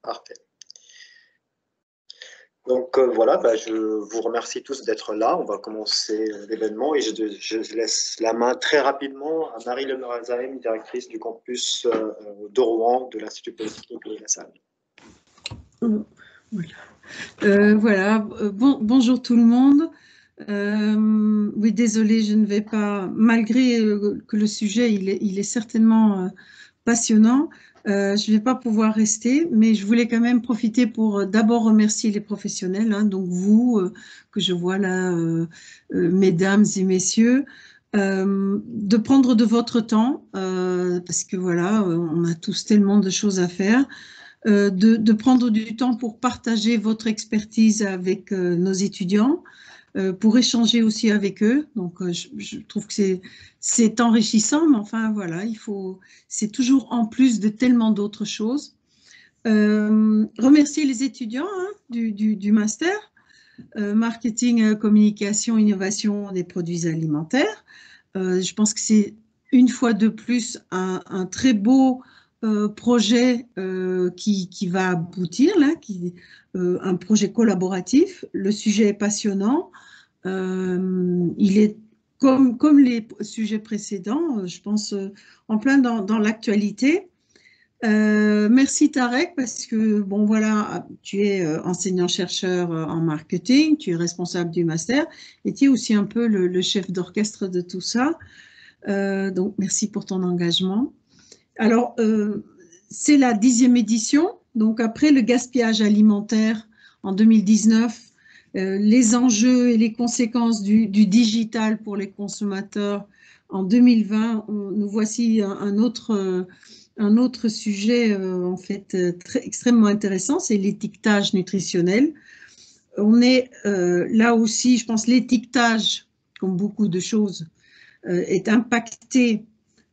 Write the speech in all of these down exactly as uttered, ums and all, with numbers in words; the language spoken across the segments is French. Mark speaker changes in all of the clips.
Speaker 1: Parfait. Donc euh, voilà, bah, je vous remercie tous d'être là. On va commencer l'événement et je, je laisse la main très rapidement à Marie Lemerazaem, directrice du campus euh, de Rouen de l'Institut Polytechnique de la Salle.
Speaker 2: Voilà, euh, voilà. Euh, bon, bonjour tout le monde. Euh, oui, désolée, je ne vais pas, malgré euh, que le sujet il est, il est certainement euh, passionnant, euh, je ne vais pas pouvoir rester, mais je voulais quand même profiter pour euh, d'abord remercier les professionnels, hein, donc vous, euh, que je vois là, euh, euh, mesdames et messieurs, euh, de prendre de votre temps, euh, parce que voilà, on a tous tellement de choses à faire. Euh, de, de prendre du temps pour partager votre expertise avec euh, nos étudiants, euh, pour échanger aussi avec eux. Donc, euh, je, je trouve que c'est, c'est enrichissant, mais enfin, voilà, il faut, c'est toujours en plus de tellement d'autres choses. Euh, remercier les étudiants hein, du, du, du master, euh, marketing, euh, communication, innovation des produits alimentaires. Euh, je pense que c'est une fois de plus un, un très beau euh, projet euh, qui, qui va aboutir, là, qui, euh, un projet collaboratif. Le sujet est passionnant. Euh, il est comme, comme les sujets précédents, je pense, euh, en plein dans, dans l'actualité. Euh, merci Tarek, parce que, bon voilà, tu es euh, enseignant-chercheur euh, en marketing, tu es responsable du master et tu es aussi un peu le, le chef d'orchestre de tout ça. Euh, donc, merci pour ton engagement. Alors, euh, c'est la dixième édition. Donc, après le gaspillage alimentaire en deux mille dix-neuf, euh, les enjeux et les conséquences du, du digital pour les consommateurs en deux mille vingt, on, nous voici un, un, autre, euh, un autre sujet euh, en fait euh, très, extrêmement intéressant, c'est l'étiquetage nutritionnel. On est euh, là aussi, je pense, l'étiquetage, comme beaucoup de choses, euh, est impacté.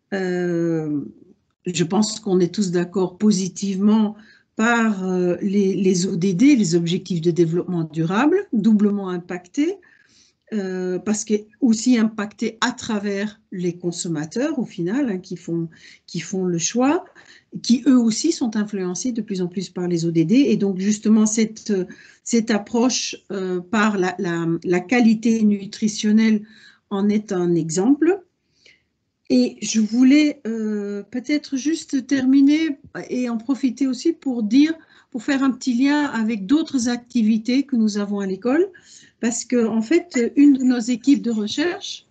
Speaker 2: Euh, je pense qu'on est tous d'accord positivement par euh, les, les O D D, les objectifs de développement durable, doublement impactés, euh, parce que aussi impactés à travers les consommateurs au final, hein, qui font, qui font le choix, qui eux aussi sont influencés de plus en plus par les O D D. Et donc justement cette, cette approche euh, par la, la, la qualité nutritionnelle en est un exemple. Et je voulais euh, peut-être juste terminer et en profiter aussi pour dire, pour faire un petit lien avec d'autres activités que nous avons à l'école, parce que en fait, une de nos équipes de recherche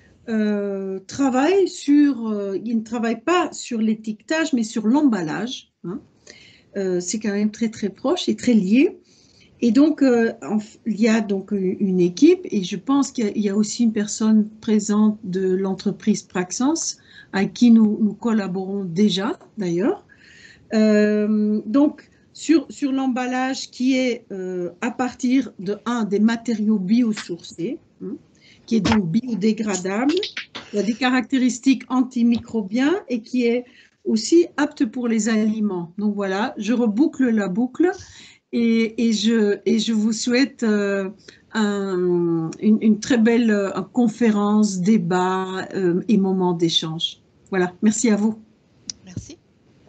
Speaker 2: euh, travaille sur, euh, il ne travaille pas sur l'étiquetage, mais sur l'emballage. Hein. Euh, c'est quand même très très proche et très lié. Et donc, euh, il y a donc une équipe et je pense qu'il y, y a aussi une personne présente de l'entreprise Praxens avec qui nous, nous collaborons déjà d'ailleurs. Euh, donc, sur, sur l'emballage qui est euh, à partir de un des matériaux biosourcés, hein, qui est donc biodégradable, qui a des caractéristiques antimicrobiens et qui est aussi apte pour les aliments. Donc voilà, je reboucle la boucle. Et, et, je, et je vous souhaite euh, un, une, une très belle euh, conférence, débat euh, et moment d'échange. Voilà, merci à vous.
Speaker 3: Merci.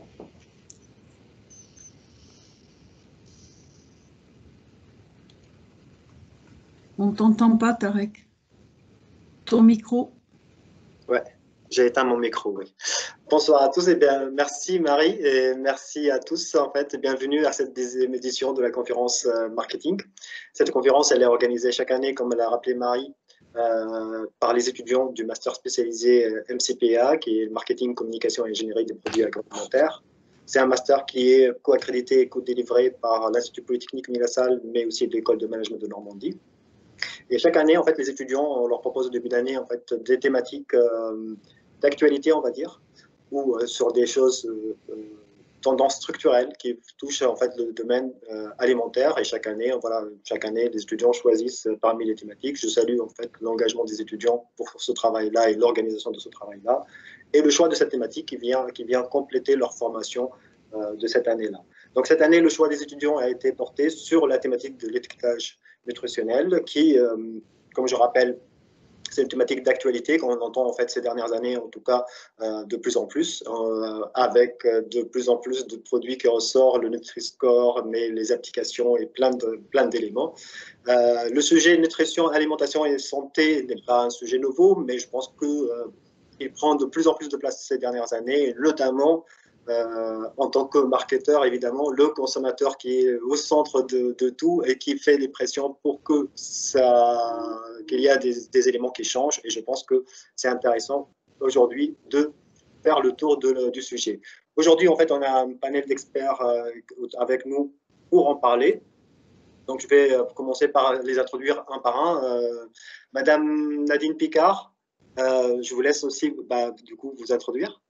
Speaker 2: On ne t'entend pas, Tarek. Ton micro.
Speaker 1: Ouais, j'ai éteint mon micro, oui. Bonsoir à tous et bien merci Marie et merci à tous en fait et bienvenue à cette dixième édition de la conférence euh, marketing. Cette conférence elle est organisée chaque année comme l'a rappelé Marie euh, par les étudiants du master spécialisé euh, M C P A qui est marketing, communication et ingénierie des produits agroalimentaires. C'est un master qui est co-accrédité et co-délivré par l'Institut Polytechnique de la Salle mais aussi de l'École de management de Normandie. Et chaque année en fait les étudiants on leur propose au début d'année en fait des thématiques euh, d'actualité on va dire ou euh, sur des choses, euh, euh, tendances structurelles qui touchent en fait le domaine euh, alimentaire. Et chaque année, voilà, chaque année, les étudiants choisissent euh, parmi les thématiques. Je salue en fait l'engagement des étudiants pour ce travail-là et l'organisation de ce travail-là. Et le choix de cette thématique qui vient, qui vient compléter leur formation euh, de cette année-là. Donc cette année, le choix des étudiants a été porté sur la thématique de l'étiquetage nutritionnel qui, euh, comme je rappelle, c'est une thématique d'actualité qu'on entend en fait ces dernières années, en tout cas euh, de plus en plus, euh, avec de plus en plus de produits qui ressortent, le Nutri-Score, mais les applications et plein de plein d'éléments. Euh, le sujet nutrition, alimentation et santé n'est pas un sujet nouveau, mais je pense que euh, il prend de plus en plus de place ces dernières années, notamment euh, en tant que marketeur, évidemment, le consommateur qui est au centre de, de tout et qui fait les pressions pour que ça, qu'il y a des, des éléments qui changent. Et je pense que c'est intéressant aujourd'hui de faire le tour de, du sujet. Aujourd'hui, en fait, on a un panel d'experts euh, avec nous pour en parler. Donc, je vais commencer par les introduire un par un. Euh, Madame Nadine Picard, euh, je vous laisse aussi, bah, du coup, vous introduire.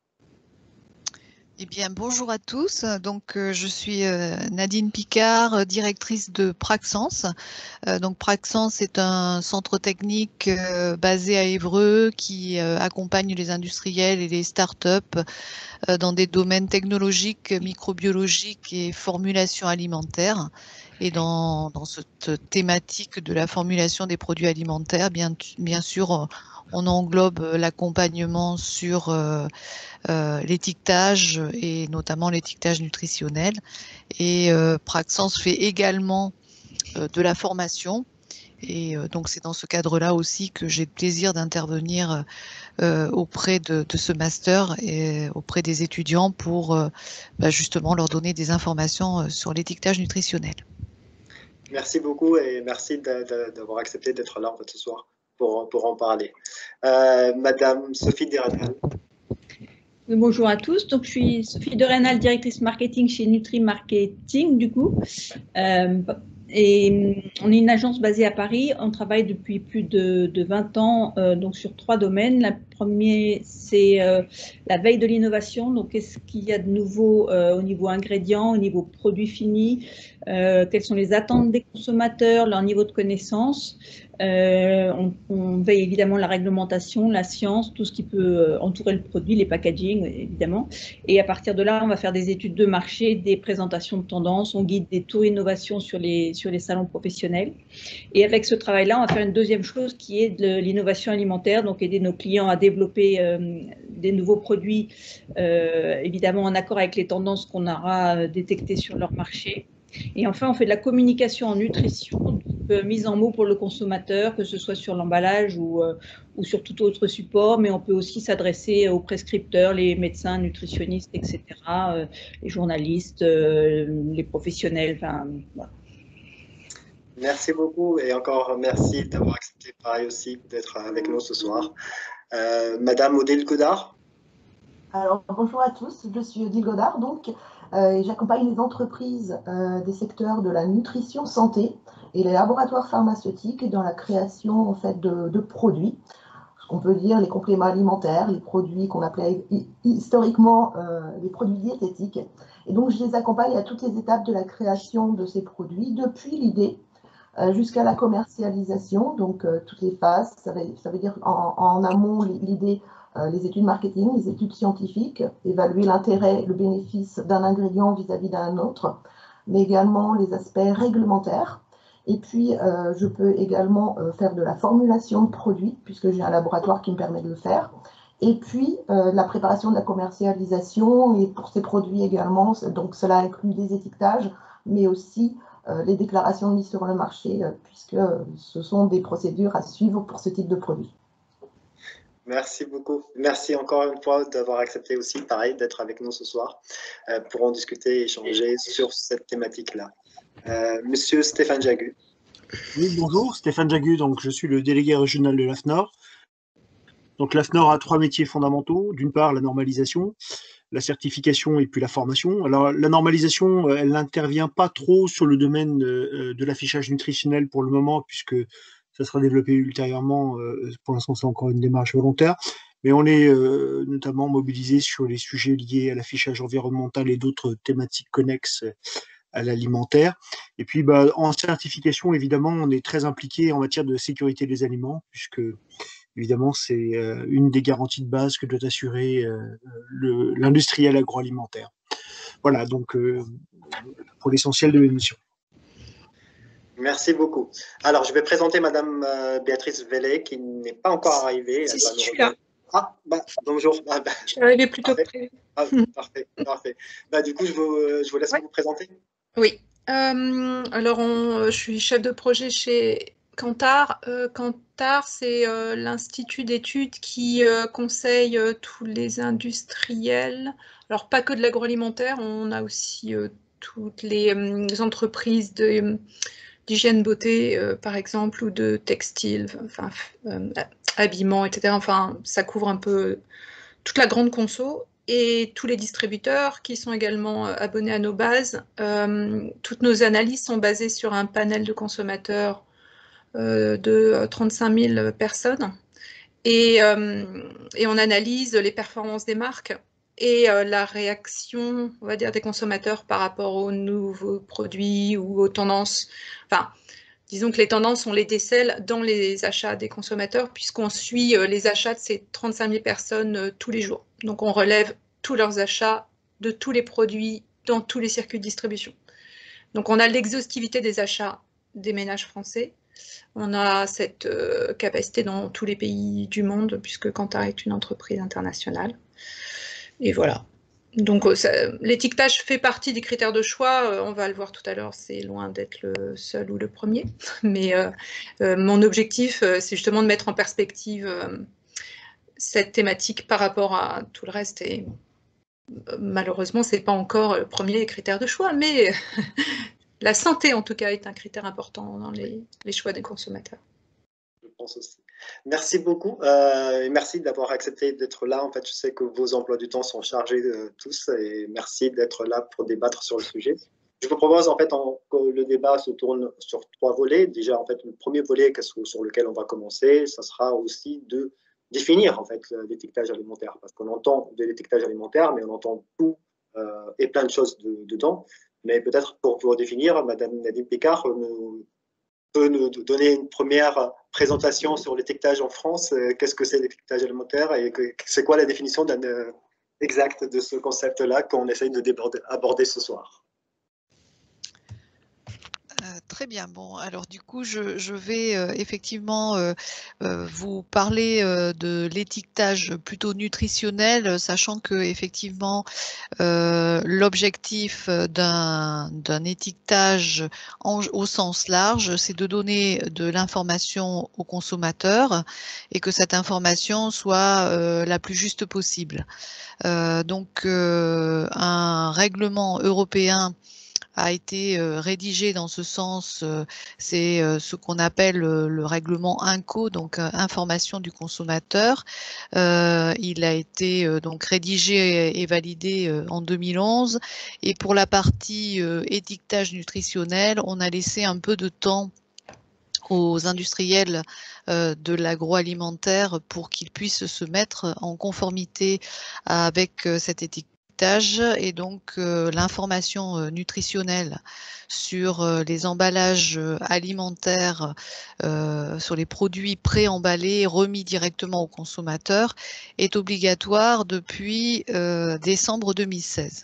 Speaker 3: Eh bien, bonjour à tous. Donc, euh, je suis euh, Nadine Picard, directrice de Praxens. Euh, donc, Praxens est un centre technique euh, basé à Évreux qui euh, accompagne les industriels et les startups euh, dans des domaines technologiques, microbiologiques et formulation alimentaire. Et dans, dans cette thématique de la formulation des produits alimentaires, bien, bien sûr, on englobe l'accompagnement sur euh, euh, l'étiquetage et notamment l'étiquetage nutritionnel. Et euh, Praxens fait également euh, de la formation. Et euh, donc c'est dans ce cadre-là aussi que j'ai le plaisir d'intervenir euh, auprès de, de ce master et auprès des étudiants pour euh, bah, justement leur donner des informations sur l'étiquetage nutritionnel.
Speaker 1: Merci beaucoup et merci d'avoir accepté d'être là en fait, ce soir pour, pour en parler. Euh, Madame Sophie Derenal.
Speaker 4: Bonjour à tous, donc je suis Sophie Derenal, directrice marketing chez Nutri Marketing du coup. Euh, et on est une agence basée à Paris, on travaille depuis plus de, de vingt ans euh, donc sur trois domaines. Le premier, c'est euh, la veille de l'innovation, donc qu'est-ce qu'il y a de nouveau euh, au niveau ingrédients, au niveau produits finis, euh, quelles sont les attentes des consommateurs, leur niveau de connaissance. Euh, on, on veille évidemment la réglementation, la science, tout ce qui peut entourer le produit, les packaging évidemment. Et à partir de là, on va faire des études de marché, des présentations de tendances, on guide des tours innovation sur les, sur les salons professionnels. Et avec ce travail-là, on va faire une deuxième chose qui est de l'innovation alimentaire, donc aider nos clients à développer euh, des nouveaux produits, euh, évidemment en accord avec les tendances qu'on aura détectées sur leur marché. Et enfin, on fait de la communication en nutrition, donc, euh, mise en mots pour le consommateur, que ce soit sur l'emballage ou, euh, ou sur tout autre support, mais on peut aussi s'adresser aux prescripteurs, les médecins, nutritionnistes, et cetera, euh, les journalistes, euh, les professionnels, enfin, voilà.
Speaker 1: Merci beaucoup et encore merci d'avoir accepté pareil aussi d'être avec nous ce soir. Euh, Madame Odile Godard.
Speaker 5: Alors, bonjour à tous, je suis Odile Godard, donc, euh, et j'accompagne les entreprises euh, des secteurs de la nutrition santé et les laboratoires pharmaceutiques dans la création en fait, de, de produits, ce qu'on peut dire les compléments alimentaires, les produits qu'on appelait historiquement euh, les produits diététiques. Et donc, je les accompagne à toutes les étapes de la création de ces produits, depuis l'idée euh, jusqu'à la commercialisation, donc euh, toutes les phases, ça veut, ça veut dire en, en amont l'idée, Euh, les études marketing, les études scientifiques, évaluer l'intérêt, le bénéfice d'un ingrédient vis-à-vis d'un autre, mais également les aspects réglementaires. Et puis, euh, je peux également euh, faire de la formulation de produits, puisque j'ai un laboratoire qui me permet de le faire. Et puis, euh, la préparation de la commercialisation, et pour ces produits également, donc cela inclut les étiquetages, mais aussi euh, les déclarations de mise sur le marché, euh, puisque euh, ce sont des procédures à suivre pour ce type de produit.
Speaker 1: Merci beaucoup. Merci encore une fois d'avoir accepté aussi, pareil, d'être avec nous ce soir euh, pour en discuter et échanger sur cette thématique-là. Euh, Monsieur Stéphane Jagu.
Speaker 6: Oui, bonjour, Stéphane Jagu, donc je suis le délégué régional de l'A F N O R. Donc l'A F N O R a trois métiers fondamentaux. D'une part, la normalisation, la certification et puis la formation. Alors la normalisation, elle n'intervient pas trop sur le domaine euh, de l'affichage nutritionnel pour le moment, puisque ça sera développé ultérieurement. Euh, pour l'instant, c'est encore une démarche volontaire. Mais on est euh, notamment mobilisé sur les sujets liés à l'affichage environnemental et d'autres thématiques connexes à l'alimentaire. Et puis, bah, en certification, évidemment, on est très impliqué en matière de sécurité des aliments, puisque, évidemment, c'est euh, une des garanties de base que doit assurer euh, l'industriel agroalimentaire. Voilà, donc, euh, pour l'essentiel de l'émission.
Speaker 1: Merci beaucoup. Alors, je vais présenter Madame euh, Béatrice Vellet, qui n'est pas encore arrivée.
Speaker 7: Si,
Speaker 1: Elle
Speaker 7: si,
Speaker 1: va
Speaker 7: je
Speaker 1: nous
Speaker 7: suis là.
Speaker 1: rejoindre. Ah, bah, bonjour. Ah, bah,
Speaker 7: Je suis arrivée plus tôt que
Speaker 1: parfait.
Speaker 7: prévu.
Speaker 1: Ah, parfait, parfait. Bah, du coup, je vous, je vous laisse
Speaker 7: Ouais.
Speaker 1: vous présenter.
Speaker 7: Oui. Euh, alors, on, je suis chef de projet chez Kantar. Euh, Kantar, c'est euh, l'institut d'études qui euh, conseille euh, tous les industriels. Alors, pas que de l'agroalimentaire, on a aussi euh, toutes les, euh, les entreprises de, d'hygiène beauté, euh, par exemple, ou de textile, enfin, euh, habillement, et cetera. Enfin, ça couvre un peu toute la grande conso et tous les distributeurs qui sont également abonnés à nos bases. Euh, toutes nos analyses sont basées sur un panel de consommateurs euh, de trente-cinq mille personnes et, euh, et on analyse les performances des marques et euh, la réaction, on va dire, des consommateurs par rapport aux nouveaux produits ou aux tendances. Enfin, disons que les tendances, on les décèle dans les achats des consommateurs puisqu'on suit les achats de ces trente-cinq mille personnes tous les jours. Donc, on relève tous leurs achats de tous les produits dans tous les circuits de distribution. Donc, on a l'exhaustivité des achats des ménages français. On a cette euh, capacité dans tous les pays du monde puisque Kantar est une entreprise internationale. Et voilà. Donc, l'étiquetage fait partie des critères de choix. On va le voir tout à l'heure, c'est loin d'être le seul ou le premier. Mais euh, euh, mon objectif, c'est justement de mettre en perspective euh, cette thématique par rapport à tout le reste. Et euh, malheureusement, ce n'est pas encore le premier critère de choix, mais la santé, en tout cas, est un critère important dans les, les choix des consommateurs.
Speaker 1: Je pense aussi. Merci beaucoup euh, et merci d'avoir accepté d'être là. En fait, je sais que vos emplois du temps sont chargés de tous et merci d'être là pour débattre sur le sujet. Je vous propose en fait en, que le débat se tourne sur trois volets. Déjà, en fait, le premier volet sur lequel on va commencer, ça sera aussi de définir en fait l'étiquetage alimentaire, parce qu'on entend de l'étiquetage alimentaire, mais on entend tout euh, et plein de choses de, dedans. Mais peut-être pour vous définir, Madame Nadine Picard nous peut nous donner une première présentation sur l'étiquetage en France. Qu'est-ce que c'est l'étiquetage alimentaire et c'est quoi la définition exacte de ce concept-là qu'on essaye de aborder ce soir?
Speaker 3: Euh, très bien. Bon, alors du coup, je, je vais euh, effectivement euh, euh, vous parler euh, de l'étiquetage plutôt nutritionnel, sachant que effectivement euh, l'objectif d'un d'un étiquetage en, au sens large, c'est de donner de l'information aux consommateurs et que cette information soit euh, la plus juste possible. Euh, donc, euh, un règlement européen a été euh, rédigé dans ce sens, euh, c'est euh, ce qu'on appelle euh, le règlement I N C O, donc euh, information du consommateur. Euh, il a été euh, donc rédigé et validé euh, en deux mille onze. Et pour la partie euh, étiquetage nutritionnel, on a laissé un peu de temps aux industriels euh, de l'agroalimentaire pour qu'ils puissent se mettre en conformité avec euh, cette étiquetage. Et donc euh, l'information euh, nutritionnelle sur euh, les emballages euh, alimentaires, euh, sur les produits pré-emballés remis directement aux consommateurs est obligatoire depuis euh, décembre deux mille seize.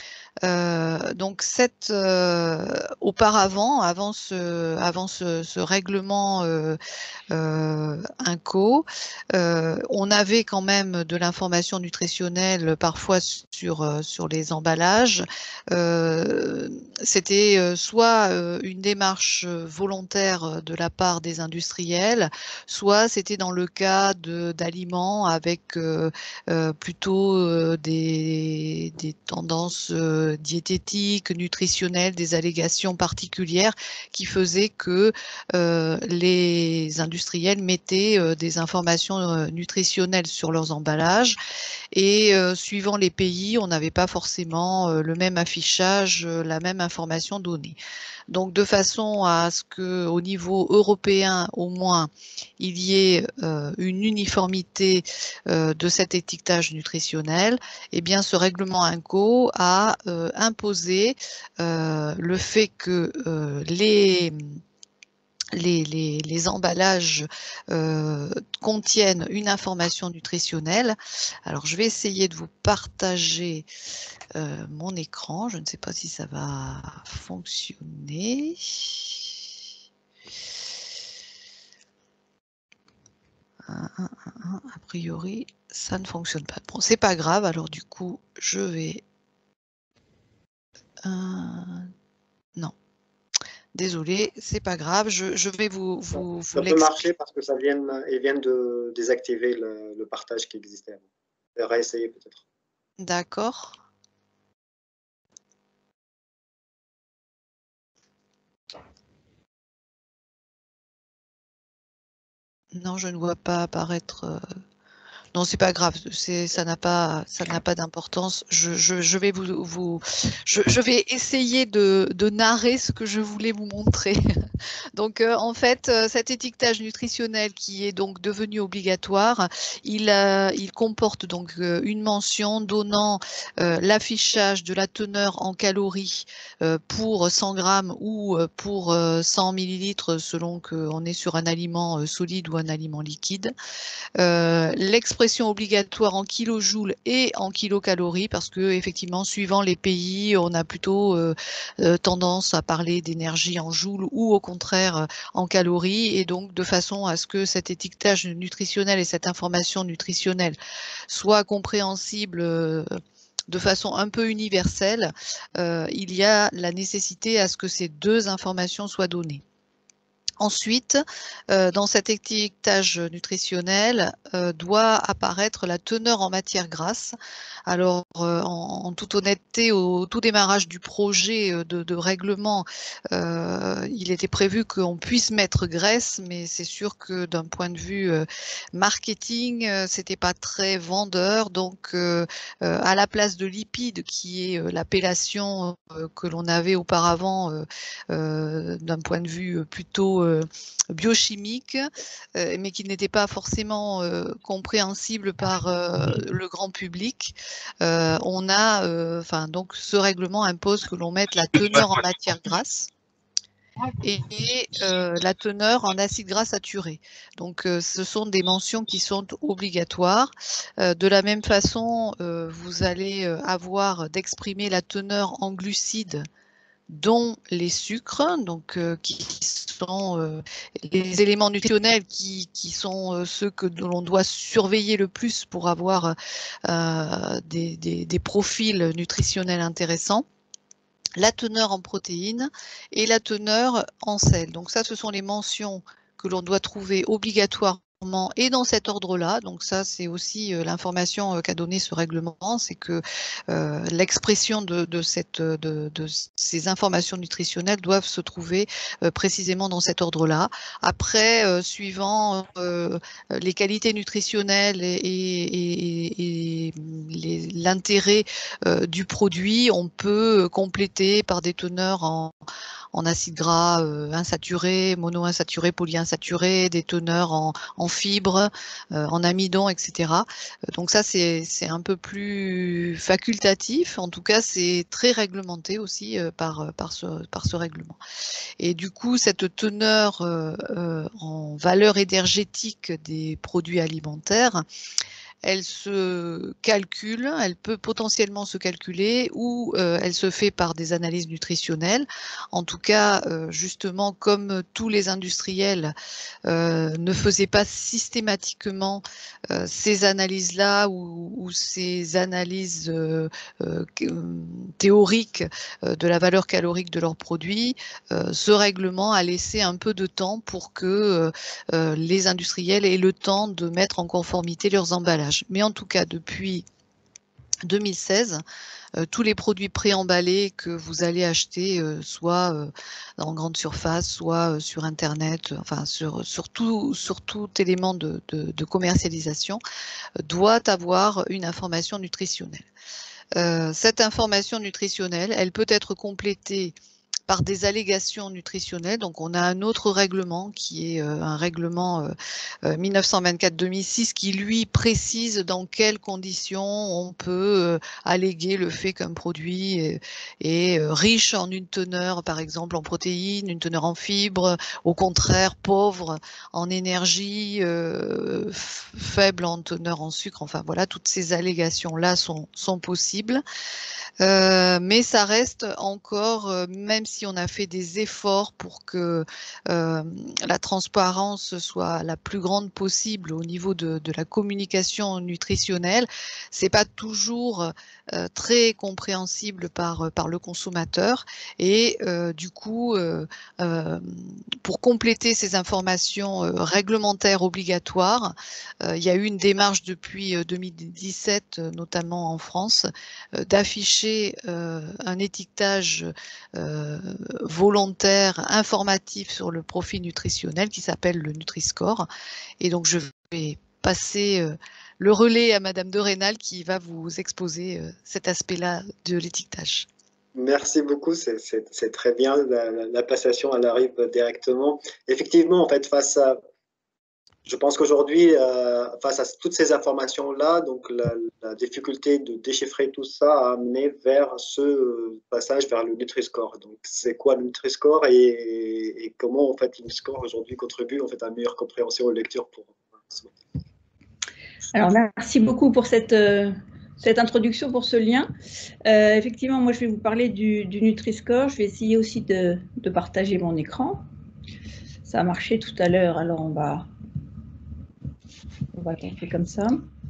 Speaker 3: Euh, donc cette, euh, auparavant, avant ce, avant ce, ce règlement euh, euh, I N C O, euh, on avait quand même de l'information nutritionnelle parfois sur, euh, sur les emballages. Euh, C'était euh, soit euh, une démarche volontaire de la part des industriels, soit c'était dans le cas d'aliments avec euh, euh, plutôt euh, des, des tendances euh, diététiques, nutritionnelles, des allégations particulières qui faisaient que euh, les industriels mettaient euh, des informations euh, nutritionnelles sur leurs emballages et euh, suivant les pays, on n'avait pas forcément euh, le même affichage, euh, la même information donnée. Donc de façon à ce que au niveau européen au moins il y ait euh, une uniformité euh, de cet étiquetage nutritionnel, eh bien ce règlement I N C O a euh, imposé euh, le fait que euh, les Les, les, les emballages euh, contiennent une information nutritionnelle. Alors, je vais essayer de vous partager euh, mon écran. Je ne sais pas si ça va fonctionner. priori, ça ne fonctionne pas. Bon, c'est pas grave, alors du coup, je vais... Euh, non. Désolé, c'est pas grave, je, je vais vous, vous, vous
Speaker 1: Ça peut marcher parce que ça vient, ils viennent de désactiver le, le partage qui existait avant. Réessayer peut-être.
Speaker 3: D'accord. Non, je ne vois pas apparaître... Euh... Non, c'est pas grave, c'est, ça n'a pas, ça n'a pas d'importance. Je, je, je vais vous, vous je, je vais essayer de, de narrer ce que je voulais vous montrer. Donc, euh, en fait, euh, cet étiquetage nutritionnel qui est donc devenu obligatoire, il, euh, il comporte donc euh, une mention donnant euh, l'affichage de la teneur en calories euh, pour cent grammes ou euh, pour euh, cent millilitres selon qu'on est sur un aliment euh, solide ou un aliment liquide. Euh, l'expression obligatoire en kilojoules et en kilocalories parce que effectivement suivant les pays on a plutôt euh, euh, tendance à parler d'énergie en joules ou au contraire euh, en calories et donc de façon à ce que cet étiquetage nutritionnel et cette information nutritionnelle soit compréhensible euh, de façon un peu universelle, euh, il y a la nécessité à ce que ces deux informations soient données. Ensuite, euh, dans cet étiquetage nutritionnel, euh, doit apparaître la teneur en matière grasse. Alors, euh, en, en toute honnêteté, au tout démarrage du projet de, de règlement, euh, il était prévu qu'on puisse mettre graisse, mais c'est sûr que d'un point de vue euh, marketing, euh, c'était pas très vendeur. Donc, euh, euh, à la place de lipides, qui est euh, l'appellation euh, que l'on avait auparavant, euh, euh, d'un point de vue plutôt euh, biochimique, euh, mais qui n'était pas forcément euh, compréhensible par euh, le grand public. Euh, on a, euh, enfin, donc ce règlement impose que l'on mette la teneur en matière grasse et euh, la teneur en acide gras saturé. Donc, euh, ce sont des mentions qui sont obligatoires. Euh, de la même façon, euh, vous allez avoir d'exprimer la teneur en glucides dont les sucres, donc euh, qui sont euh, les éléments nutritionnels qui, qui sont euh, ceux que l'on doit surveiller le plus pour avoir euh, des, des, des profils nutritionnels intéressants. La teneur en protéines et la teneur en sel. Donc ça, ce sont les mentions que l'on doit trouver obligatoirement et dans cet ordre-là. Donc ça, c'est aussi euh, l'information euh, qu'a donné ce règlement, c'est que euh, l'expression de, de, cette, de, de ces informations nutritionnelles doivent se trouver euh, précisément dans cet ordre-là. Après, euh, suivant euh, les qualités nutritionnelles et, et, et, et l'intérêt euh, du produit, on peut compléter par des teneurs en en acides gras euh, insaturés, monoinsaturés, polyinsaturés, des teneurs en, en fibres, euh, en amidon, et cetera. Donc ça, c'est un peu plus facultatif. En tout cas, c'est très réglementé aussi euh, par, par, ce, par ce règlement. Et du coup, cette teneur euh, euh, en valeur énergétique des produits alimentaires, elle se calcule, elle peut potentiellement se calculer ou euh, elle se fait par des analyses nutritionnelles. En tout cas, euh, justement, comme tous les industriels euh, ne faisaient pas systématiquement euh, ces analyses-là ou, ou ces analyses euh, euh, théoriques euh, de la valeur calorique de leurs produits, euh, ce règlement a laissé un peu de temps pour que euh, les industriels aient le temps de mettre en conformité leurs emballages. Mais en tout cas, depuis deux mille seize, euh, tous les produits préemballés que vous allez acheter, euh, soit euh, en grande surface, soit euh, sur Internet, enfin sur, sur, tout, sur tout élément de, de, de commercialisation, euh, doit avoir une information nutritionnelle. Euh, cette information nutritionnelle, elle peut être complétée par des allégations nutritionnelles. Donc, on a un autre règlement qui est euh, un règlement euh, mille neuf cent vingt-quatre deux mille six qui, lui, précise dans quelles conditions on peut euh, alléguer le fait qu'un produit est, est euh, riche en une teneur, par exemple, en protéines, une teneur en fibres, au contraire, pauvre en énergie, euh, faible en teneur en sucre. Enfin, voilà, toutes ces allégations-là sont, sont possibles. Euh, mais ça reste encore, euh, même si si on a fait des efforts pour que euh, la transparence soit la plus grande possible au niveau de, de la communication nutritionnelle, c'est pas toujours euh, très compréhensible par, par le consommateur. Et euh, du coup, euh, euh, pour compléter ces informations euh, réglementaires obligatoires, euh, il y a eu une démarche depuis deux mille dix-sept, notamment en France, euh, d'afficher euh, un étiquetage euh, volontaire informatif sur le profil nutritionnel qui s'appelle le Nutri-Score. Et donc, je vais passer euh, le relais à Madame de Rênal qui va vous exposer euh, cet aspect-là de l'étiquetage.
Speaker 1: Merci beaucoup, c'est très bien, la, la, la passation elle arrive directement. Effectivement, en fait, face à, je pense qu'aujourd'hui, euh, face à toutes ces informations-là, donc la, la difficulté de déchiffrer tout ça a amené vers ce passage vers le Nutri-Score. Donc, c'est quoi le Nutri-Score et, et comment en fait le Nutri-Score aujourd'hui contribue en fait à une meilleure compréhension aux lectures pour.
Speaker 4: Alors, merci beaucoup pour cette. Euh... cette introduction, pour ce lien. Euh, effectivement, moi, je vais vous parler du, du Nutri-Score. Je vais essayer aussi de, de partager mon écran. Ça a marché tout à l'heure, alors on va, on va faire comme ça.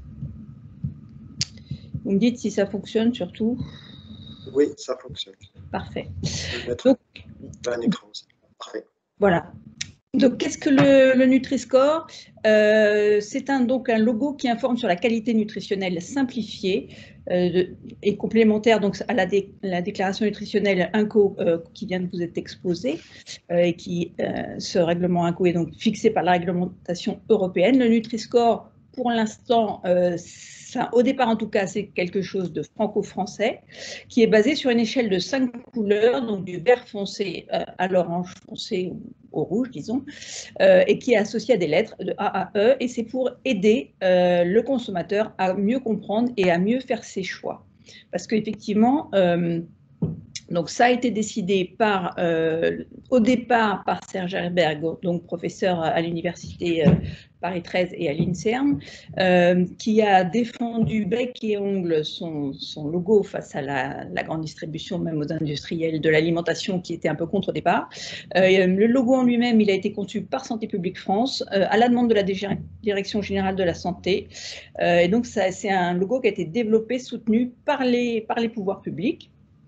Speaker 4: Vous me dites si ça fonctionne, surtout.
Speaker 1: Oui, ça fonctionne.
Speaker 4: Parfait.
Speaker 1: Donc, un écran aussi. Parfait.
Speaker 4: Voilà. Donc, qu'est-ce que le, le Nutri-Score? euh, C'est un, donc un logo qui informe sur la qualité nutritionnelle simplifiée euh, de, et complémentaire donc, à la, dé, la déclaration nutritionnelle I N C O euh, qui vient de vous être exposée euh, et qui, euh, ce règlement I N C O est donc fixé par la réglementation européenne. Le Nutri-Score, pour l'instant, euh, Enfin, au départ, en tout cas, c'est quelque chose de franco-français qui est basé sur une échelle de cinq couleurs, donc du vert foncé euh, à l'orange foncé ou au rouge, disons, euh, et qui est associé à des lettres de A à E. Et c'est pour aider euh, le consommateur à mieux comprendre et à mieux faire ses choix. Parce qu'effectivement, euh, donc ça a été décidé par, euh, au départ par Serge Herberg, donc professeur à l'université euh, Paris treize et à l'INSERM, euh, qui a défendu bec et ongle son, son logo face à la, la grande distribution, même aux industriels de l'alimentation qui étaient un peu contre au départ. Euh, le logo en lui-même, il a été conçu par Santé publique France euh, à la demande de la Direction générale de la santé. Euh, et donc c'est un logo qui a été développé, soutenu par les, par les pouvoirs publics,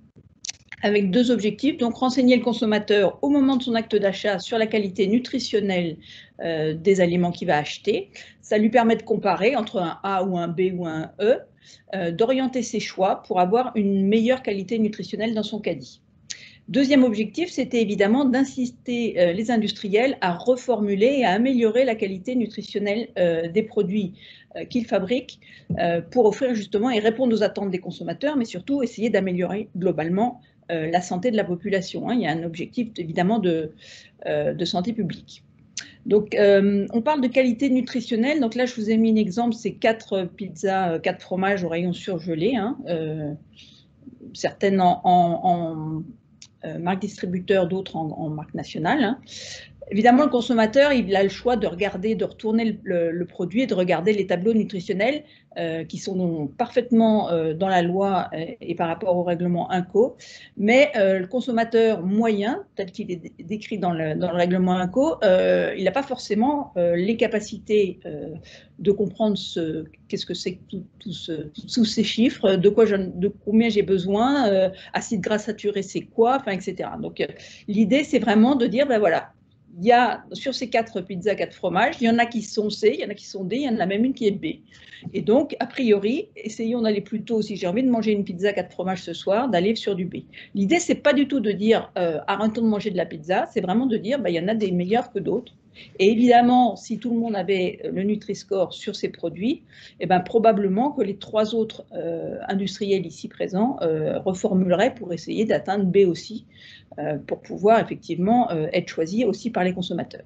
Speaker 4: avec deux objectifs, donc renseigner le consommateur au moment de son acte d'achat sur la qualité nutritionnelle euh, des aliments qu'il va acheter. Ça lui permet de comparer entre un A ou un B ou un E, euh, d'orienter ses choix pour avoir une meilleure qualité nutritionnelle dans son caddie. Deuxième objectif, c'était évidemment d'inciter euh, les industriels à reformuler et à améliorer la qualité nutritionnelle euh, des produits euh, qu'ils fabriquent euh, pour offrir justement et répondre aux attentes des consommateurs, mais surtout essayer d'améliorer globalement Euh, la santé de la population. Hein. Il y a un objectif évidemment de, euh, de santé publique. Donc, euh, on parle de qualité nutritionnelle. Donc là, je vous ai mis un exemple, c'est quatre pizzas, quatre fromages au rayon surgelé, hein, euh, certaines en, en, en euh, marque distributeur, d'autres en, en marque nationale. Hein. Évidemment, le consommateur, il a le choix de regarder, de retourner le, le, le produit et de regarder les tableaux nutritionnels euh, qui sont parfaitement euh, dans la loi et, et par rapport au règlement I N C O. Mais euh, le consommateur moyen, tel qu'il est décrit dans le, dans le règlement I N C O, euh, il n'a pas forcément euh, les capacités euh, de comprendre ce qu'est-ce que c'est que tout, tout ce, tous ces chiffres, de, quoi je, de combien j'ai besoin, euh, acide gras saturé c'est quoi, enfin, et cetera. Donc euh, l'idée, c'est vraiment de dire, ben voilà, il y a, sur ces quatre pizzas, quatre fromages, il y en a qui sont C, il y en a qui sont D, il y en a même une qui est B. Et donc, a priori, essayons d'aller plutôt, si j'ai envie de manger une pizza, quatre fromages ce soir, d'aller sur du B. L'idée, c'est pas du tout de dire euh, arrêtons de manger de la pizza, c'est vraiment de dire bah, il y en a des meilleurs que d'autres. Et évidemment, si tout le monde avait le Nutri-Score sur ses produits, eh ben, probablement que les trois autres euh, industriels ici présents euh, reformuleraient pour essayer d'atteindre B aussi, euh, pour pouvoir effectivement euh, être choisis aussi par les consommateurs.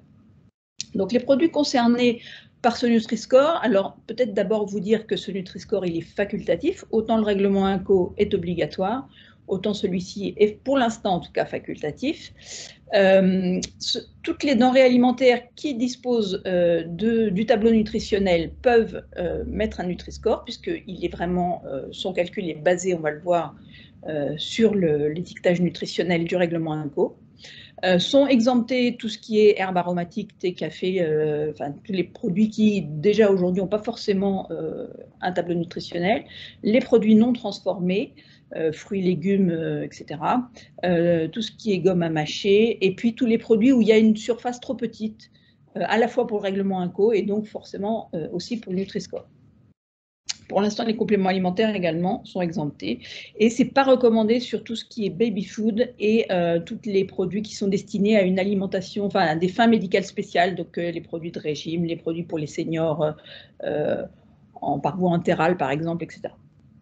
Speaker 4: Donc les produits concernés par ce Nutri-Score, alors peut-être d'abord vous dire que ce Nutri-Score il est facultatif, autant le règlement I N C O est obligatoire, autant celui-ci est pour l'instant en tout cas facultatif. Euh, ce, toutes les denrées alimentaires qui disposent euh, de, du tableau nutritionnel peuvent euh, mettre un Nutri-Score, puisqu'il est vraiment, euh, son calcul est basé, on va le voir, euh, sur l'étiquetage nutritionnel du règlement INCO. Euh, sont exemptés tout ce qui est herbes aromatiques, thé, café, euh, enfin tous les produits qui déjà aujourd'hui n'ont pas forcément euh, un tableau nutritionnel, les produits non transformés, euh, fruits, légumes, euh, et cetera. Euh, tout ce qui est gomme à mâcher, et puis tous les produits où il y a une surface trop petite, euh, à la fois pour le règlement INCO et donc forcément euh, aussi pour le Nutri-Score. Pour l'instant, les compléments alimentaires également sont exemptés. Et ce n'est pas recommandé sur tout ce qui est baby food et euh, tous les produits qui sont destinés à une alimentation, enfin à des fins médicales spéciales, donc euh, les produits de régime, les produits pour les seniors euh, en par voie entérale, par exemple, et cetera.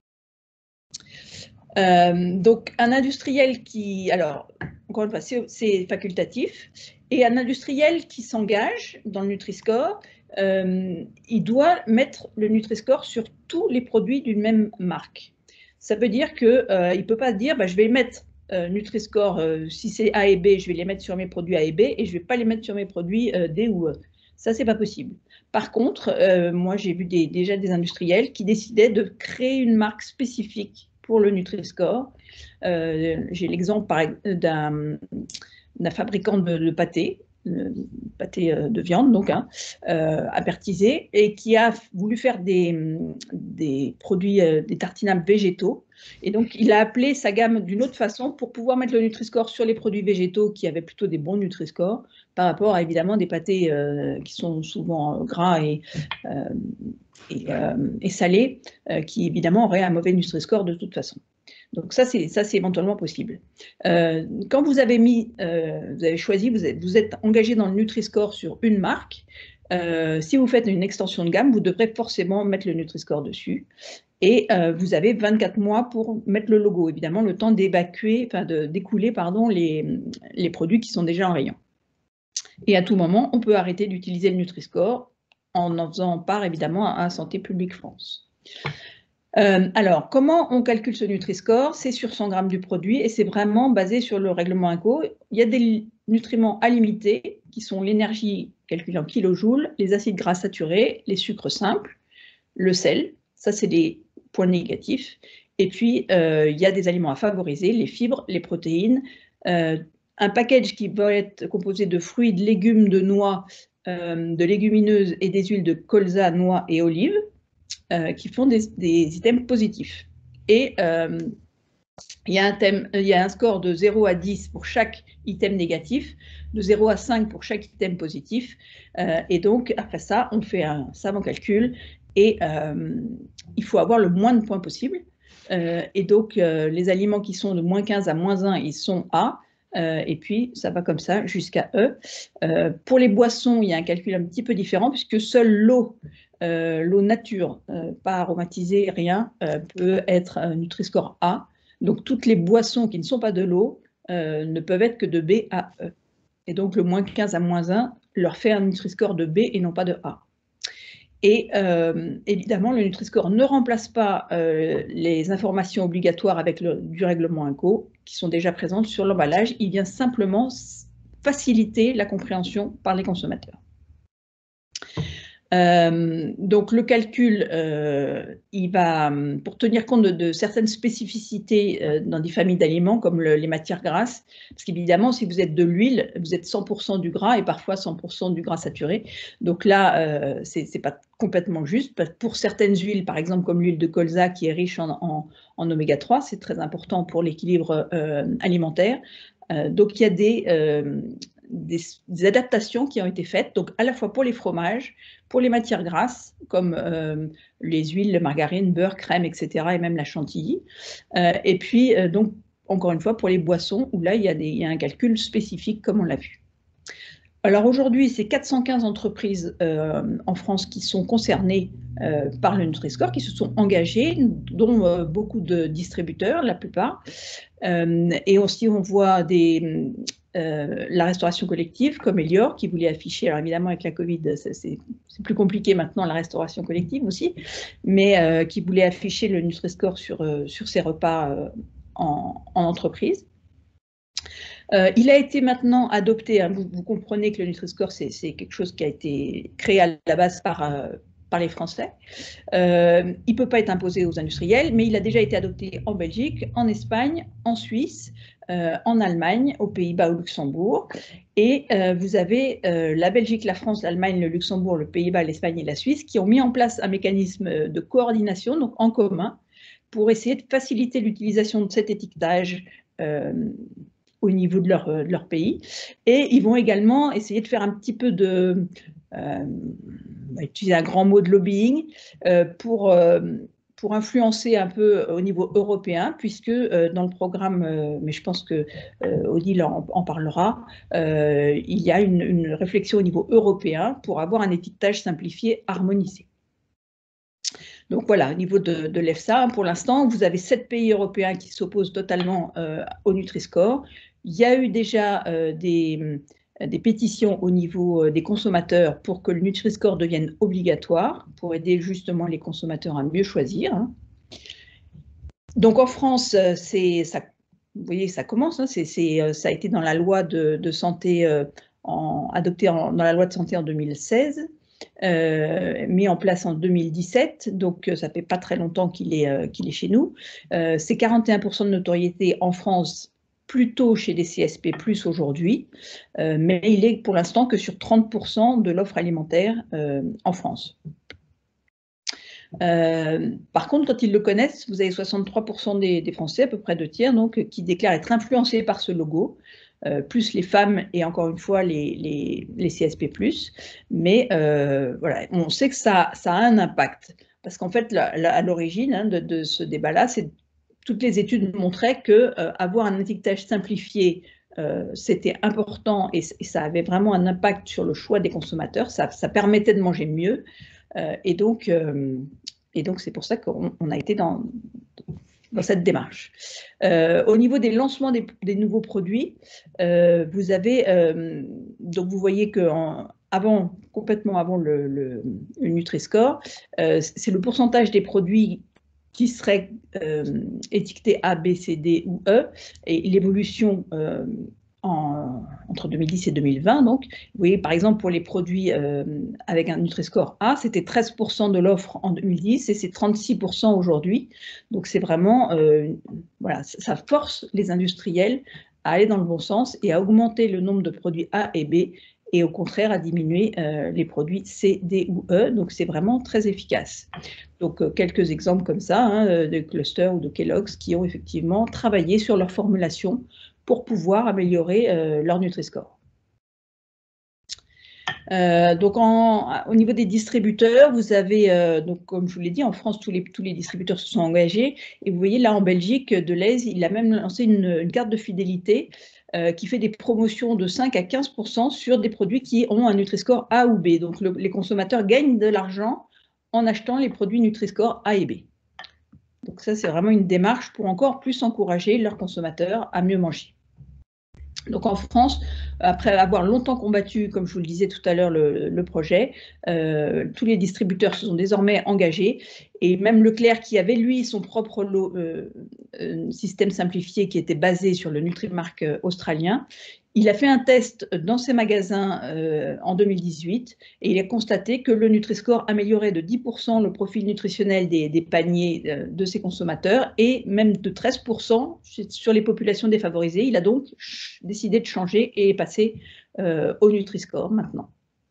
Speaker 4: Euh, donc un industriel qui, alors encore une fois, c'est facultatif, et un industriel qui s'engage dans le Nutri-Score, Euh, il doit mettre le Nutri-Score sur tous les produits d'une même marque. Ça veut dire qu'il euh, ne peut pas dire bah, je vais mettre euh, Nutri-Score, euh, si c'est A et B, je vais les mettre sur mes produits A et B et je ne vais pas les mettre sur mes produits euh, D ou E. Ça, ce n'est pas possible. Par contre, euh, moi j'ai vu des, déjà des industriels qui décidaient de créer une marque spécifique pour le Nutri-Score. Euh, J'ai l'exemple d'un fabricant de, de pâté, pâté de viande, donc, hein, euh, apertisé, et qui a voulu faire des, des produits, euh, des tartinables végétaux. Et donc, il a appelé sa gamme d'une autre façon pour pouvoir mettre le Nutri-Score sur les produits végétaux qui avaient plutôt des bons Nutri-Score par rapport à, évidemment, des pâtés euh, qui sont souvent gras et, euh, et, euh, et salés, euh, qui, évidemment, auraient un mauvais Nutri-Score de toute façon. Donc ça, c'est ça, c'est éventuellement possible. Euh, quand vous avez mis, euh, vous avez choisi, vous êtes, vous êtes engagé dans le Nutri-Score sur une marque, euh, si vous faites une extension de gamme, vous devrez forcément mettre le Nutri-Score dessus. Et euh, vous avez vingt-quatre mois pour mettre le logo, évidemment, le temps d'évacuer, enfin d'écouler, pardon, les, les produits qui sont déjà en rayon. Et à tout moment, on peut arrêter d'utiliser le Nutri-Score en en faisant part, évidemment, à Santé publique France. Euh, alors, comment on calcule ce Nutri-Score? C'est sur cent grammes du produit et c'est vraiment basé sur le règlement INCO. Il y a des nutriments à limiter qui sont l'énergie calculée en kilojoules, les acides gras saturés, les sucres simples, le sel, ça c'est des points négatifs. Et puis, euh, il y a des aliments à favoriser, les fibres, les protéines, euh, un package qui va être composé de fruits, de légumes, de noix, euh, de légumineuses et des huiles de colza, noix et olives. Euh, qui font des, des items positifs. Et euh, il y a un thème, il y a un score de zéro à dix pour chaque item négatif, de zéro à cinq pour chaque item positif. Euh, et donc, après ça, on fait un savant calcul et euh, il faut avoir le moins de points possible. Euh, et donc, euh, les aliments qui sont de moins quinze à moins un, ils sont A. Euh, et puis, ça va comme ça jusqu'à E. Euh, pour les boissons, il y a un calcul un petit peu différent puisque seule l'eau Euh, l'eau nature, euh, pas aromatisée, rien, euh, peut être un Nutri-Score A. Donc, toutes les boissons qui ne sont pas de l'eau euh, ne peuvent être que de B à E. Et donc, le moins quinze à moins un leur fait un Nutri-Score de B et non pas de A. Et euh, évidemment, le Nutri-Score ne remplace pas euh, les informations obligatoires avec le, du règlement INCO qui sont déjà présentes sur l'emballage. Il vient simplement faciliter la compréhension par les consommateurs. Euh, donc le calcul, euh, il va, pour tenir compte de, de certaines spécificités euh, dans des familles d'aliments comme le, les matières grasses, parce qu'évidemment si vous êtes de l'huile, vous êtes cent pour cent du gras et parfois cent pour cent du gras saturé. Donc là, euh, c'est pas complètement juste. Pour certaines huiles, par exemple comme l'huile de colza qui est riche en, en, en oméga trois, c'est très important pour l'équilibre euh, alimentaire. Euh, donc il y a des... Euh, Des, des adaptations qui ont été faites, donc à la fois pour les fromages, pour les matières grasses, comme euh, les huiles, le margarine, beurre, crème, et cetera, et même la chantilly. Euh, et puis, euh, donc, encore une fois, pour les boissons, où là, il y a, des, il y a un calcul spécifique, comme on l'a vu. Alors aujourd'hui, c'est quatre cent quinze entreprises euh, en France qui sont concernées euh, par le Nutri-Score, qui se sont engagées, dont euh, beaucoup de distributeurs, la plupart. Euh, et aussi, on voit des... Euh, la restauration collective, comme Elior, qui voulait afficher, alors évidemment avec la Covid, c'est plus compliqué maintenant la restauration collective aussi, mais euh, qui voulait afficher le Nutri-Score sur, euh, sur ses repas euh, en, en entreprise. Euh, il a été maintenant adopté, hein, vous, vous comprenez que le Nutri-Score, c'est quelque chose qui a été créé à la base par, euh, par les Français. Euh, il ne peut pas être imposé aux industriels, mais il a déjà été adopté en Belgique, en Espagne, en Suisse, euh, en Allemagne, aux Pays-Bas, au Luxembourg. Et euh, vous avez euh, la Belgique, la France, l'Allemagne, le Luxembourg, le Pays-Bas, l'Espagne et la Suisse qui ont mis en place un mécanisme de coordination, donc en commun, pour essayer de faciliter l'utilisation de cet étiquetage euh, au niveau de leur, de leur pays. Et ils vont également essayer de faire un petit peu de, euh, on va utiliser un grand mot de lobbying, euh, pour, euh, pour influencer un peu au niveau européen, puisque euh, dans le programme, euh, mais je pense que euh, Odile en, en parlera, euh, il y a une, une réflexion au niveau européen pour avoir un étiquetage simplifié, harmonisé. Donc voilà, au niveau de, de l'EFSA, pour l'instant, vous avez sept pays européens qui s'opposent totalement euh, au Nutri-Score. Il y a eu déjà euh, des, des pétitions au niveau euh, des consommateurs pour que le Nutri-Score devienne obligatoire, pour aider justement les consommateurs à mieux choisir. Hein. Donc en France, c'est ça, vous voyez, ça commence, hein, c'est, c'est, ça a été dans la loi de, de santé, euh, en, adoptée en, dans la loi de santé en deux mille seize. Euh, mis en place en deux mille dix-sept, donc ça fait pas très longtemps qu'il est, euh, qu'il est chez nous. Euh, c'est quarante et un pour cent de notoriété en France, plutôt chez des C S P plus, aujourd'hui, euh, mais il est pour l'instant que sur trente pour cent de l'offre alimentaire euh, en France. Euh, par contre, quand ils le connaissent, vous avez soixante-trois pour cent des, des Français, à peu près deux tiers, donc, qui déclarent être influencés par ce logo. Euh, plus les femmes et encore une fois les, les, les C S P plus, mais euh, voilà, on sait que ça, ça a un impact, parce qu'en fait, la, la, à l'origine hein, de, de ce débat-là, c'est toutes les études montraient que euh, avoir un étiquetage simplifié, euh, c'était important et, et ça avait vraiment un impact sur le choix des consommateurs, ça, ça permettait de manger mieux, euh, et donc euh, et donc c'est pour ça qu'on on a été dans dans cette démarche. Euh, au niveau des lancements des, des nouveaux produits, euh, vous avez, euh, donc vous voyez que en, avant, complètement avant le, le, le Nutri-Score, euh, c'est le pourcentage des produits qui seraient euh, étiquetés A, B, C, D ou E, et l'évolution euh, En, entre deux mille dix et deux mille vingt. Donc, vous voyez, par exemple, pour les produits euh, avec un Nutri-Score A, c'était treize pour cent de l'offre en deux mille dix et c'est trente-six pour cent aujourd'hui. Donc, c'est vraiment, euh, voilà, ça force les industriels à aller dans le bon sens et à augmenter le nombre de produits A et B et au contraire à diminuer euh, les produits C, D ou E. Donc, c'est vraiment très efficace. Donc, euh, quelques exemples comme ça, hein, de Cluster ou de Kellogg's qui ont effectivement travaillé sur leur formulation pour pouvoir améliorer euh, leur Nutri-Score. Euh, donc, en, au niveau des distributeurs, vous avez, euh, donc, comme je vous l'ai dit, en France, tous les, tous les distributeurs se sont engagés. Et vous voyez, là, en Belgique, Deleuze, il a même lancé une, une carte de fidélité euh, qui fait des promotions de cinq à quinze pour cent sur des produits qui ont un Nutri-Score A ou B. Donc, le, les consommateurs gagnent de l'argent en achetant les produits Nutri-Score A et B. Donc, ça, c'est vraiment une démarche pour encore plus encourager leurs consommateurs à mieux manger. Donc en France, après avoir longtemps combattu, comme je vous le disais tout à l'heure, le, le projet, euh, tous les distributeurs se sont désormais engagés et même Leclerc, qui avait lui son propre lot, euh, euh, système simplifié qui était basé sur le Nutrimark euh, australien, il a fait un test dans ses magasins euh, en deux mille dix-huit et il a constaté que le Nutri-Score améliorait de dix pour cent le profil nutritionnel des, des paniers euh, de ses consommateurs et même de treize pour cent sur les populations défavorisées. Il a donc décidé de changer et est passé euh, au Nutri-Score maintenant.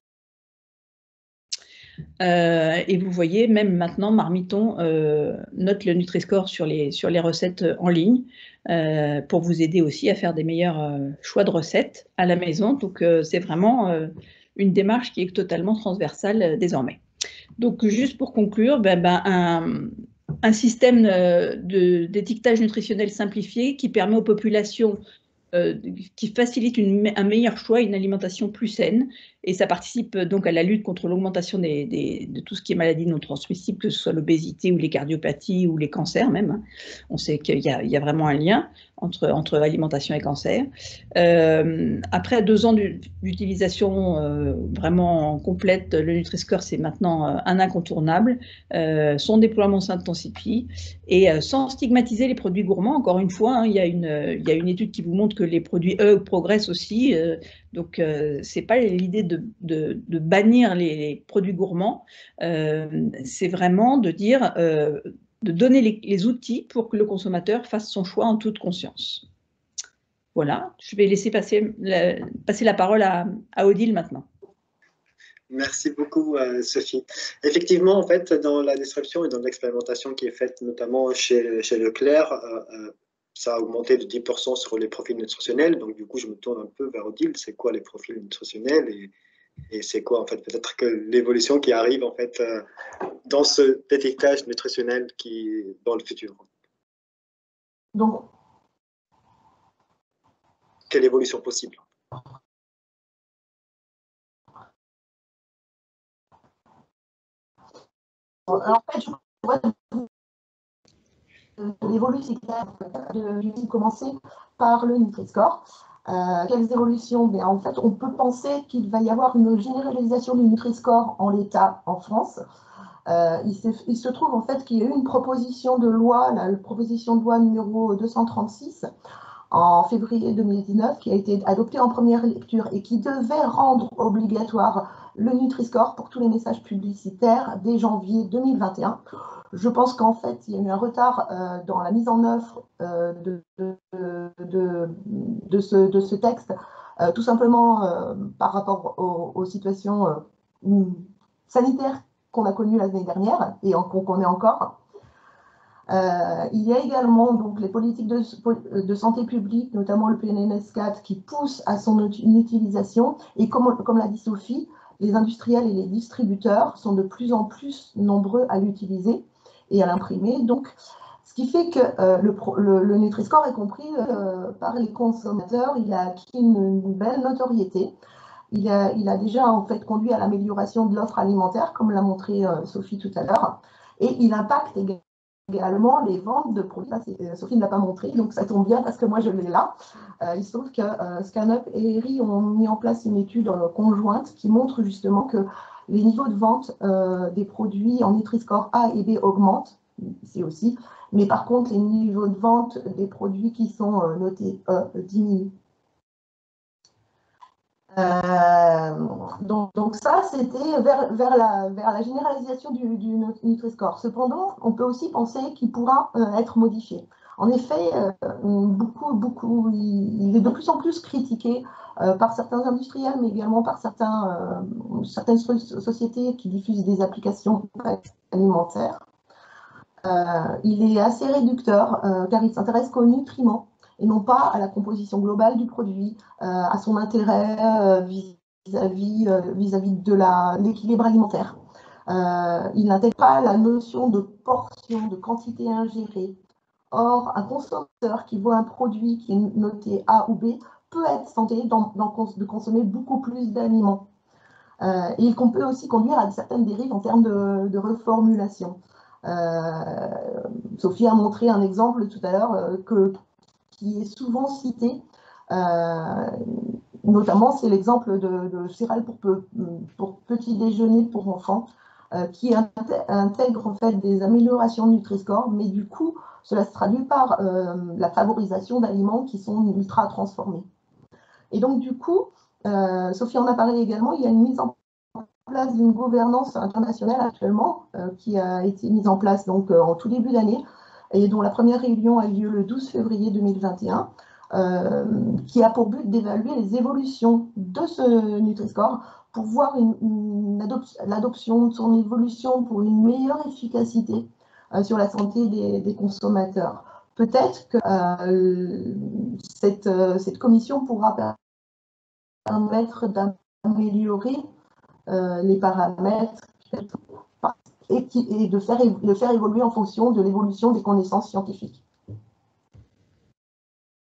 Speaker 4: Euh, et vous voyez, même maintenant, Marmiton euh, note le Nutri-Score sur les, sur les recettes en ligne euh, pour vous aider aussi à faire des meilleurs euh, choix de recettes à la maison. Donc, euh, c'est vraiment euh, une démarche qui est totalement transversale euh, désormais. Donc, juste pour conclure, ben, ben, un, un système d'étiquetage nutritionnel simplifié qui permet aux populations euh, qui facilite une, un meilleur choix, une alimentation plus saine. Et ça participe donc à la lutte contre l'augmentation des, des, de tout ce qui est maladie non transmissible, que ce soit l'obésité ou les cardiopathies ou les cancers même. On sait qu'il y a, il y a vraiment un lien entre, entre alimentation et cancer. Euh, après deux ans d'utilisation euh, vraiment complète, le Nutri-Score, c'est maintenant euh, un incontournable. Euh, son déploiement s'intensifie et euh, sans stigmatiser les produits gourmands, encore une fois, hein, il y a une, il y a une étude qui vous montre que les produits E progressent aussi. Euh, donc, euh, ce n'est pas l'idée de, de, de bannir les, les produits gourmands, euh, c'est vraiment de dire, euh, de donner les, les outils pour que le consommateur fasse son choix en toute conscience. Voilà, je vais laisser passer la, passer la parole à, à Odile maintenant.
Speaker 1: Merci beaucoup, euh, Sophie. Effectivement, en fait, dans la description et dans l'expérimentation qui est faite notamment chez, chez Leclerc, euh, euh, ça a augmenté de dix pour cent sur les profils nutritionnels. Donc, du coup, je me tourne un peu vers Odile. C'est quoi les profils nutritionnels et, et c'est quoi, en fait, peut-être que l'évolution qui arrive, en fait, euh, dans ce détectage nutritionnel qui dans le futur.
Speaker 5: Donc,
Speaker 1: quelle évolution possible?
Speaker 5: en fait, je vois l'évolution de commencer par le Nutri-Score. Euh, quelles évolutions? Bien, en fait, on peut penser qu'il va y avoir une généralisation du Nutri-Score en l'état en France. Euh, il, se, il se trouve en fait qu'il y a eu une proposition de loi, la, la proposition de loi numéro deux cent trente-six, en février deux mille dix-neuf, qui a été adoptée en première lecture et qui devait rendre obligatoire le Nutri-Score pour tous les messages publicitaires dès janvier deux mille vingt et un. Je pense qu'en fait, il y a eu un retard euh, dans la mise en œuvre euh, de, de, de, de, ce, de ce texte, euh, tout simplement euh, par rapport aux, aux situations euh, sanitaires qu'on a connues l'année dernière et qu'on connaît encore. Euh, il y a également donc, les politiques de, de santé publique, notamment le P N S quatre, qui poussent à son utilisation. Et comme, comme l'a dit Sophie, les industriels et les distributeurs sont de plus en plus nombreux à l'utiliser et à l'imprimer. Donc, ce qui fait que euh, le, le, le Nutri-Score est compris euh, par les consommateurs. Il a acquis une, une belle notoriété. Il a, il a déjà en fait conduit à l'amélioration de l'offre alimentaire, comme l'a montré euh, Sophie tout à l'heure. Et il impacte également également les ventes de produits. Là, Sophie ne l'a pas montré, donc ça tombe bien parce que moi je l'ai là. Euh, il se trouve que euh, ScanUp et E R I ont mis en place une étude euh, conjointe qui montre justement que les niveaux de vente euh, des produits en Nutri-Score A et B augmentent, ici aussi, mais par contre les niveaux de vente des produits qui sont euh, notés E diminuent. Euh, donc, donc ça, c'était vers, vers, la, vers la généralisation du, du Nutri-Score. Cependant, on peut aussi penser qu'il pourra euh, être modifié. En effet, euh, beaucoup, beaucoup, il, il est de plus en plus critiqué euh, par certains industriels, mais également par certains, euh, certaines sociétés qui diffusent des applications alimentaires. Euh, il est assez réducteur euh, car il s'intéresse qu'aux nutriments et non pas à la composition globale du produit, euh, à son intérêt euh, vis-à-vis euh, vis-à-vis de l'équilibre alimentaire. Euh, il n'intègre pas la notion de portion, de quantité ingérée. Or, un consommateur qui voit un produit qui est noté A ou B peut être tenté de consommer beaucoup plus d'aliments. Euh, et il peut aussi conduire à certaines dérives en termes de, de reformulation. Euh, Sophie a montré un exemple tout à l'heure euh, que qui est souvent cité, euh, notamment c'est l'exemple de, de céréales pour, pour petit déjeuner pour enfants, euh, qui intègre en fait des améliorations de Nutri-Score, mais du coup, cela se traduit par euh, la favorisation d'aliments qui sont ultra transformés. Et donc, du coup, euh, Sophie en a parlé également, il y a une mise en place d'une gouvernance internationale actuellement, euh, qui a été mise en place donc, euh, en tout début d'année, et dont la première réunion a eu lieu le douze février deux mille vingt et un, euh, qui a pour but d'évaluer les évolutions de ce Nutri-Score pour voir une, une adop- l'adoption de son évolution pour une meilleure efficacité euh, sur la santé des, des consommateurs. Peut-être que euh, cette, euh, cette commission pourra permettre d'améliorer euh, les paramètres et, qui, et de faire, de faire évoluer en fonction de l'évolution des connaissances scientifiques.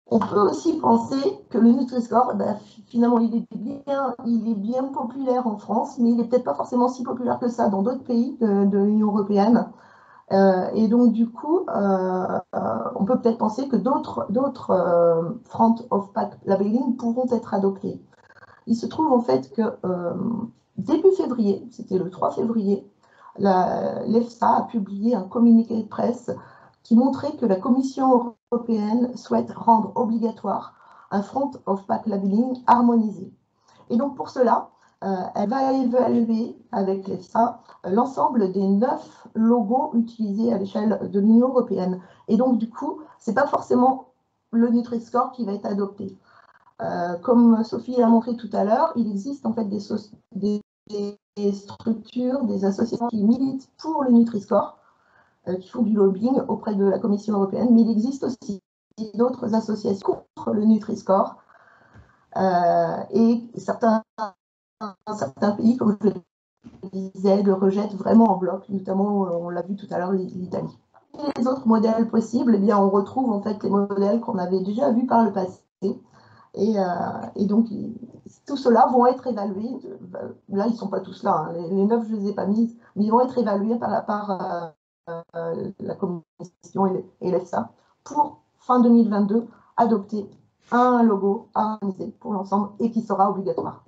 Speaker 5: On peut aussi penser que le Nutri-Score, ben, finalement, il est, bien, il est bien populaire en France, mais il n'est peut-être pas forcément si populaire que ça dans d'autres pays de, de l'Union européenne. Euh, et donc, du coup, euh, euh, on peut peut-être penser que d'autres euh, front of pack labeling pourront être adoptés. Il se trouve en fait que euh, début février, c'était le trois février, l'EFSA a publié un communiqué de presse qui montrait que la Commission européenne souhaite rendre obligatoire un front of pack labeling harmonisé. Et donc pour cela, euh, elle va évaluer avec l'EFSA euh, l'ensemble des neuf logos utilisés à l'échelle de l'Union européenne. Et donc du coup, ce n'est pas forcément le Nutri-Score qui va être adopté. Euh, comme Sophie a montré tout à l'heure, il existe en fait des, so des, des structures, des associations qui militent pour le Nutri-Score, euh, qui font du lobbying auprès de la Commission européenne, mais il existe aussi d'autres associations contre le Nutri-Score. Euh, et certains, certains pays, comme je le disais, le rejettent vraiment en bloc, notamment, on l'a vu tout à l'heure, l'Italie. Les autres modèles possibles, eh bien, on retrouve en fait les modèles qu'on avait déjà vus par le passé. Et, euh, et donc, tout cela vont être évalués. Là, ils ne sont pas tous là. Hein. Les, les neuf, je ne les ai pas mises, mais ils vont être évalués par, par euh, la Commission et l'EFSA pour fin deux mille vingt-deux adopter un logo harmonisé pour l'ensemble et qui sera obligatoire.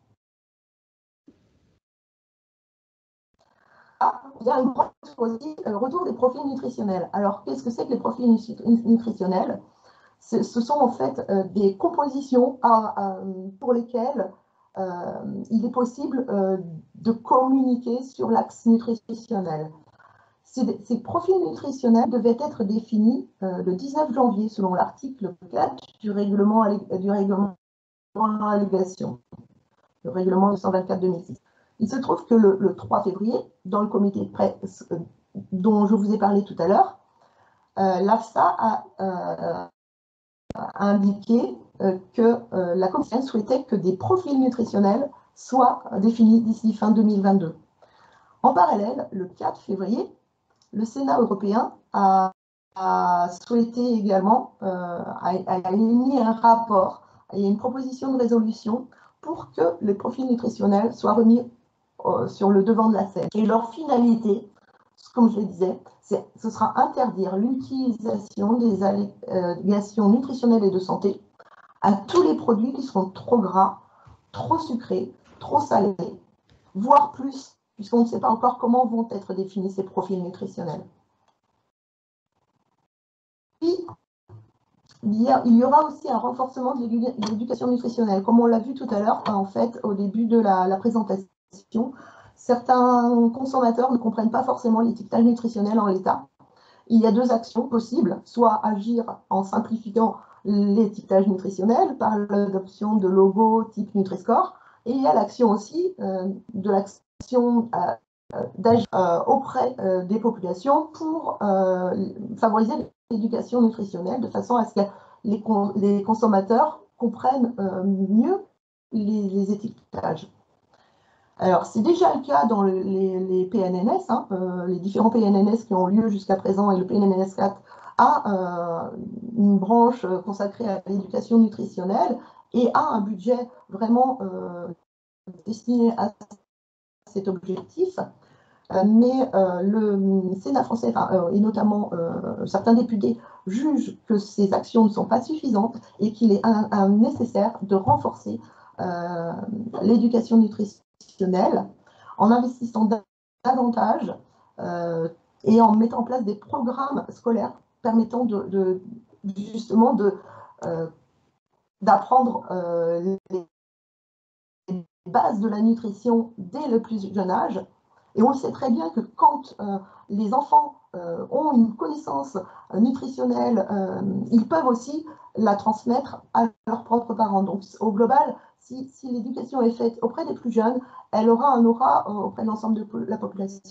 Speaker 5: Ah, il y a une aussi, euh, retour des profils nutritionnels. Alors, qu'est-ce que c'est que les profils nutritionnels? Ce sont en fait euh, des compositions à, à, pour lesquelles euh, il est possible euh, de communiquer sur l'axe nutritionnel. Ces, ces profils nutritionnels devaient être définis euh, le dix-neuf janvier selon l'article quatre du règlement, du règlement allégation, le règlement deux cent vingt-quatre deux mille six. Il se trouve que le, le trois février, dans le comité de presse euh, dont je vous ai parlé tout à l'heure, euh, l'AFSA a euh, a indiqué euh, que euh, la Commission souhaitait que des profils nutritionnels soient définis d'ici fin deux mille vingt-deux. En parallèle, le quatre février, le Sénat européen a, a souhaité également, euh, a, a émis un rapport et une proposition de résolution pour que les profils nutritionnels soient remis euh, sur le devant de la scène. Et leur finalité, comme je le disais, ce sera interdire l'utilisation des allégations nutritionnelles et de santé à tous les produits qui seront trop gras, trop sucrés, trop salés, voire plus, puisqu'on ne sait pas encore comment vont être définis ces profils nutritionnels. Puis, il y, a, il y aura aussi un renforcement de l'éducation nutritionnelle. Comme on l'a vu tout à l'heure, en fait, au début de la, la présentation, certains consommateurs ne comprennent pas forcément l'étiquetage nutritionnel en l'état. Il y a deux actions possibles, soit agir en simplifiant l'étiquetage nutritionnel par l'adoption de logos type Nutri-Score, et il y a l'action aussi euh, de l'action euh, d'agir euh, auprès euh, des populations pour euh, favoriser l'éducation nutritionnelle de façon à ce que les, con les consommateurs comprennent euh, mieux les, les étiquetages. Alors, c'est déjà le cas dans le, les, les P N N S, hein, euh, les différents P N N S qui ont lieu jusqu'à présent, et le P N N S quatre a euh, une branche consacrée à l'éducation nutritionnelle et a un budget vraiment euh, destiné à cet objectif. Euh, mais euh, le Sénat français, enfin, euh, et notamment euh, certains députés, jugent que ces actions ne sont pas suffisantes et qu'il est un, un nécessaire de renforcer euh, l'éducation nutritionnelle en investissant davantage euh, et en mettant en place des programmes scolaires permettant de, de justement de euh, d'apprendre euh, les bases de la nutrition dès le plus jeune âge. Et on sait très bien que quand euh, les enfants euh, ont une connaissance euh, nutritionnelle, euh, ils peuvent aussi la transmettre à leurs propres parents. Donc au global, si, si l'éducation est faite auprès des plus jeunes, elle aura un aura euh, auprès de l'ensemble de la population.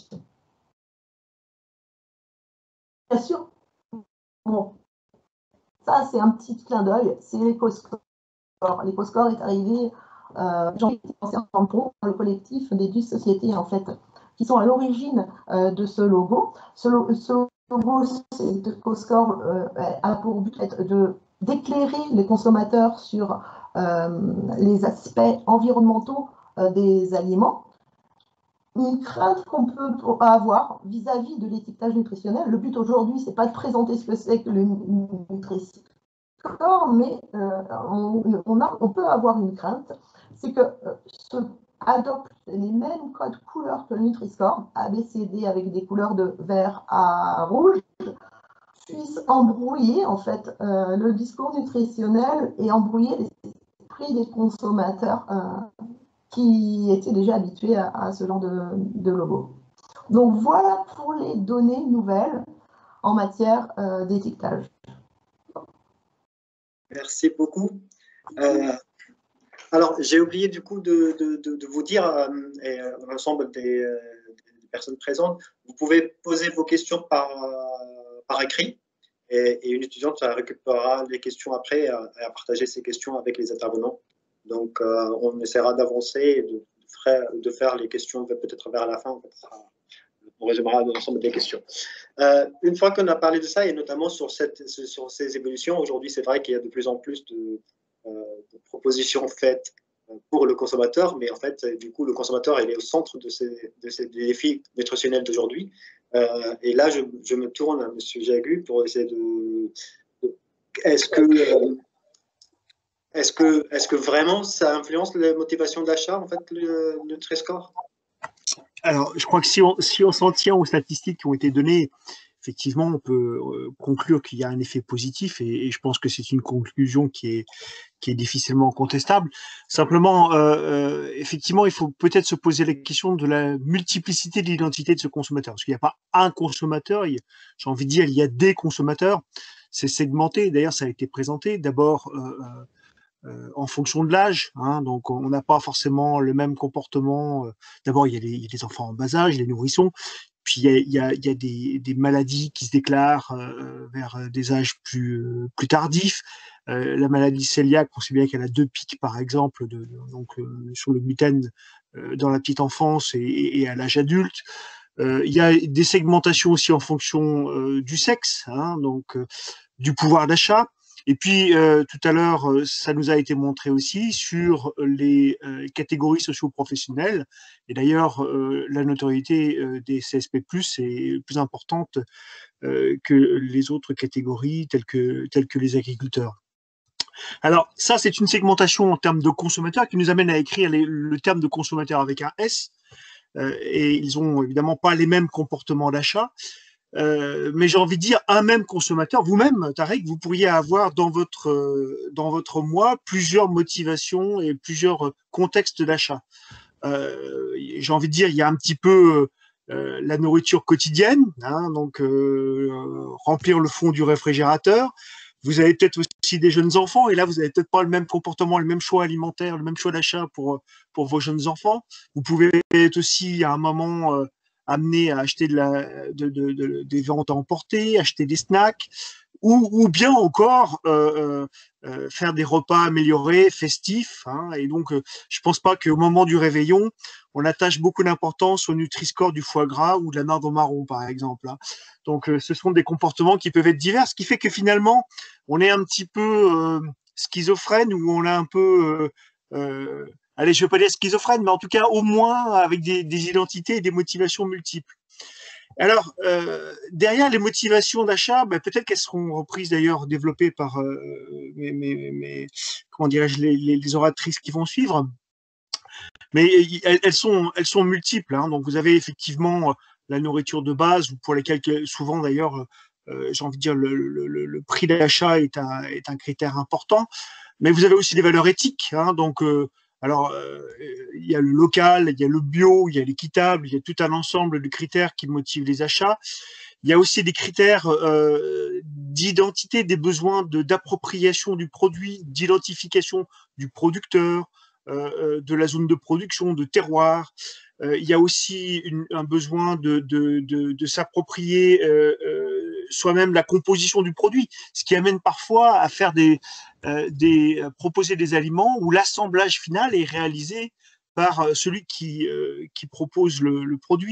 Speaker 5: Bien sûr, bon, ça c'est un petit clin d'œil, c'est l'EcoScore. L'EcoScore est arrivé, euh, dans le collectif des dix sociétés en fait, qui sont à l'origine euh, de ce logo. Ce, lo ce logo, l'EcoScore, euh, a pour but de d'éclairer les consommateurs sur euh, les aspects environnementaux euh, des aliments. Une crainte qu'on peut avoir vis-à-vis de l'étiquetage nutritionnel. Le but aujourd'hui, ce n'est pas de présenter ce que c'est que le Nutri-Score, mais euh, on, on, a, on peut avoir une crainte, c'est que euh, ce adopte les mêmes codes couleurs que le Nutri-Score, A B C D avec des couleurs de vert à rouge, puisse embrouiller en fait euh, le discours nutritionnel et embrouiller les esprits des consommateurs euh, qui étaient déjà habitués à, à ce genre de, de logo. Donc voilà pour les données nouvelles en matière euh, d'étiquetage.
Speaker 1: Merci beaucoup. Euh, alors, j'ai oublié du coup de, de, de, de vous dire, euh, et euh, l'ensemble des, euh, des personnes présentes, vous pouvez poser vos questions par, euh, par écrit, et, et une étudiante récupérera les questions après et à, à partager ces questions avec les intervenants. Donc, euh, on essaiera d'avancer et de, de, faire, de faire les questions peut-être vers la fin. En fait, on résumera l'ensemble des questions. Euh, une fois qu'on a parlé de ça, et notamment sur, cette, sur ces évolutions, aujourd'hui, c'est vrai qu'il y a de plus en plus de, euh, de propositions faites pour le consommateur, mais en fait, du coup, le consommateur il est au centre de ces, de ces défis nutritionnels d'aujourd'hui. Euh, et là, je, je me tourne à M. Jagu pour essayer de... de est-ce que... Euh, Est-ce que, est-ce que vraiment ça influence la motivation d'achat, en fait, le, le Nutri-Score?
Speaker 6: Alors, je crois que si on, si on s'en tient aux statistiques qui ont été données, effectivement, on peut euh, conclure qu'il y a un effet positif et, et je pense que c'est une conclusion qui est, qui est difficilement contestable. Simplement, euh, euh, effectivement, il faut peut-être se poser la question de la multiplicité de l'identité de ce consommateur. Parce qu'il n'y a pas un consommateur, j'ai envie de dire, il y a des consommateurs. C'est segmenté, d'ailleurs, ça a été présenté. D'abord, euh, Euh, en fonction de l'âge, hein, donc on n'a pas forcément le même comportement. D'abord, il y a les, il y a les enfants en bas âge, les nourrissons, puis il y a, il y a, il y a des, des maladies qui se déclarent euh, vers des âges plus, euh, plus tardifs. Euh, la maladie cœliaque, on sait bien qu'elle a deux pics, par exemple, de, de, donc, euh, sur le gluten euh, dans la petite enfance et, et à l'âge adulte. Euh, il y a des segmentations aussi en fonction euh, du sexe, hein, donc euh, du pouvoir d'achat. Et puis, euh, tout à l'heure, ça nous a été montré aussi sur les euh, catégories socio-professionnelles. Et d'ailleurs, euh, la notoriété euh, des C S P plus, est plus importante euh, que les autres catégories, telles que, telles que les agriculteurs. Alors, ça, c'est une segmentation en termes de consommateurs qui nous amène à écrire les, le terme de consommateur avec un S. Euh, et ils n'ont évidemment pas les mêmes comportements d'achat. Euh, mais j'ai envie de dire, un même consommateur, vous-même, Tarek, vous pourriez avoir dans votre, euh, dans votre moi plusieurs motivations et plusieurs contextes d'achat. Euh, j'ai envie de dire, il y a un petit peu euh, la nourriture quotidienne, hein, donc euh, remplir le fond du réfrigérateur. Vous avez peut-être aussi des jeunes enfants, et là, vous n'avez peut-être pas le même comportement, le même choix alimentaire, le même choix d'achat pour, pour vos jeunes enfants. Vous pouvez être aussi, à un moment, euh, amené à acheter de la, de, de, de, des ventes à emporter, acheter des snacks, ou, ou bien encore euh, euh, faire des repas améliorés, festifs. Hein, et donc, euh, je pense pas qu'au moment du réveillon, on attache beaucoup d'importance au Nutri-Score du foie gras ou de la marde au marron, par exemple. Hein. Donc, euh, ce sont des comportements qui peuvent être divers, ce qui fait que finalement, on est un petit peu euh, schizophrène ou on a un peu... Euh, euh, allez, je ne veux pas dire schizophrène, mais en tout cas, au moins avec des, des identités et des motivations multiples. Alors, euh, derrière les motivations d'achat, ben, peut-être qu'elles seront reprises d'ailleurs, développées par euh, mes, mes, mes, comment dirais-je, les, les, les oratrices qui vont suivre. Mais elles, elles, sont, elles sont multiples. Hein. Donc, vous avez effectivement la nourriture de base, pour lesquelles souvent d'ailleurs, euh, j'ai envie de dire, le, le, le, le prix d'achat est un, est un critère important. Mais vous avez aussi des valeurs éthiques. Hein, donc, euh, alors, euh, il y a le local, il y a le bio, il y a l'équitable, il y a tout un ensemble de critères qui motivent les achats. Il y a aussi des critères euh, d'identité, des besoins de, d'appropriation du produit, d'identification du producteur, euh, de la zone de production, de terroir. Euh, il y a aussi une, un besoin de, de, de, de s'approprier euh, euh, soi-même la composition du produit, ce qui amène parfois à faire des, euh, des proposer des aliments où l'assemblage final est réalisé par celui qui, euh, qui propose le, le produit.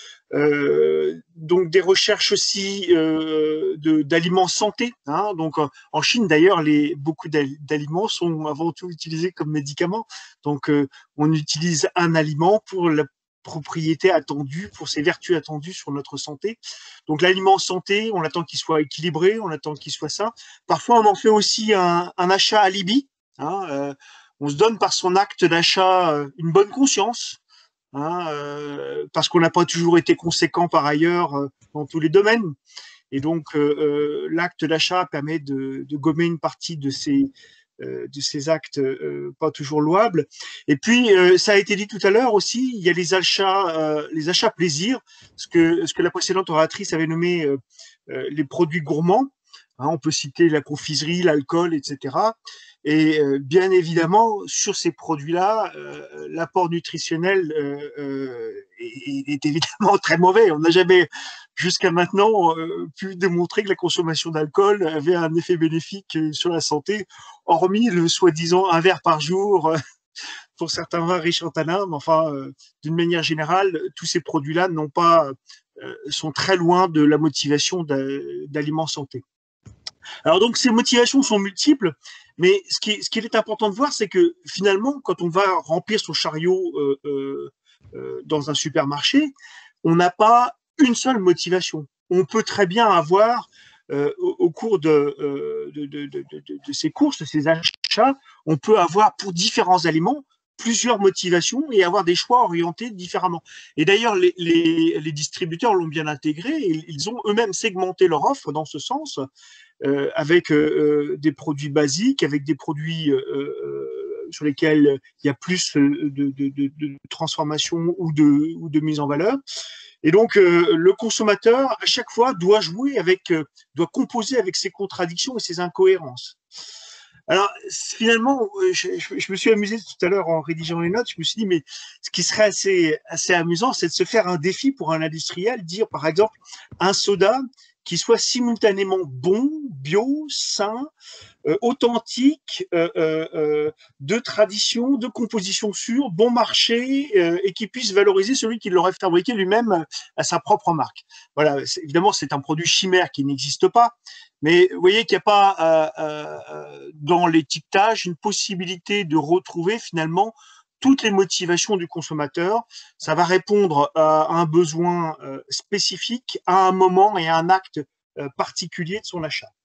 Speaker 6: Euh, donc des recherches aussi euh, d'aliments santé. Hein. Donc en Chine d'ailleurs, les beaucoup d'aliments sont avant tout utilisés comme médicaments. Donc euh, on utilise un aliment pour la propriété attendue, pour ses vertus attendues sur notre santé. Donc l'aliment santé, on attend qu'il soit équilibré, on attend qu'il soit sain. Parfois on en fait aussi un, un achat alibi. Hein. Euh, on se donne par son acte d'achat une bonne conscience. Hein, euh, parce qu'on n'a pas toujours été conséquent par ailleurs euh, dans tous les domaines. Et donc, euh, euh, l'acte d'achat permet de, de gommer une partie de ces, euh, de ces actes euh, pas toujours louables. Et puis, euh, ça a été dit tout à l'heure aussi, il y a les achats, euh, les achats plaisir, ce que, ce que la précédente oratrice avait nommé euh, euh, les produits gourmands. Hein, on peut citer la confiserie, l'alcool, et cetera. Et euh, bien évidemment, sur ces produits-là, euh, l'apport nutritionnel euh, euh, est, est évidemment très mauvais. On n'a jamais, jusqu'à maintenant, euh, pu démontrer que la consommation d'alcool avait un effet bénéfique sur la santé, hormis le soi-disant un verre par jour euh, pour certains vins riches en tanins. Mais enfin, euh, d'une manière générale, tous ces produits-là n'ont pas, euh, sont très loin de la motivation d'aliments santé. Alors donc, ces motivations sont multiples. Mais ce qui, ce qu'il est important de voir, c'est que finalement, quand on va remplir son chariot euh, euh, euh, dans un supermarché, on n'a pas une seule motivation. On peut très bien avoir, euh, au, au cours de, euh, de, de, de, de, de ces courses, de ces achats, on peut avoir pour différents aliments plusieurs motivations et avoir des choix orientés différemment. Et d'ailleurs, les, les, les distributeurs l'ont bien intégré et ils ont eux-mêmes segmenté leur offre dans ce sens. Euh, avec euh, des produits basiques, avec des produits euh, euh, sur lesquels il y a plus de, de, de, de transformation ou de, ou de mise en valeur. Et donc, euh, le consommateur, à chaque fois, doit jouer avec, euh, doit composer avec ses contradictions et ses incohérences. Alors, finalement, je, je, je me suis amusé tout à l'heure en rédigeant les notes, je me suis dit, mais ce qui serait assez, assez amusant, c'est de se faire un défi pour un industriel, dire, par exemple, un soda qui soit simultanément bon, bio, sain, euh, authentique, euh, euh, de tradition, de composition sûre, bon marché, euh, et qui puisse valoriser celui qui l'aurait fabriqué lui-même à sa propre marque. Voilà, évidemment, c'est un produit chimère qui n'existe pas, mais vous voyez qu'il n'y a pas euh, euh, dans l'étiquetage une possibilité de retrouver finalement toutes les motivations du consommateur. Ça va répondre à un besoin euh, spécifique, à un moment et à un acte euh, particulier de son achat.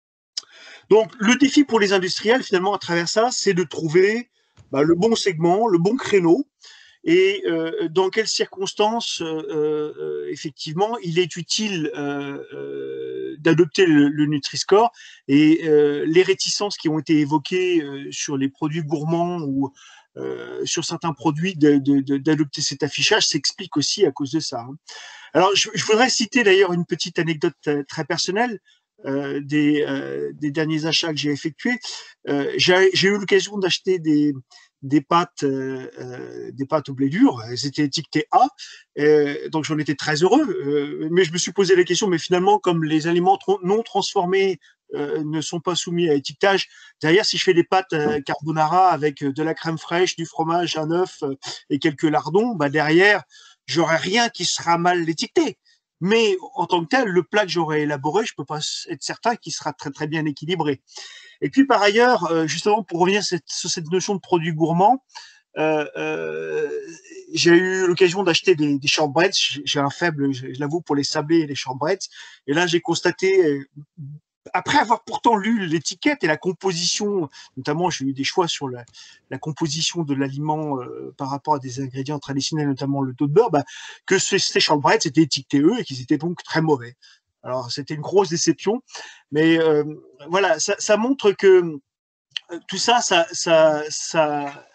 Speaker 6: Donc, le défi pour les industriels, finalement, à travers ça, c'est de trouver bah, le bon segment, le bon créneau, et euh, dans quelles circonstances, euh, euh, effectivement, il est utile euh, euh, d'adopter le, le Nutri-Score. Et euh, les réticences qui ont été évoquées euh, sur les produits gourmands ou Euh, sur certains produits d'adopter cet affichage s'explique aussi à cause de ça. Hein. Alors, je, je voudrais citer d'ailleurs une petite anecdote très personnelle euh, des, euh, des derniers achats que j'ai effectués. Euh, j'ai eu l'occasion d'acheter des, des pâtes, euh, euh, des pâtes au blé dur. Elles étaient étiquetées A, euh, donc j'en étais très heureux. Euh, mais je me suis posé la question, mais finalement, comme les aliments non transformés Euh, ne sont pas soumis à étiquetage. Derrière, si je fais des pâtes euh, carbonara avec de la crème fraîche, du fromage, un œuf euh, et quelques lardons, bah derrière, j'aurai rien qui sera mal étiqueté. Mais en tant que tel, le plat que j'aurai élaboré, je peux pas être certain qu'il sera très très bien équilibré. Et puis par ailleurs, euh, justement pour revenir cette, sur cette notion de produit gourmand, euh, euh, j'ai eu l'occasion d'acheter des, des shortbreads. J'ai un faible, je, je l'avoue, pour les sablés et les shortbreads. Et là, j'ai constaté euh, après avoir pourtant lu l'étiquette et la composition, notamment j'ai eu des choix sur la, la composition de l'aliment euh, par rapport à des ingrédients traditionnels, notamment le taux de beurre, bah, que ces, ces shortbreads étaient étiquetés eux et qu'ils étaient donc très mauvais. Alors c'était une grosse déception, mais euh, voilà, ça, ça montre que euh, tout ça, ça, ça, ça,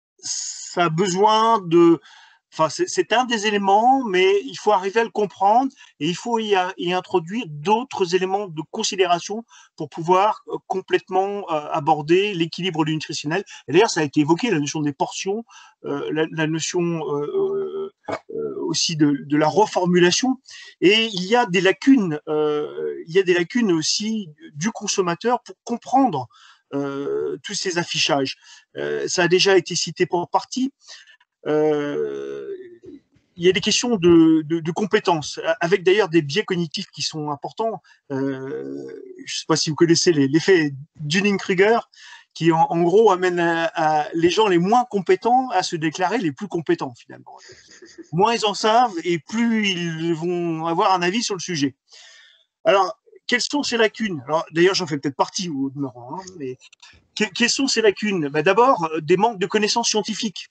Speaker 6: ça a besoin de... Enfin, c'est un des éléments, mais il faut arriver à le comprendre et il faut y, a, y introduire d'autres éléments de considération pour pouvoir euh, complètement euh, aborder l'équilibre nutritionnel. Et d'ailleurs, ça a été évoqué, la notion des portions, euh, la, la notion euh, euh, aussi de, de la reformulation. Et il y a des lacunes, euh, il y a des lacunes aussi du consommateur pour comprendre euh, tous ces affichages. Euh, ça a déjà été cité pour partie. euh, il y a des questions de, de, de compétences, avec d'ailleurs des biais cognitifs qui sont importants. Euh, je ne sais pas si vous connaissez l'effet Dunning-Kruger, qui en, en gros amène à, à les gens les moins compétents à se déclarer les plus compétents finalement. Moins ils en savent et plus ils vont avoir un avis sur le sujet. Alors, quelles sont ces lacunes? Alors, d'ailleurs, j'en fais peut-être partie au demeurant, hein, mais que, quelles sont ces lacunes? Ben, d'abord, des manques de connaissances scientifiques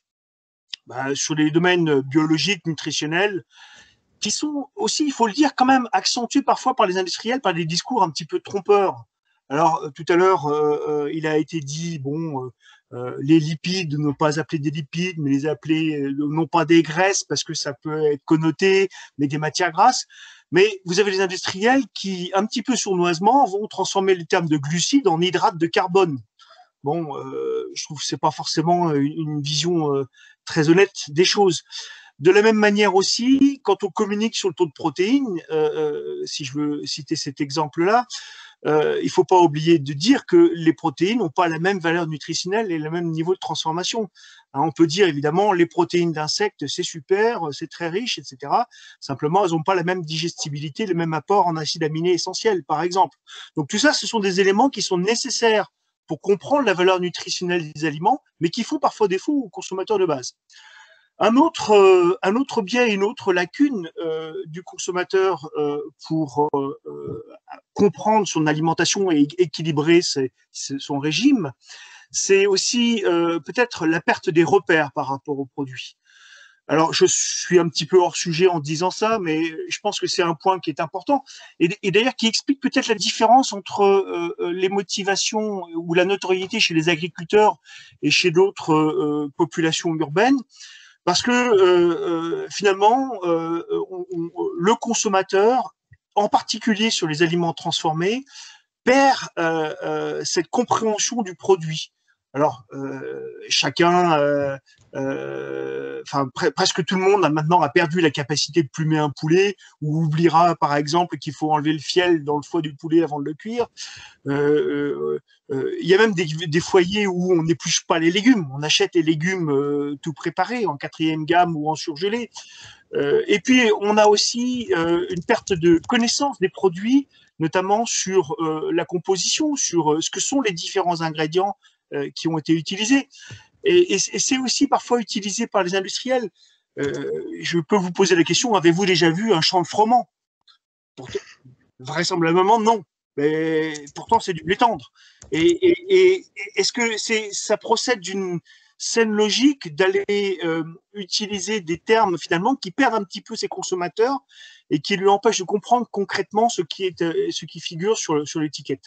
Speaker 6: ben, sur les domaines biologiques, nutritionnels, qui sont aussi, il faut le dire, quand même accentués parfois par les industriels, par des discours un petit peu trompeurs. Alors, tout à l'heure, euh, il a été dit, bon, euh, les lipides, ne pas appeler des lipides, mais les appeler euh, non pas des graisses, parce que ça peut être connoté, mais des matières grasses. Mais vous avez les industriels qui, un petit peu sournoisement, vont transformer les termes de glucides en hydrates de carbone. Bon, euh, je trouve que c'est pas forcément une, une vision euh, très honnête des choses. De la même manière aussi, quand on communique sur le taux de protéines, euh, si je veux citer cet exemple-là, euh, il ne faut pas oublier de dire que les protéines n'ont pas la même valeur nutritionnelle et le même niveau de transformation. Hein, on peut dire évidemment les protéines d'insectes, c'est super, c'est très riche, et cetera. Simplement, elles n'ont pas la même digestibilité, le même apport en acides aminés essentiels, par exemple. Donc tout ça, ce sont des éléments qui sont nécessaires pour comprendre la valeur nutritionnelle des aliments, mais qui font parfois défaut aux consommateurs de base. Un autre, euh, un autre biais, une autre lacune euh, du consommateur euh, pour euh, comprendre son alimentation et équilibrer ses, ses, son régime, c'est aussi euh, peut-être la perte des repères par rapport aux produits. Alors, je suis un petit peu hors sujet en disant ça, mais je pense que c'est un point qui est important et, et d'ailleurs qui explique peut-être la différence entre euh, les motivations ou la notoriété chez les agriculteurs et chez d'autres euh, populations urbaines. Parce que euh, finalement, euh, on, on, le consommateur, en particulier sur les aliments transformés, perd euh, euh, cette compréhension du produit. Alors, euh, chacun, euh, euh, enfin pre presque tout le monde a maintenant a perdu la capacité de plumer un poulet, ou oubliera par exemple qu'il faut enlever le fiel dans le foie du poulet avant de le cuire. Euh, euh, il y a même des, des foyers où on n'épluche pas les légumes, on achète les légumes euh, tout préparés en quatrième gamme ou en surgelé. Euh, et puis on a aussi euh, une perte de connaissance des produits, notamment sur euh, la composition, sur euh, ce que sont les différents ingrédients euh, qui ont été utilisés. Et, et, et c'est aussi parfois utilisé par les industriels. Euh, je peux vous poser la question, avez-vous déjà vu un champ de froment? Pourtant, vraisemblablement non. Mais pourtant, c'est du blé tendre. Et, et, et est-ce que c'est, ça procède d'une saine logique d'aller euh, utiliser des termes finalement qui perdent un petit peu ses consommateurs et qui lui empêchent de comprendre concrètement ce qui est, ce qui figure sur, sur l'étiquette?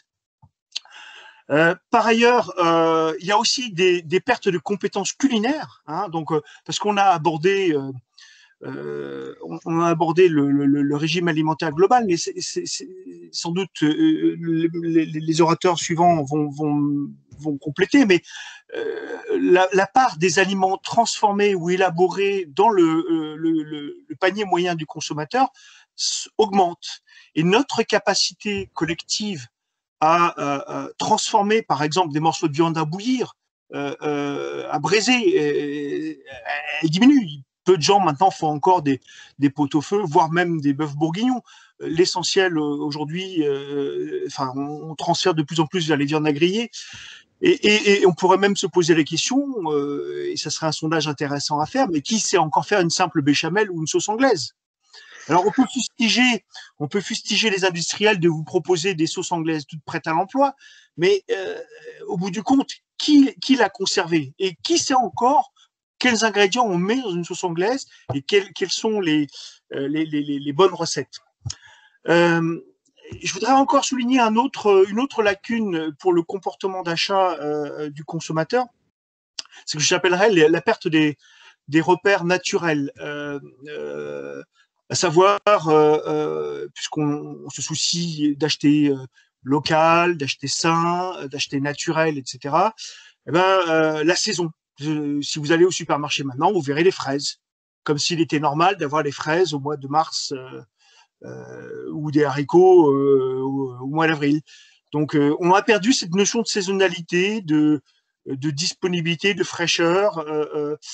Speaker 6: Euh, par ailleurs, euh, il y a aussi des, des pertes de compétences culinaires, hein, donc euh, parce qu'on a abordé euh, Euh, on, on a abordé le, le, le régime alimentaire global, mais c'est, c'est, c'est, sans doute euh, les, les orateurs suivants vont, vont, vont compléter, mais euh, la, la part des aliments transformés ou élaborés dans le, le, le, le panier moyen du consommateur augmente. Et notre capacité collective à, à, à transformer, par exemple, des morceaux de viande à bouillir, euh, euh, à braiser, euh, elle diminue. Peu de gens maintenant font encore des, des pot-au-feu, voire même des bœufs bourguignons. L'essentiel aujourd'hui, euh, enfin, on transfère de plus en plus vers les viandes à griller. Et, et, et on pourrait même se poser la question, euh, et ça serait un sondage intéressant à faire, mais qui sait encore faire une simple béchamel ou une sauce anglaise? Alors on peut fustiger, on peut fustiger les industriels de vous proposer des sauces anglaises toutes prêtes à l'emploi, mais euh, au bout du compte, qui, qui l'a conservé? Et qui sait encore quels ingrédients on met dans une sauce anglaise et quelles, quelles sont les, euh, les, les, les bonnes recettes. Euh, je voudrais encore souligner un autre, une autre lacune pour le comportement d'achat euh, du consommateur, c'est que j'appellerais la perte des, des repères naturels, euh, euh, à savoir, euh, euh, puisqu'on se soucie d'acheter euh, local, d'acheter sain, d'acheter naturel, et cetera, eh ben, euh, la saison. Si vous allez au supermarché maintenant, vous verrez les fraises, comme s'il était normal d'avoir les fraises au mois de mars euh, euh, ou des haricots euh, au, au mois d'avril. Donc, euh, on a perdu cette notion de saisonnalité, de, de disponibilité, de fraîcheur. Euh,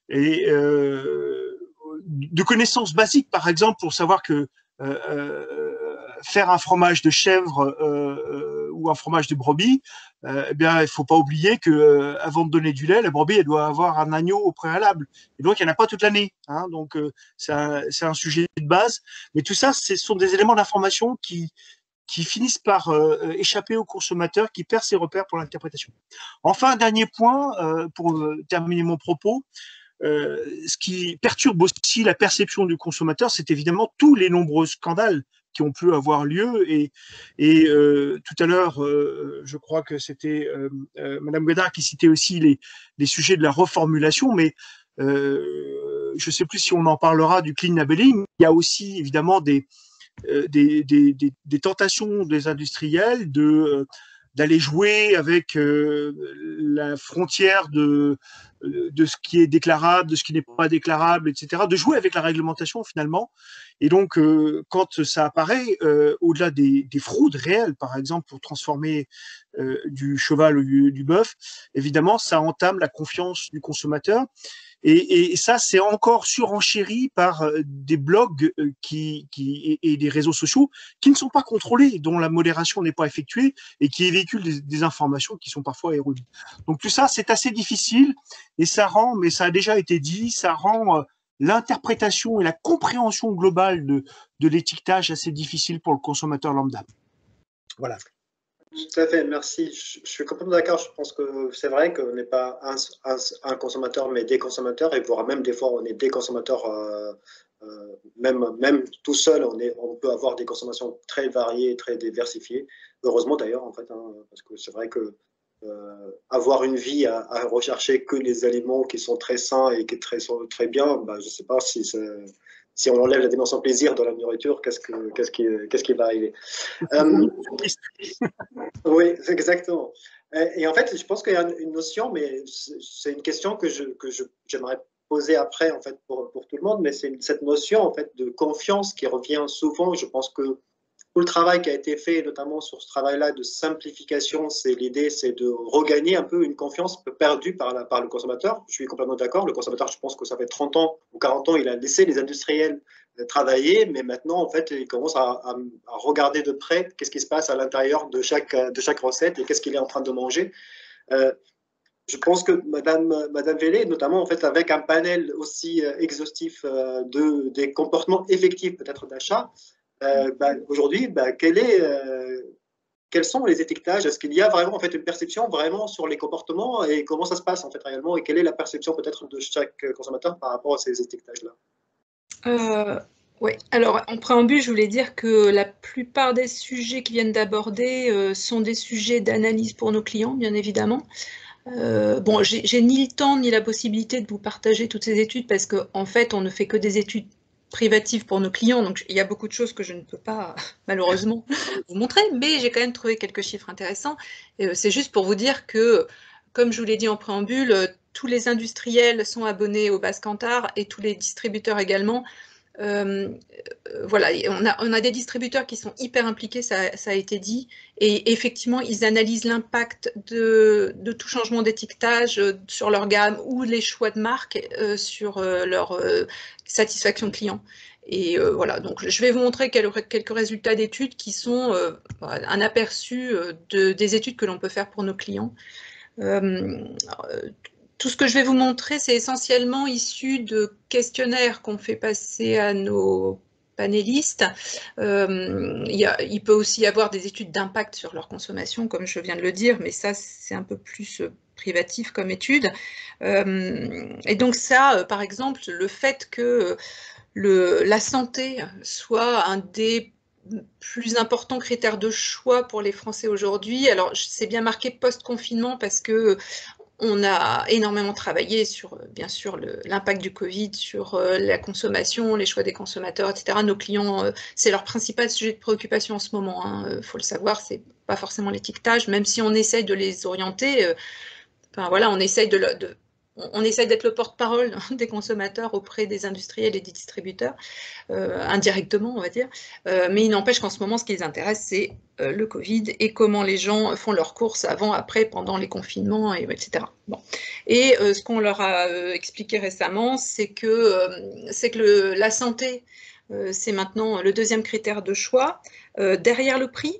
Speaker 6: et euh, de connaissances basiques, par exemple, pour savoir que euh, euh, faire un fromage de chèvre euh, ou un fromage de brebis, euh, eh bien, il faut pas oublier que euh, avant de donner du lait, la brebis elle doit avoir un agneau au préalable. Et donc, il n'y en a pas toute l'année. Hein, donc, euh, c'est un, c'est un sujet de base. Mais tout ça, ce sont des éléments d'information qui qui finissent par euh, échapper au consommateur qui perd ses repères pour l'interprétation. Enfin, un dernier point, euh, pour euh, terminer mon propos, euh, ce qui perturbe aussi la perception du consommateur, c'est évidemment tous les nombreux scandales qui ont pu avoir lieu. Et, et euh, tout à l'heure, euh, je crois que c'était euh, euh, Madame Godard qui citait aussi les, les sujets de la reformulation, mais euh, je ne sais plus si on en parlera du clean labeling. Il y a aussi évidemment des Euh, des, des, des, des tentations des industriels de euh, d'aller jouer avec euh, la frontière de de ce qui est déclarable, de ce qui n'est pas déclarable, et cetera, de jouer avec la réglementation finalement. Et donc, euh, quand ça apparaît, euh, au-delà des, des fraudes réelles, par exemple, pour transformer euh, du cheval ou du, du bœuf, évidemment, ça entame la confiance du consommateur. Et, et ça, c'est encore surenchéri par des blogs qui, qui, et, et des réseaux sociaux qui ne sont pas contrôlés, dont la modération n'est pas effectuée et qui véhiculent des, des informations qui sont parfois erronées. Donc tout ça, c'est assez difficile et ça rend, mais ça a déjà été dit, ça rend l'interprétation et la compréhension globale de, de l'étiquetage assez difficile pour le consommateur lambda. Voilà.
Speaker 1: Tout à fait, merci. Je, je suis complètement d'accord. Je pense que c'est vrai qu'on n'est pas un, un, un consommateur, mais des consommateurs, et voire même des fois, on est des consommateurs, euh, euh, même, même tout seul, on, est, on peut avoir des consommations très variées, très diversifiées. Heureusement d'ailleurs, en fait, hein, parce que c'est vrai que euh, avoir une vie à, à rechercher que les aliments qui sont très sains et qui très, sont très bien, bah, je ne sais pas si c'est... Si on enlève la dimension plaisir dans la nourriture, qu'est-ce, que, qu'est-ce, qui, qu'est-ce qui va arriver euh, Oui, exactement. Et en fait, je pense qu'il y a une notion, mais c'est une question que, je, que je, j'aimerais poser après en fait, pour, pour tout le monde, mais c'est cette notion en fait, de confiance qui revient souvent. Je pense que tout le travail qui a été fait, notamment sur ce travail-là de simplification, c'est l'idée, c'est de regagner un peu une confiance perdue par, la, par le consommateur. Je suis complètement d'accord. Le consommateur, je pense que ça fait trente ans ou quarante ans, il a laissé les industriels travailler, mais maintenant, en fait, il commence à, à, à regarder de près qu'est-ce qui se passe à l'intérieur de chaque, de chaque recette et qu'est-ce qu'il est en train de manger. Euh, je pense que Madame, Madame Vélé, notamment en fait, avec un panel aussi exhaustif de, des comportements effectifs peut-être d'achat, Euh, bah, aujourd'hui, bah, quel est, euh, quels sont les étiquetages? Est-ce qu'il y a vraiment en fait, une perception vraiment sur les comportements et comment ça se passe en fait, réellement? Et quelle est la perception peut-être de chaque consommateur par rapport à ces étiquetages-là?
Speaker 7: euh, Oui, alors en préambule, je voulais dire que la plupart des sujets qui viennent d'aborder euh, sont des sujets d'analyse pour nos clients, bien évidemment. Euh, bon, j'ai ni le temps ni la possibilité de vous partager toutes ces études parce qu'en en fait, on ne fait que des études privatives pour nos clients, donc il y a beaucoup de choses que je ne peux pas malheureusement vous montrer, mais j'ai quand même trouvé quelques chiffres intéressants. C'est juste pour vous dire que, comme je vous l'ai dit en préambule, tous les industriels sont abonnés au Base Kantar et tous les distributeurs également. Euh, voilà, on a, on a des distributeurs qui sont hyper impliqués, ça, ça a été dit, et effectivement, ils analysent l'impact de, de tout changement d'étiquetage sur leur gamme ou les choix de marque euh, sur euh, leur euh, satisfaction client. Et euh, voilà, donc je vais vous montrer quelques, quelques résultats d'études qui sont euh, un aperçu de, des études que l'on peut faire pour nos clients. Euh, Tout ce que je vais vous montrer, c'est essentiellement issu de questionnaires qu'on fait passer à nos panélistes. Euh, il, y a, il peut aussi y avoir des études d'impact sur leur consommation, comme je viens de le dire, mais ça, c'est un peu plus privatif comme étude. Euh, et donc ça, euh, par exemple, le fait que le, la santé soit un des plus importants critères de choix pour les Français aujourd'hui. Alors, c'est bien marqué post-confinement parce que on a énormément travaillé sur, bien sûr, l'impact du Covid, sur euh, la consommation, les choix des consommateurs, et cetera. Nos clients, euh, c'est leur principal sujet de préoccupation en ce moment. Il hein, faut le savoir, c'est pas forcément l'étiquetage, même si on essaye de les orienter. Euh, enfin, voilà, on essaye de, de on, on essaye d'être le porte-parole des consommateurs auprès des industriels et des distributeurs, euh, indirectement, on va dire. Euh, mais il n'empêche qu'en ce moment, ce qui les intéresse, c'est euh, le Covid et comment les gens font leurs courses avant, après, pendant les confinements, et, etc. Bon. Et euh, ce qu'on leur a euh, expliqué récemment, c'est que, euh, c'est que le, la santé, euh, c'est maintenant le deuxième critère de choix, euh, derrière le prix.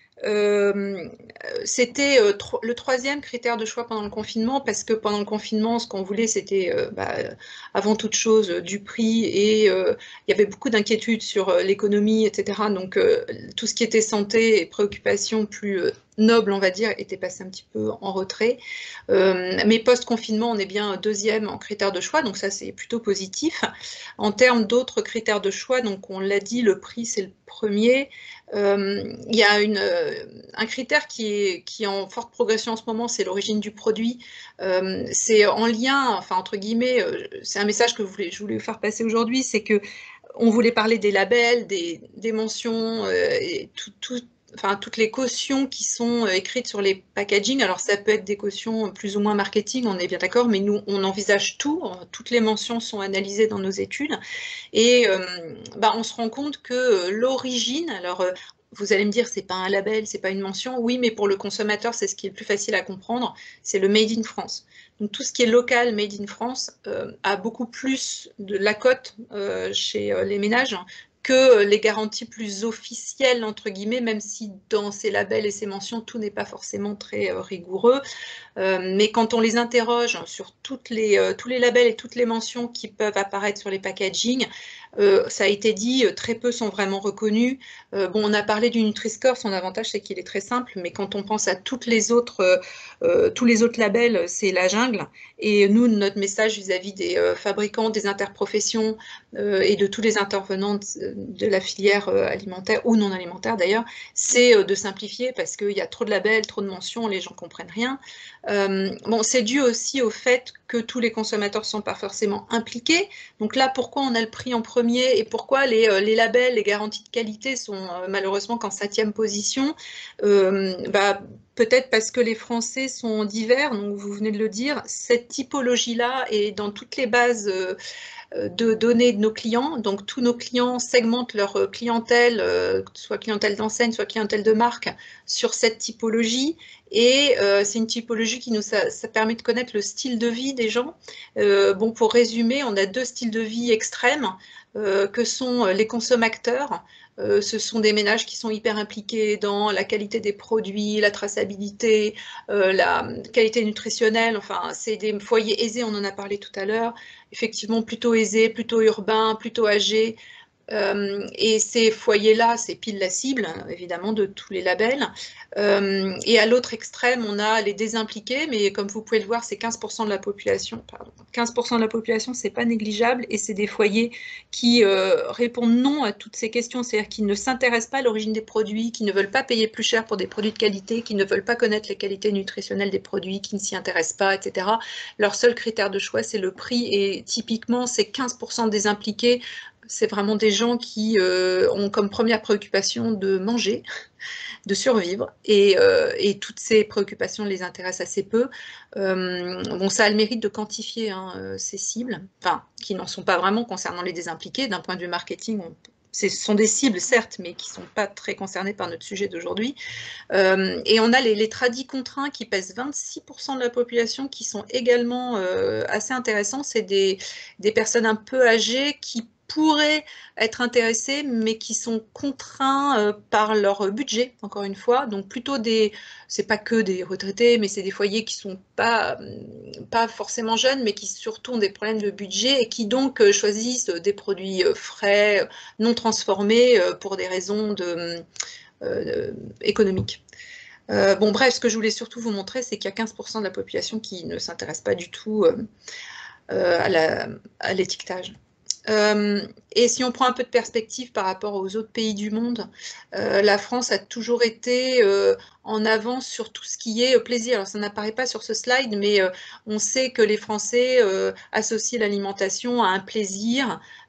Speaker 7: Euh, c'était euh, tro le troisième critère de choix pendant le confinement, parce que pendant le confinement, ce qu'on voulait, c'était euh, bah, avant toute chose euh, du prix, et euh, il y avait beaucoup d'inquiétudes sur euh, l'économie, et cetera. Donc euh, tout ce qui était santé et préoccupations plus euh, nobles, on va dire, était passé un petit peu en retrait. Euh, mais post-confinement, on est bien deuxième en critère de choix, donc ça c'est plutôt positif. En termes d'autres critères de choix, donc on l'a dit, le prix c'est le premier. Euh, il y a une, euh, un critère qui est, qui est en forte progression en ce moment, c'est l'origine du produit. Euh, c'est en lien, enfin entre guillemets, euh, c'est un message que je voulais, je voulais vous faire passer aujourd'hui, c'est que on voulait parler des labels, des, des mentions, euh, et tout, tout, enfin, toutes les cautions qui sont écrites sur les packaging. Alors ça peut être des cautions plus ou moins marketing, on est bien d'accord, mais nous on envisage tout, toutes les mentions sont analysées dans nos études, et euh, bah, on se rend compte que l'origine, alors euh, vous allez me dire c'est pas un label, c'est pas une mention, oui, mais pour le consommateur c'est ce qui est le plus facile à comprendre, c'est le Made in France. Donc tout ce qui est local, Made in France, euh, a beaucoup plus de la cote euh, chez euh, les ménages que les garanties plus officielles, entre guillemets, même si dans ces labels et ces mentions, tout n'est pas forcément très euh, rigoureux. Euh, mais quand on les interroge sur toutes les, euh, tous les labels et toutes les mentions qui peuvent apparaître sur les packaging, euh, ça a été dit, très peu sont vraiment reconnus. Euh, bon, on a parlé du Nutri-Score, son avantage c'est qu'il est très simple, mais quand on pense à toutes les autres, euh, tous les autres labels, c'est la jungle. Et nous, notre message vis-à-vis des euh, fabricants, des interprofessions euh, et de tous les intervenants de, de la filière euh, alimentaire ou non alimentaire d'ailleurs, c'est euh, de simplifier, parce qu'il y a trop de labels, trop de mentions, les gens comprennent rien. Euh, bon, c'est dû aussi au fait que tous les consommateurs ne sont pas forcément impliqués. Donc là, pourquoi on a le prix en premier et pourquoi les, euh, les labels, les garanties de qualité sont euh, malheureusement qu'en septième position, euh, bah, peut-être parce que les Français sont divers, donc vous venez de le dire, cette typologie-là est dans toutes les bases euh, de données de nos clients. Donc tous nos clients segmentent leur clientèle, euh, soit clientèle d'enseigne, soit clientèle de marque, sur cette typologie. Et euh, c'est une typologie qui nous ça, ça permet de connaître le style de vie des gens. Euh, bon, pour résumer, on a deux styles de vie extrêmes euh, que sont les consommateurs. Euh, ce sont des ménages qui sont hyper impliqués dans la qualité des produits, la traçabilité, euh, la qualité nutritionnelle. Enfin, c'est des foyers aisés, on en a parlé tout à l'heure. Effectivement, plutôt aisés, plutôt urbains, plutôt âgés. Euh, et ces foyers-là, c'est pile la cible, évidemment, de tous les labels. Euh, et à l'autre extrême, on a les désimpliqués, mais comme vous pouvez le voir, c'est quinze pour cent de la population. Pardon, quinze pour cent de la population, c'est pas négligeable, et c'est des foyers qui euh, répondent non à toutes ces questions, c'est-à-dire qu'ils ne s'intéressent pas à l'origine des produits, qui ne veulent pas payer plus cher pour des produits de qualité, qui ne veulent pas connaître les qualités nutritionnelles des produits, qui ne s'y intéressent pas, et cetera. Leur seul critère de choix, c'est le prix, et typiquement, ces quinze pour cent des impliqués, c'est vraiment des gens qui euh, ont comme première préoccupation de manger, de survivre, et, euh, et toutes ces préoccupations les intéressent assez peu. Euh, bon, ça a le mérite de quantifier hein, ces cibles, enfin, qui n'en sont pas vraiment concernant les désimpliqués. D'un point de vue marketing, on, ce sont des cibles, certes, mais qui ne sont pas très concernées par notre sujet d'aujourd'hui. Euh, et on a les, les tradis contraints qui pèsent vingt-six pour cent de la population, qui sont également euh, assez intéressants. C'est des, des personnes un peu âgées qui pourraient être intéressés, mais qui sont contraints euh, par leur budget, encore une fois. Donc plutôt des, c'est pas que des retraités, mais c'est des foyers qui sont pas, pas forcément jeunes, mais qui surtout ont des problèmes de budget et qui donc euh, choisissent des produits euh, frais, non transformés, euh, pour des raisons de, euh, économiques. Euh, bon, bref, ce que je voulais surtout vous montrer, c'est qu'il y a quinze pour cent de la population qui ne s'intéresse pas du tout euh, euh, à l'étiquetage. Euh, et si on prend un peu de perspective par rapport aux autres pays du monde, euh, la France a toujours été euh, en avance sur tout ce qui est plaisir. Alors ça n'apparaît pas sur ce slide, mais euh, on sait que les Français euh, associent l'alimentation à un plaisir,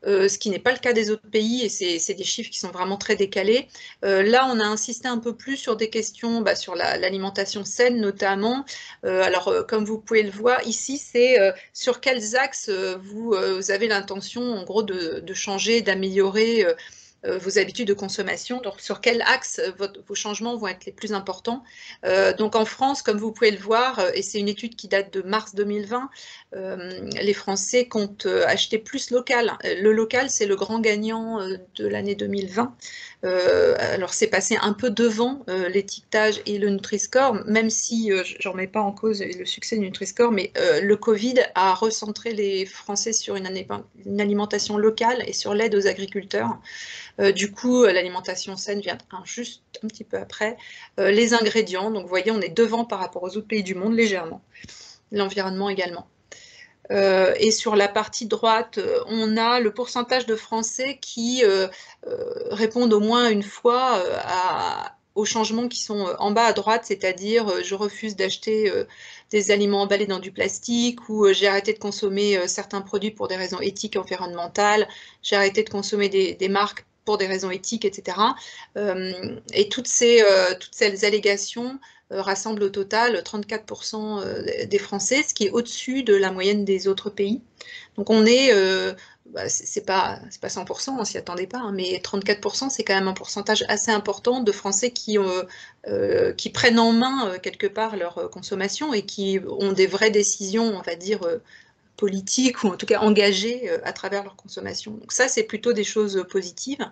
Speaker 7: euh, ce qui n'est pas le cas des autres pays, et c'est des chiffres qui sont vraiment très décalés. Euh, là, on a insisté un peu plus sur des questions, bah, sur l'alimentation la, saine notamment. Euh, alors, euh, comme vous pouvez le voir ici, c'est euh, sur quels axes euh, vous, euh, vous avez l'intention, en gros, de, de changer, d'améliorer euh, vos habitudes de consommation, donc sur quel axe votre, vos changements vont être les plus importants. Euh, donc en France, comme vous pouvez le voir, et c'est une étude qui date de mars deux mille vingt, euh, les Français comptent acheter plus local. Le local, c'est le grand gagnant de l'année deux mille vingt. Euh, alors c'est passé un peu devant euh, l'étiquetage et le Nutri-Score, même si euh, je n'en mets pas en cause le succès du Nutri-Score, mais euh, le Covid a recentré les Français sur une, une alimentation locale et sur l'aide aux agriculteurs. Euh, du coup, l'alimentation saine vient un, juste un petit peu après. Euh, les ingrédients, donc vous voyez, on est devant par rapport aux autres pays du monde légèrement. L'environnement également. Euh, et sur la partie droite, on a le pourcentage de Français qui euh, euh, répondent au moins une fois euh, à, aux changements qui sont en bas à droite, c'est-à-dire euh, je refuse d'acheter euh, des aliments emballés dans du plastique, ou euh, j'ai arrêté de consommer euh, certains produits pour des raisons éthiques et environnementales, j'ai arrêté de consommer des, des marques pour des raisons éthiques, et cetera. Euh, et toutes ces, euh, toutes ces allégations euh, rassemblent au total trente-quatre pour cent des Français, ce qui est au-dessus de la moyenne des autres pays. Donc on est, euh, bah, c'est pas, c'est pas cent pour cent, on s'y attendait pas, hein, mais trente-quatre pour cent, c'est quand même un pourcentage assez important de Français qui, ont, euh, qui prennent en main euh, quelque part leur consommation et qui ont des vraies décisions, on va dire, euh, politiques, ou en tout cas engagées euh, à travers leur consommation. Donc ça, c'est plutôt des choses positives.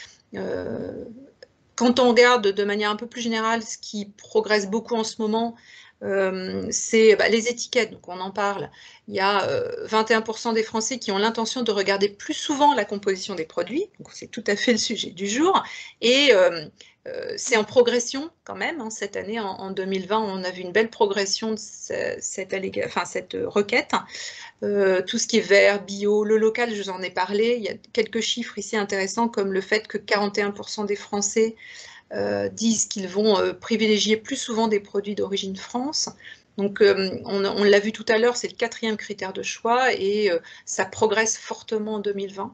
Speaker 7: Euh, quand on regarde de manière un peu plus générale ce qui progresse beaucoup en ce moment, euh, c'est bah, les étiquettes, donc on en parle. Il y a euh, vingt et un pour cent des Français qui ont l'intention de regarder plus souvent la composition des produits, donc c'est tout à fait le sujet du jour, et euh, euh, c'est en progression quand même, hein, cette année, en, en deux mille vingt, on a vu une belle progression de cette, cette, enfin, cette requête. Euh, tout ce qui est vert, bio, le local, je vous en ai parlé. Il y a quelques chiffres ici intéressants, comme le fait que quarante et un pour cent des Français euh, disent qu'ils vont euh, privilégier plus souvent des produits d'origine France. Donc, euh, on, on l'a vu tout à l'heure, c'est le quatrième critère de choix, et euh, ça progresse fortement en deux mille vingt.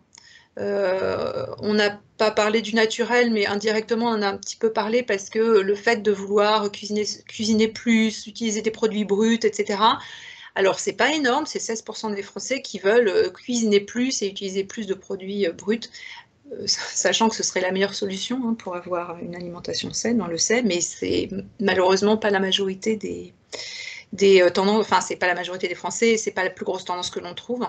Speaker 7: Euh, on n'a pas parlé du naturel, mais indirectement, on en a un petit peu parlé, parce que le fait de vouloir cuisiner, cuisiner plus, utiliser des produits bruts, et cetera, alors, c'est pas énorme, c'est seize pour cent des Français qui veulent cuisiner plus et utiliser plus de produits bruts, sachant que ce serait la meilleure solution, hein, pour avoir une alimentation saine, on le sait, mais c'est malheureusement pas la majorité des, des tendances, enfin, c'est pas la majorité des Français, c'est pas la plus grosse tendance que l'on trouve.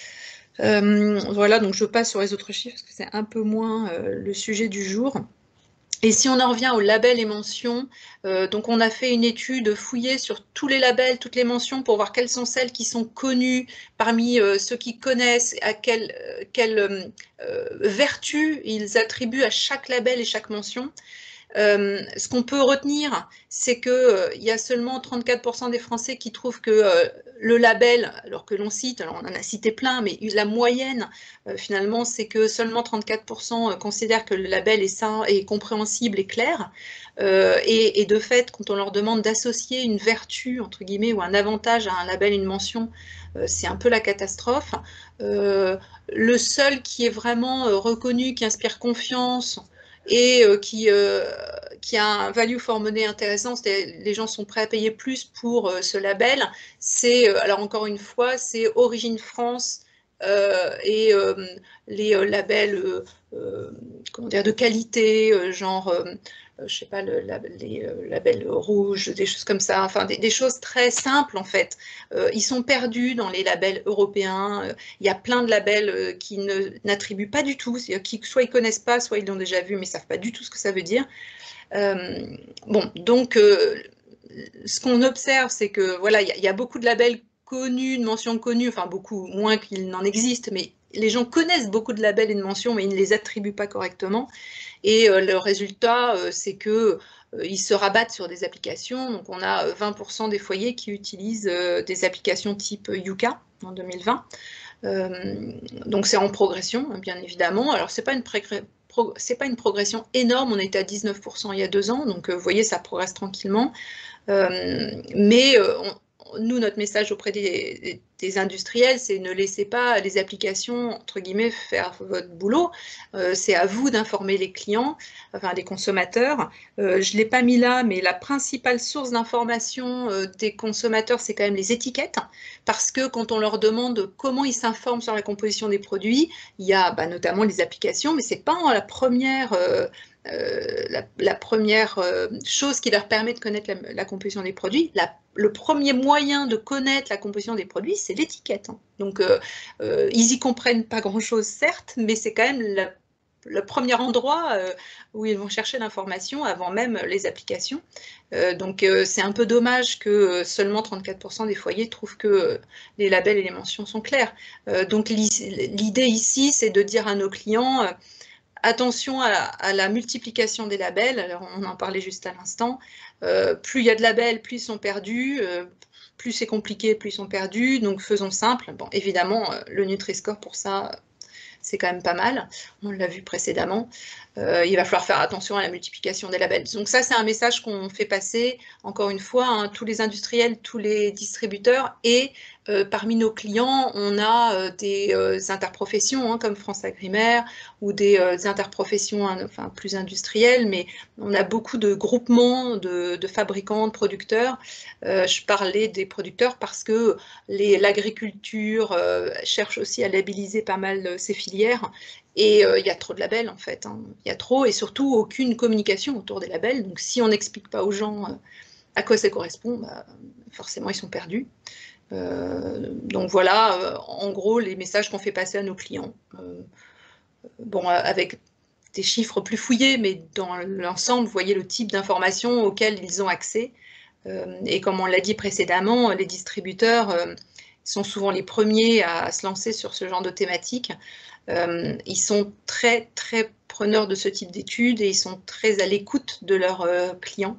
Speaker 7: Euh, voilà, donc je passe sur les autres chiffres, parce que c'est un peu moins euh, le sujet du jour. Et si on en revient aux labels et mentions, euh, donc on a fait une étude fouillée sur tous les labels, toutes les mentions, pour voir quelles sont celles qui sont connues parmi euh, ceux qui connaissent, à quelle, euh, quelle euh, vertu ils attribuent à chaque label et chaque mention. Euh, ce qu'on peut retenir, c'est qu'il euh, y a seulement trente-quatre pour cent des Français qui trouvent que euh, le label, alors que l'on cite, alors on en a cité plein, mais la moyenne, euh, finalement, c'est que seulement trente-quatre pour cent considèrent que le label est sain, est compréhensible et clair. Euh, et, et de fait, quand on leur demande d'associer une vertu, entre guillemets, ou un avantage à un label, une mention, euh, c'est un peu la catastrophe. Euh, le seul qui est vraiment euh, reconnu, qui inspire confiance, et euh, qui, euh, qui a un value for money intéressant, c'est-à-dire les gens sont prêts à payer plus pour euh, ce label, c'est, euh, alors encore une fois, c'est Origine France euh, et euh, les euh, labels euh, euh, comment dire, de qualité, euh, genre, euh, je sais pas, le, la, les euh, labels rouges, des choses comme ça, enfin des, des choses très simples en fait. Euh, ils sont perdus dans les labels européens. Euh, il y a plein de labels euh, qui n'attribuent pas du tout, c'est-à-dire qui soit ils connaissent pas, soit ils l'ont déjà vu, mais ils savent pas du tout ce que ça veut dire. Euh, bon, donc euh, ce qu'on observe, c'est que voilà, il y, y a beaucoup de labels connus, de mentions connues, enfin beaucoup moins qu'il n'en existe, mais les gens connaissent beaucoup de labels et de mentions, mais ils ne les attribuent pas correctement. Et euh, le résultat, euh, c'est qu'ils euh, se rabattent sur des applications. Donc, on a vingt pour cent des foyers qui utilisent euh, des applications type Yuka en deux mille vingt. Euh, donc, c'est en progression, bien évidemment. Alors, ce n'est pas une Pro, c'est pas une progression énorme, on était à dix-neuf pour cent il y a deux ans, donc euh, vous voyez, ça progresse tranquillement. Euh, mais euh, on, nous, notre message auprès des, des industriels, c'est ne laissez pas les applications, entre guillemets, faire votre boulot. Euh, c'est à vous d'informer les clients, enfin les consommateurs. Euh, je ne l'ai pas mis là, mais la principale source d'information euh, des consommateurs, c'est quand même les étiquettes. Parce que quand on leur demande comment ils s'informent sur la composition des produits, il y a bah, notamment les applications, mais ce n'est pas la première... Euh, Euh, la, la première euh, chose qui leur permet de connaître la, la composition des produits. La, le premier moyen de connaître la composition des produits, c'est l'étiquette. Hein. Donc, euh, euh, ils y comprennent pas grand-chose, certes, mais c'est quand même la, le premier endroit euh, où ils vont chercher l'information avant même les applications. Euh, donc, euh, c'est un peu dommage que seulement trente-quatre pour cent des foyers trouvent que les labels et les mentions sont clairs. Euh, donc, l'idée ici, c'est de dire à nos clients... Euh, attention à la, à la multiplication des labels, alors on en parlait juste à l'instant, euh, plus il y a de labels, plus ils sont perdus, euh, plus c'est compliqué, plus ils sont perdus, donc faisons simple. Bon, évidemment, le Nutri-Score pour ça, c'est quand même pas mal, on l'a vu précédemment. Euh, il va falloir faire attention à la multiplication des labels. Donc ça, c'est un message qu'on fait passer, encore une fois, hein, tous les industriels, tous les distributeurs, et euh, parmi nos clients, on a euh, des euh, interprofessions, hein, comme France Agrimaire, ou des, euh, des interprofessions hein, enfin, plus industrielles, mais on a beaucoup de groupements de, de fabricants, de producteurs. Euh, je parlais des producteurs parce que l'agriculture euh, cherche aussi à labelliser pas mal ces filières, et il euh, y a trop de labels en fait, il hein. y a trop, et surtout aucune communication autour des labels. Donc si on n'explique pas aux gens euh, à quoi ça correspond, bah, forcément ils sont perdus. Euh, donc voilà, euh, en gros, les messages qu'on fait passer à nos clients. Euh, bon, avec des chiffres plus fouillés, mais dans l'ensemble, vous voyez le type d'informations auxquelles ils ont accès. Euh, et comme on l'a dit précédemment, les distributeurs euh, sont souvent les premiers à se lancer sur ce genre de thématique. Euh, ils sont très, très preneurs de ce type d'études et ils sont très à l'écoute de leurs euh, clients.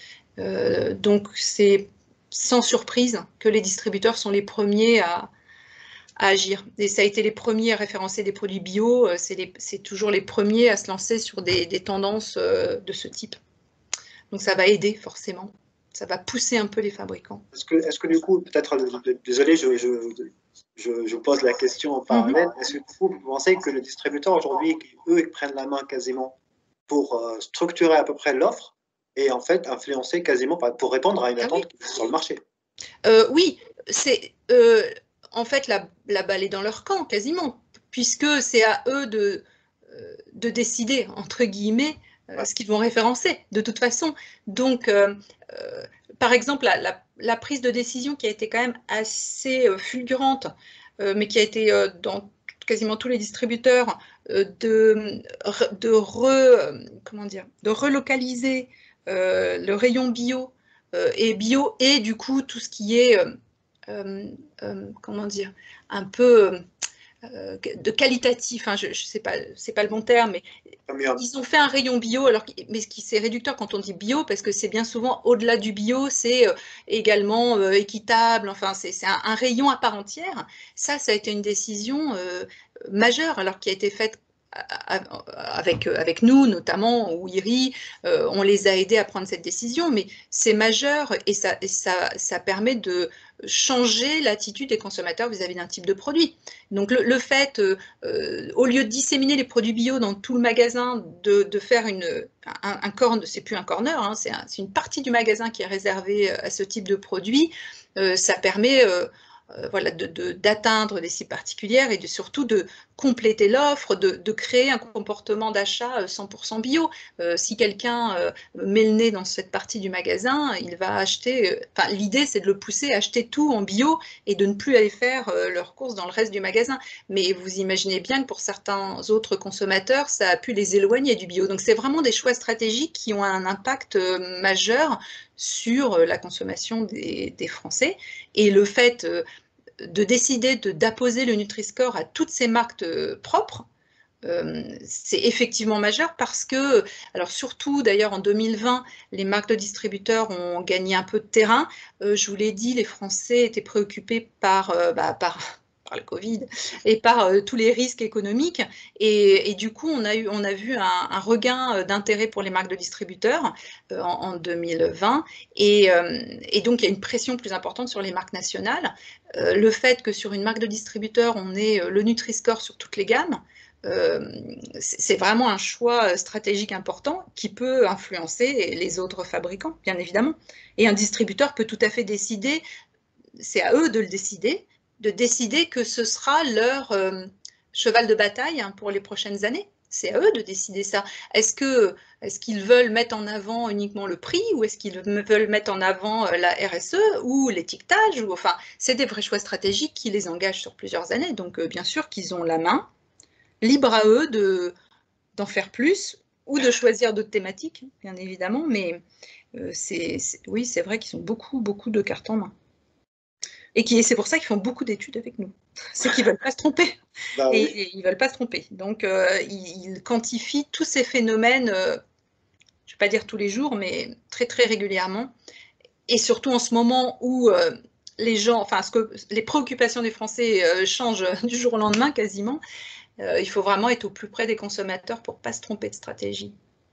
Speaker 7: Euh, donc, c'est sans surprise que les distributeurs sont les premiers à, à agir. Et ça a été les premiers à référencer des produits bio, c'est toujours les premiers à se lancer sur des, des tendances euh, de ce type. Donc, ça va aider forcément. Ça va pousser un peu les fabricants.
Speaker 1: Est-ce que, est-ce que du coup, peut-être, désolé, je, je, je, je pose la question en parallèle, mm-hmm. Est-ce que du coup, vous pensez que les distributeurs aujourd'hui, eux, ils prennent la main quasiment pour euh, structurer à peu près l'offre et en fait influencer quasiment pour répondre à une attente ah oui. sur le marché?
Speaker 7: euh, Oui, c'est euh, en fait la, la balle est dans leur camp quasiment, puisque c'est à eux de, euh, de décider, entre guillemets, Euh, ce qu'ils vont référencer de toute façon. Donc, euh, euh, par exemple, la, la, la prise de décision qui a été quand même assez euh, fulgurante, euh, mais qui a été euh, dans quasiment tous les distributeurs, euh, de, de, re, comment dire, de relocaliser euh, le rayon bio euh, et bio, et du coup, tout ce qui est, euh, euh, euh, comment dire, un peu... Euh, de qualitatif, hein, je, je sais pas, c'est pas le bon terme, mais ils ont fait un rayon bio, alors, mais ce qui c'est réducteur quand on dit bio, parce que c'est bien souvent au-delà du bio, c'est euh, également euh, équitable, enfin c'est un, un rayon à part entière. Ça, ça a été une décision euh, majeure, alors qui a été faite avec, avec nous, notamment, ou I R I, euh, on les a aidés à prendre cette décision, mais c'est majeur et, ça, et ça, ça permet de changer l'attitude des consommateurs vis-à-vis d'un type de produit. Donc le, le fait, euh, euh, au lieu de disséminer les produits bio dans tout le magasin, de, de faire une, un, un corner, c'est plus un corner, hein, c'est un, une partie du magasin qui est réservée à ce type de produit, euh, ça permet... Euh, Euh, voilà, d'atteindre de, de, des cibles particulières et de, surtout de compléter l'offre, de, de créer un comportement d'achat cent pour cent bio. Euh, si quelqu'un euh, met le nez dans cette partie du magasin, il va acheter, enfin, l'idée c'est de le pousser à acheter tout en bio et de ne plus aller faire euh, leurs courses dans le reste du magasin. Mais vous imaginez bien que pour certains autres consommateurs, ça a pu les éloigner du bio. Donc c'est vraiment des choix stratégiques qui ont un impact euh, majeur sur la consommation des, des Français. Et le fait euh, de décider d'apposer le Nutri-Score à toutes ces marques euh, propres, euh, c'est effectivement majeur parce que, alors surtout d'ailleurs en deux mille vingt, les marques de distributeurs ont gagné un peu de terrain. Euh, je vous l'ai dit, les Français étaient préoccupés par, euh, bah, par, par le Covid et par euh, tous les risques économiques. Et, et du coup, on a, eu, on a vu un, un regain d'intérêt pour les marques de distributeurs euh, en, en deux mille vingt. Et, euh, et donc, il y a une pression plus importante sur les marques nationales. Euh, le fait que sur une marque de distributeur, on ait le Nutri-Score sur toutes les gammes, euh, c'est vraiment un choix stratégique important qui peut influencer les autres fabricants, bien évidemment. Et un distributeur peut tout à fait décider, c'est à eux de le décider, de décider que ce sera leur euh, cheval de bataille hein, pour les prochaines années. C'est à eux de décider ça. Est-ce que, est-ce qu'ils veulent mettre en avant uniquement le prix ou est-ce qu'ils veulent mettre en avant la R S E ou l'étiquetage ou, enfin, c'est des vrais choix stratégiques qui les engagent sur plusieurs années. Donc, euh, bien sûr qu'ils ont la main, libre à eux de, d'en faire plus ou de choisir d'autres thématiques, bien évidemment. Mais euh, c'est, c'est, oui, c'est vrai qu'ils ont beaucoup, beaucoup de cartes en main. Et qui, c'est pour ça qu'ils font beaucoup d'études avec nous. C'est qu'ils ne veulent pas se tromper. Bah, et, oui. et ils ne veulent pas se tromper. Donc, euh, ils, ils quantifient tous ces phénomènes, euh, je ne vais pas dire tous les jours, mais très, très régulièrement. Et surtout en ce moment où euh, les gens, enfin, ce que, les préoccupations des Français euh, changent du jour au lendemain quasiment, euh, il faut vraiment être au plus près des consommateurs pour ne pas se tromper de stratégie.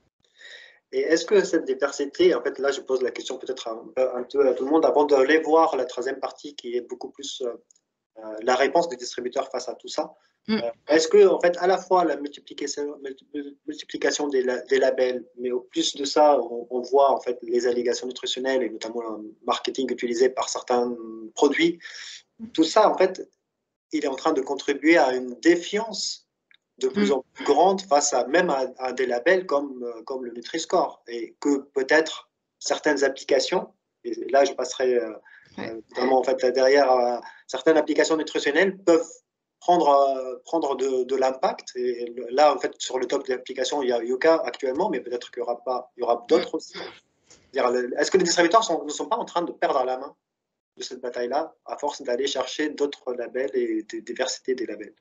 Speaker 1: Et est-ce que cette diversité, en fait, là, je pose la question peut-être un, un peu à tout le monde, avant d'aller voir la troisième partie qui est beaucoup plus euh, la réponse des distributeurs face à tout ça. Mm. Euh, est-ce que, en fait, à la fois la multiplication, multiplication des, des labels, mais au plus de ça, on, on voit en fait les allégations nutritionnelles et notamment le marketing utilisé par certains produits, tout ça, en fait, il est en train de contribuer à une défiance de plus en plus grande face à même à, à des labels comme, comme le Nutri-Score, et que peut-être certaines applications, et là je passerai euh, ouais. euh, vraiment en fait derrière, euh, certaines applications nutritionnelles peuvent prendre, euh, prendre de, de l'impact, et là en fait sur le top d'applications il y a Yuka actuellement, mais peut-être qu'il y aura pas, il y aura d'autres aussi. Est-ce que les distributeurs sont, ne sont pas en train de perdre la main de cette bataille-là à force d'aller chercher d'autres labels et de diversité des labels?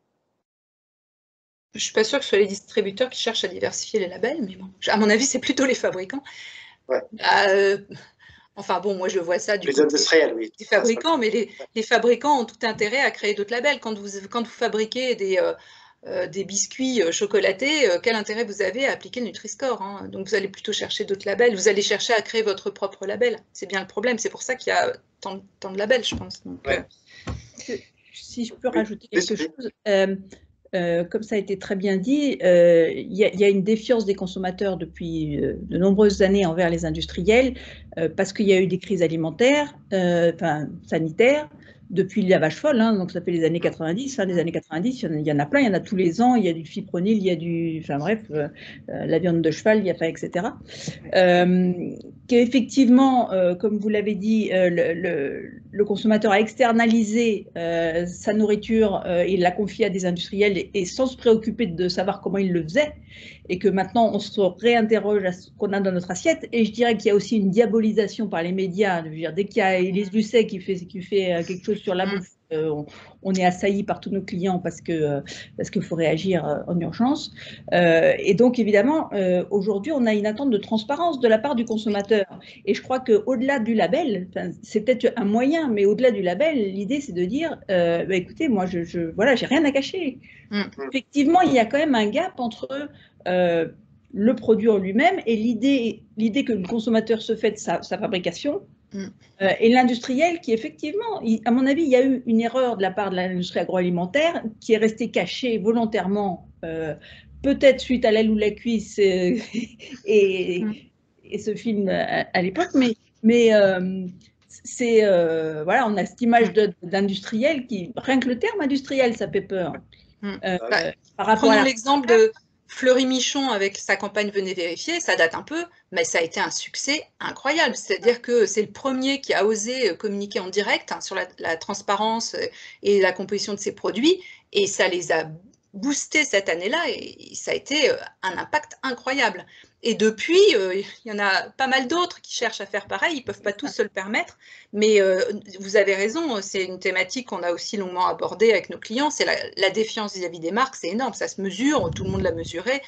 Speaker 7: Je ne suis pas sûre que ce soit les distributeurs qui cherchent à diversifier les labels, mais bon, à mon avis, c'est plutôt les fabricants.
Speaker 1: Ouais.
Speaker 7: Euh, enfin bon, moi je vois ça du
Speaker 1: les industriels, oui.
Speaker 7: Des fabricants, mais les, les fabricants ont tout intérêt à créer d'autres labels. Quand vous, quand vous fabriquez des, euh, euh, des biscuits chocolatés, euh, quel intérêt vous avez à appliquer le Nutri-Score hein? Donc vous allez plutôt chercher d'autres labels, vous allez chercher à créer votre propre label. C'est bien le problème, c'est pour ça qu'il y a tant, tant de labels, je pense. Donc,
Speaker 4: ouais. euh... Si je peux rajouter quelque oui, chose. Euh, Euh, comme ça a été très bien dit, il euh, y, y a une défiance des consommateurs depuis euh, de nombreuses années envers les industriels euh, parce qu'il y a eu des crises alimentaires, euh, enfin sanitaires, depuis la vache folle, hein, donc ça fait les années quatre-vingt-dix, fin des années quatre-vingt-dix, il y en a plein, il y en a tous les ans, il y a du fipronil, il y a du, enfin bref, euh, la viande de cheval, il y a, enfin, et cetera. Euh, qu'effectivement, euh, comme vous l'avez dit, euh, le, le, le consommateur a externalisé euh, sa nourriture, euh, il l'a confiée à des industriels et, et sans se préoccuper de savoir comment il le faisait, et que maintenant on se réinterroge à ce qu'on a dans notre assiette. Et je dirais qu'il y a aussi une diabolisation par les médias. Je veux dire, dès qu'il y a Élise Lucet qui fait, qui fait quelque chose sur la bouffe, euh, on, on est assailli par tous nos clients parce que euh, parce qu'il faut réagir euh, en urgence. Euh, et donc évidemment, euh, aujourd'hui, on a une attente de transparence de la part du consommateur. Et je crois qu'au-delà du label, c'est peut-être un moyen, mais au-delà du label, l'idée c'est de dire, euh, bah, écoutez, moi, je, je voilà, j'ai rien à cacher. Mmh. Effectivement, il y a quand même un gap entre euh, le produit en lui-même et l'idée l'idée que le consommateur se fait de sa, sa fabrication. Mm. Euh, et l'industriel qui, effectivement, il, à mon avis, il y a eu une erreur de la part de l'industrie agroalimentaire qui est restée cachée volontairement, euh, peut-être suite à l'aile ou la cuisse euh, et, mm. et ce film à, à l'époque, mais, mais euh, c'est, euh, voilà, on a cette image d'industriel qui, rien que le terme industriel, ça fait peur.
Speaker 7: Mm. Euh, bah, par rapport prenons l'exemple de Fleury Michon avec sa campagne Venez vérifier, ça date un peu, mais ça a été un succès incroyable. C'est-à-dire que c'est le premier qui a osé communiquer en direct hein, sur la, la transparence et la composition de ses produits, et ça les a boostés cette année-là, et ça a été un impact incroyable. Et depuis, euh, il y en a pas mal d'autres qui cherchent à faire pareil, ils ne peuvent pas tous se le permettre, mais euh, vous avez raison, c'est une thématique qu'on a aussi longuement abordée avec nos clients, c'est la, la défiance vis-à-vis des marques, c'est énorme, ça se mesure, tout le monde l'a mesuré,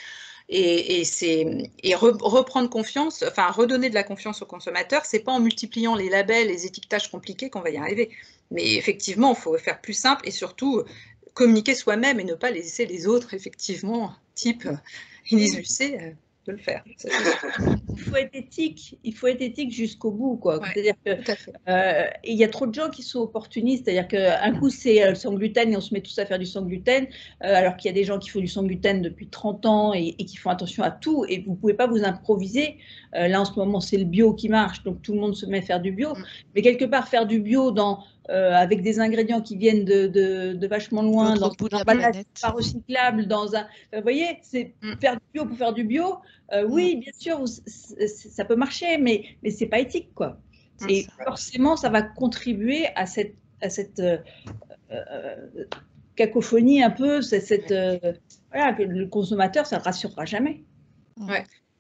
Speaker 7: Et, et, c'est, et re, reprendre confiance, enfin redonner de la confiance aux consommateurs, c'est pas en multipliant les labels, les étiquetages compliqués qu'on va y arriver. Mais effectivement, il faut faire plus simple et surtout communiquer soi-même et ne pas laisser les autres, effectivement, type Élise Lucet, euh, de le faire. Ça,
Speaker 4: il faut être éthique, il faut être éthique jusqu'au bout, quoi.
Speaker 7: Ouais,
Speaker 4: c'est-à-dire que
Speaker 7: euh,
Speaker 4: il y a trop de gens qui sont opportunistes, c'est-à-dire qu'un coup c'est le sans gluten et on se met tous à faire du sans gluten, euh, alors qu'il y a des gens qui font du sans gluten depuis trente ans et, et qui font attention à tout, et vous ne pouvez pas vous improviser. Euh, là en ce moment c'est le bio qui marche, donc tout le monde se met à faire du bio, mm. mais quelque part faire du bio dans Euh, avec des ingrédients qui viennent de, de, de vachement loin, dans un emballage pas recyclable, dans un, vous voyez, c'est mm. faire du bio pour faire du bio. Euh, oui, bien sûr, ça peut marcher, mais mais c'est pas éthique, quoi. Et forcément, ça va contribuer à cette à cette euh, euh, cacophonie un peu, cette euh, voilà, que le consommateur, ça ne rassurera jamais.
Speaker 7: Ouais.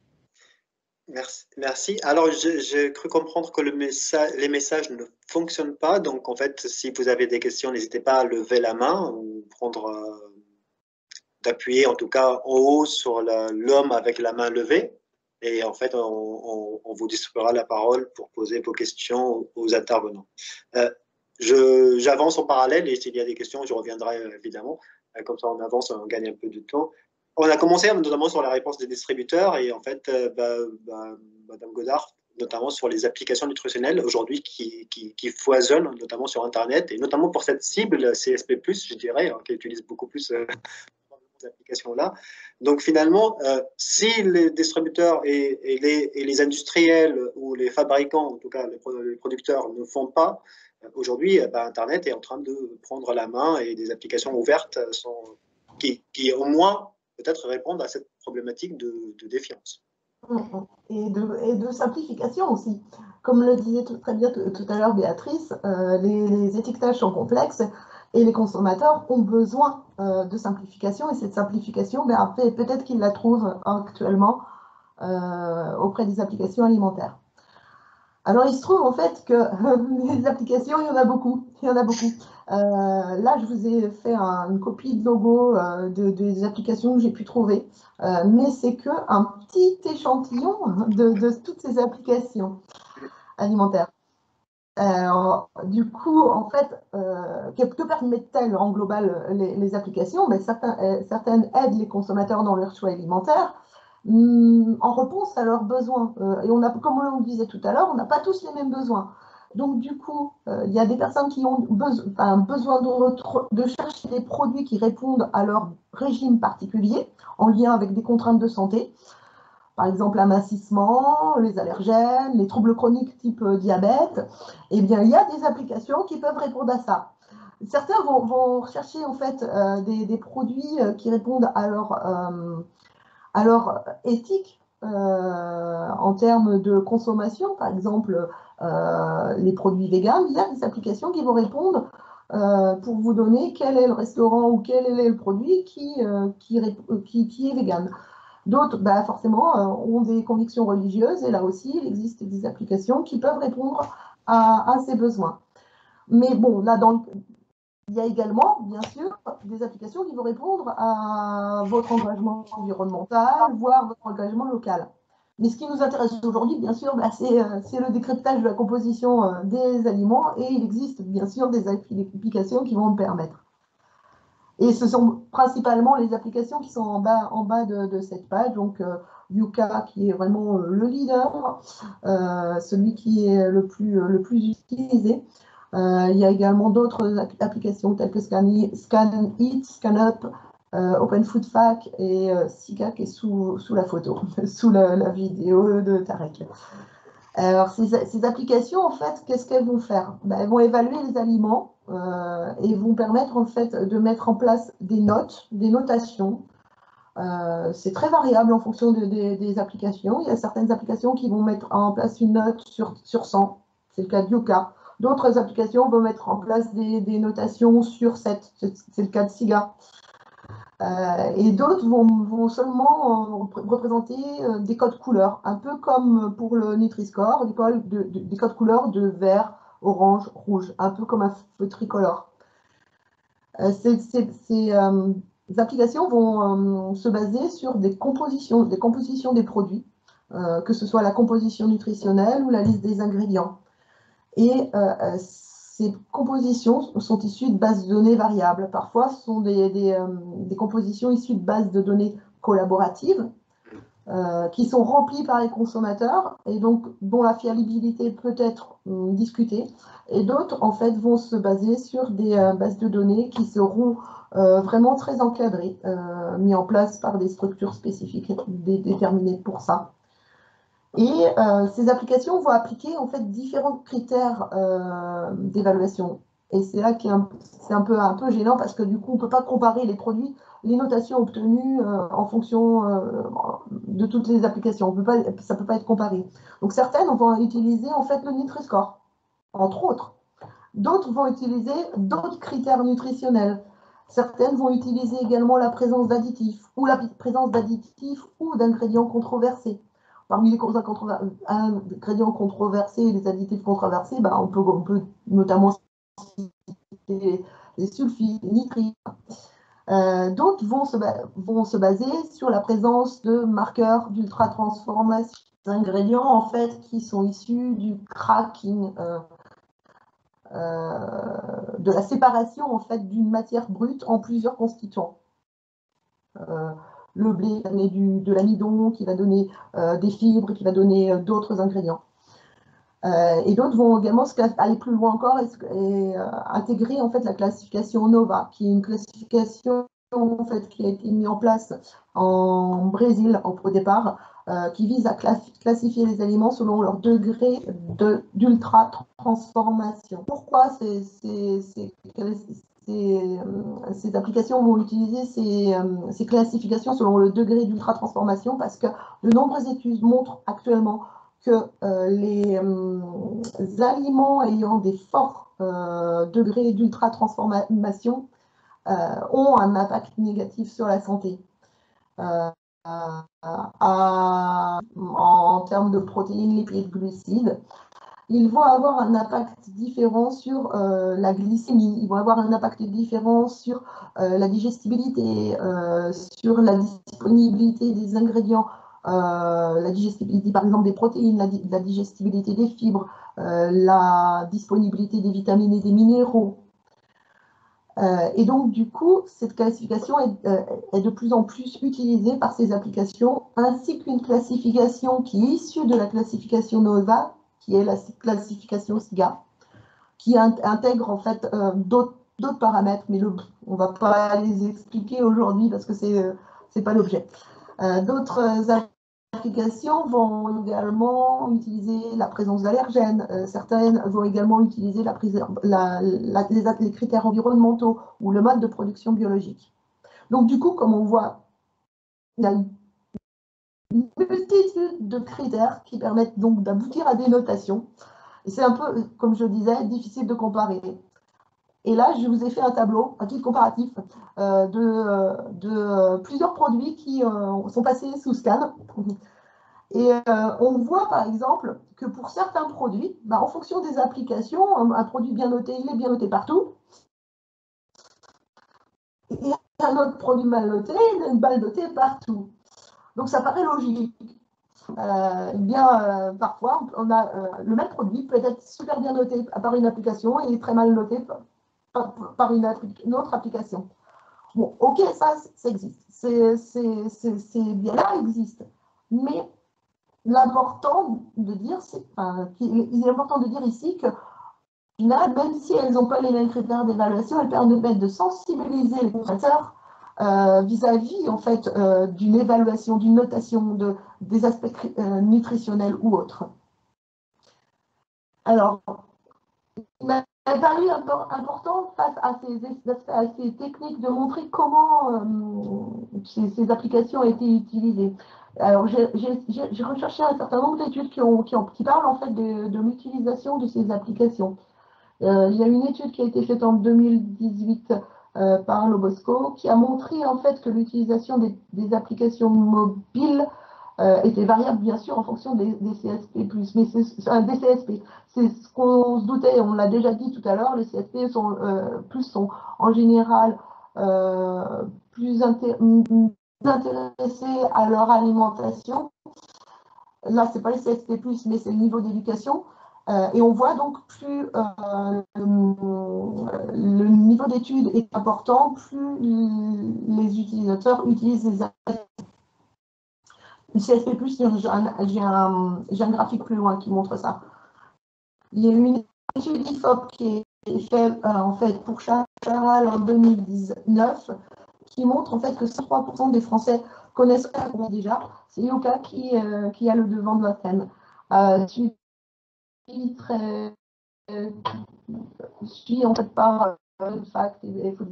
Speaker 1: Merci. Merci. Alors, j'ai cru comprendre que le message, les messages ne fonctionnent pas. Donc, en fait, si vous avez des questions, n'hésitez pas à lever la main ou prendre, euh, d'appuyer en tout cas en haut sur l'homme avec la main levée. Et en fait, on, on, on vous distribuera la parole pour poser vos questions aux, aux intervenants. Euh, J'avance en parallèle et s'il y a des questions, je reviendrai évidemment. Comme ça, on avance, on gagne un peu de temps. On a commencé notamment sur la réponse des distributeurs et en fait, euh, bah, bah, Madame Godard, notamment sur les applications nutritionnelles aujourd'hui qui, qui, qui foisonnent, notamment sur Internet et notamment pour cette cible C S P plus, je dirais, hein, qui utilise beaucoup plus euh, ces applications-là. Donc finalement, euh, si les distributeurs et, et, les, et les industriels ou les fabricants, en tout cas les, les producteurs, ne font pas, aujourd'hui, bah, Internet est en train de prendre la main et des applications ouvertes sont, qui, qui au moins peut-être répondre à cette problématique de, de défiance.
Speaker 5: Et de, et de simplification aussi. Comme le disait tout, très bien tout, tout à l'heure Béatrice, euh, les, les étiquetages sont complexes et les consommateurs ont besoin euh, de simplification. Et cette simplification, ben, peut-être qu'ils la trouvent actuellement euh, auprès des applications alimentaires. Alors, il se trouve en fait que euh, les applications, il y en a beaucoup. Il y en a beaucoup. Euh, là, je vous ai fait un, une copie de logo euh, de, de, des applications que j'ai pu trouver, euh, mais c'est qu'un petit échantillon de, de toutes ces applications alimentaires. Alors, du coup, en fait, euh, que, que permettent-elles en global les, les applications? Mais certains, euh, certaines aident les consommateurs dans leur choix alimentaire en réponse à leurs besoins. Euh, et on a, comme on le disait tout à l'heure, on n'a pas tous les mêmes besoins. Donc, du coup, euh, il y a des personnes qui ont beso enfin, besoin de, de chercher des produits qui répondent à leur régime particulier, en lien avec des contraintes de santé. Par exemple, l'amincissement, les allergènes, les troubles chroniques type euh, diabète. Eh bien, il y a des applications qui peuvent répondre à ça. Certains vont, vont rechercher en fait euh, des, des produits qui répondent à leur... Euh, Alors, éthique, euh, en termes de consommation, par exemple, euh, les produits véganes, il y a des applications qui vont répondre euh, pour vous donner quel est le restaurant ou quel est le produit qui, euh, qui, qui, qui est vegan. D'autres, bah, forcément, euh, ont des convictions religieuses et là aussi, il existe des applications qui peuvent répondre à, à ces besoins. Mais bon, là, dans le, il y a également, bien sûr, des applications qui vont répondre à votre engagement environnemental, voire votre engagement local. Mais ce qui nous intéresse aujourd'hui, bien sûr, bah, c'est le décryptage de la composition euh, des aliments et il existe bien sûr des applications qui vont le permettre. Et ce sont principalement les applications qui sont en bas, en bas de, de cette page. Donc, euh, Yuka qui est vraiment euh, le leader, euh, celui qui est le plus, le plus utilisé. Euh, il y a également d'autres applications telles que Scan, Scan Eat, ScanUp, euh, Open Food Fac et euh, Sika qui est sous, sous la photo, sous la, la vidéo de Tarek. Alors, ces, ces applications, en fait, qu'est-ce qu'elles vont faire? Ben, elles vont évaluer les aliments euh, et vont permettre, en fait, de mettre en place des notes, des notations. Euh, c'est très variable en fonction de, de, des applications. Il y a certaines applications qui vont mettre en place une note sur, sur cent. C'est le cas de Yuka. D'autres applications vont mettre en place des, des notations sur sept. C'est le cas de Siga. Euh, et d'autres vont, vont seulement euh, représenter euh, des codes couleurs, un peu comme pour le Nutri-Score, des codes, de, de, des codes couleurs de vert, orange, rouge, un peu comme un feu tricolore. Euh, c'est, c'est, c'est, euh, applications vont euh, se baser sur des compositions, des compositions des produits, euh, que ce soit la composition nutritionnelle ou la liste des ingrédients. Et euh, ces compositions sont issues de bases de données variables. Parfois, ce sont des, des, euh, des compositions issues de bases de données collaboratives euh, qui sont remplies par les consommateurs et donc dont la fiabilité peut être euh, discutée. Et d'autres, en fait, vont se baser sur des euh, bases de données qui seront euh, vraiment très encadrées, euh, mis en place par des structures spécifiques dé déterminées pour ça. Et euh, ces applications vont appliquer en fait différents critères euh, d'évaluation. Et c'est là que c'est un peu, un peu gênant parce que du coup, on ne peut pas comparer les produits, les notations obtenues euh, en fonction euh, de toutes les applications. On peut pas, ça ne peut pas être comparé. Donc certaines vont utiliser en fait le Nutri-Score, entre autres. D'autres vont utiliser d'autres critères nutritionnels. Certaines vont utiliser également la présence d'additifs ou la présence d'additifs ou d'ingrédients controversés. Parmi les ingrédients controversés et les additifs controversés, bah, on, peut, on peut notamment citer les sulfites, les nitrites. Euh, D'autres vont se, vont se baser sur la présence de marqueurs d'ultra-transformation, ingrédients en fait qui sont issus du cracking, euh, euh, de la séparation en fait d'une matière brute en plusieurs constituants. Euh, le blé va donner du, de l'amidon, qui va donner euh, des fibres, qui va donner euh, d'autres ingrédients. Euh, et d'autres vont également aller plus loin encore et, et euh, intégrer en fait la classification NOVA, qui est une classification en fait, qui a été mise en place en Brésil au départ, euh, qui vise à classifier les aliments selon leur degré d'ultra-transformation. Pourquoi ces, ces, ces, ces, ces applications vont utiliser ces, ces classifications selon le degré d'ultra-transformation? Parce que de nombreuses études montrent actuellement que euh, les euh, aliments ayant des forts euh, degrés d'ultra-transformation euh, ont un impact négatif sur la santé. Euh, à, en termes de protéines, lipides, glucides, ils vont avoir un impact différent sur euh, la glycémie, ils vont avoir un impact différent sur euh, la digestibilité, euh, sur la disponibilité des ingrédients, euh, la digestibilité par exemple des protéines, la, la digestibilité des fibres, euh, la disponibilité des vitamines et des minéraux. Euh, et donc, du coup, cette classification est, euh, est de plus en plus utilisée par ces applications, ainsi qu'une classification qui est issue de la classification NOVA, qui est la classification SIGA, qui intègre en fait euh, d'autres paramètres, mais le, on ne va pas les expliquer aujourd'hui parce que ce n'est euh, pas l'objet. Euh, d'autres applications vont également utiliser la présence d'allergènes. Euh, certaines vont également utiliser la, la, la, les, les critères environnementaux ou le mode de production biologique. Donc du coup, comme on voit, il y a une multitude de critères qui permettent donc d'aboutir à des notations. Et c'est un peu, comme je disais, difficile de comparer. Et là, je vous ai fait un tableau, un titre comparatif euh, de, de euh, plusieurs produits qui euh, sont passés sous scan. Et euh, on voit par exemple que pour certains produits, bah, en fonction des applications, un, un produit bien noté, il est bien noté partout. Et un autre produit mal noté, il est mal noté partout. Donc ça paraît logique. Euh, eh bien, euh, parfois, on a, euh, le même produit peut être super bien noté par une application et très mal noté par, par une, une autre application. Bon, ok, ça, ça existe. Ces biais-là existent. Mais l'important de dire, enfin, il est important de dire ici que, même si elles n'ont pas les mêmes critères d'évaluation, elles permettent de sensibiliser les consommateurs vis-à-vis euh, en fait euh, d'une évaluation, d'une notation de, des aspects euh, nutritionnels ou autres. Alors, il m'a paru important face à ces aspects assez techniques de montrer comment euh, ces, ces applications ont été utilisées. Alors, j'ai recherché un certain nombre d'études qui, qui, qui parlent en fait de, de l'utilisation de ces applications. Euh, il y a une étude qui a été faite en deux mille dix-huit euh, par Lobosco qui a montré en fait que l'utilisation des, des applications mobiles euh, était variable bien sûr en fonction des, des C S P plus, mais c'est un des C S P. C'est ce qu'on se doutait, on l'a déjà dit tout à l'heure, les C S P sont, euh, plus sont en général euh, plus inté intéressés à leur alimentation. Là, ce n'est pas les C S P plus, mais c'est le niveau d'éducation. Euh, et on voit donc plus euh, le niveau d'études est important, plus les utilisateurs utilisent les applications. Le C S P plus, j'ai un, un, un graphique plus loin qui montre ça. Il y a eu une étude I F O P qui est faite euh, en fait, pour Charal en deux mille dix-neuf qui montre en fait que cent-trois pour cent des Français connaissent déjà. C'est Yuka qui, euh, qui a le devant de la scène. Euh, très euh, suis en fait par euh, fact et il faut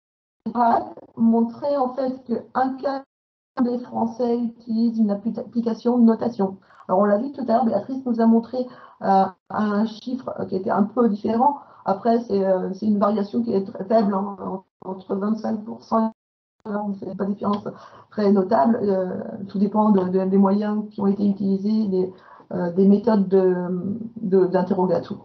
Speaker 5: montrer en fait qu'un quart des Français utilisent une application de notation. Alors on l'a vu tout à l'heure, Béatrice nous a montré euh, un chiffre qui était un peu différent. Après, c'est euh, une variation qui est très faible, hein, entre vingt-cinq pour cent. On ne fait pas de différence très notable. Euh, tout dépend de, de, des moyens qui ont été utilisés, des, euh, des méthodes d'interrogation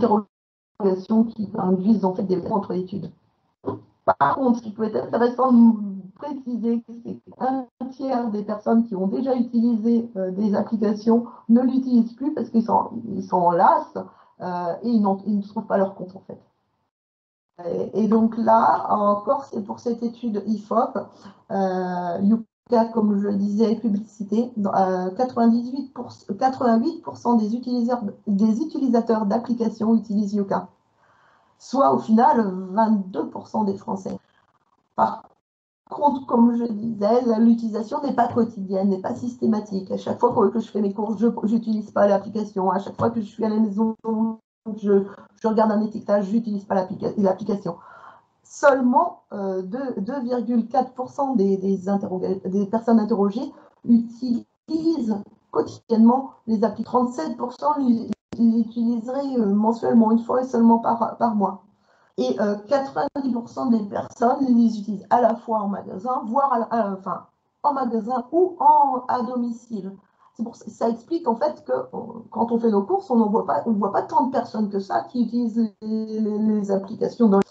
Speaker 5: de, qui induisent en fait des liens entre études. Par contre, ce qui peut être intéressant de préciser, c'est qu'un tiers des personnes qui ont déjà utilisé euh, des applications ne l'utilisent plus parce qu'ils sont, ils sont las euh, et ils, ils ne trouvent pas leur compte en fait. Et donc là, encore, c'est pour cette étude I F O P, euh, Yuka, comme je le disais, publicité, euh, quatre-vingt-dix-huit pour cent, quatre-vingt-huit pour cent des utilisateurs, des utilisateurs d'applications utilisent Yuka, soit au final vingt-deux pour cent des Français. Par contre, comme je disais, l'utilisation n'est pas quotidienne, n'est pas systématique. À chaque fois que je fais mes courses, je n'utilise pas l'application. À chaque fois que je suis à la maison, je, je regarde un étiquetage, je n'utilise pas l'application. Seulement euh, deux virgule quatre pour cent des, des, des personnes interrogées utilisent quotidiennement les applis. trente-sept pour cent l'utiliseraient mensuellement, une fois et seulement par, par mois. Et euh, quatre-vingt-dix pour cent des personnes les utilisent à la fois en magasin, voire à la, à, enfin, en magasin ou en, à domicile. Pour ça, ça explique en fait que quand on fait nos courses, on ne voit pas, on voit pas tant de personnes que ça qui utilisent les, les, les applications dans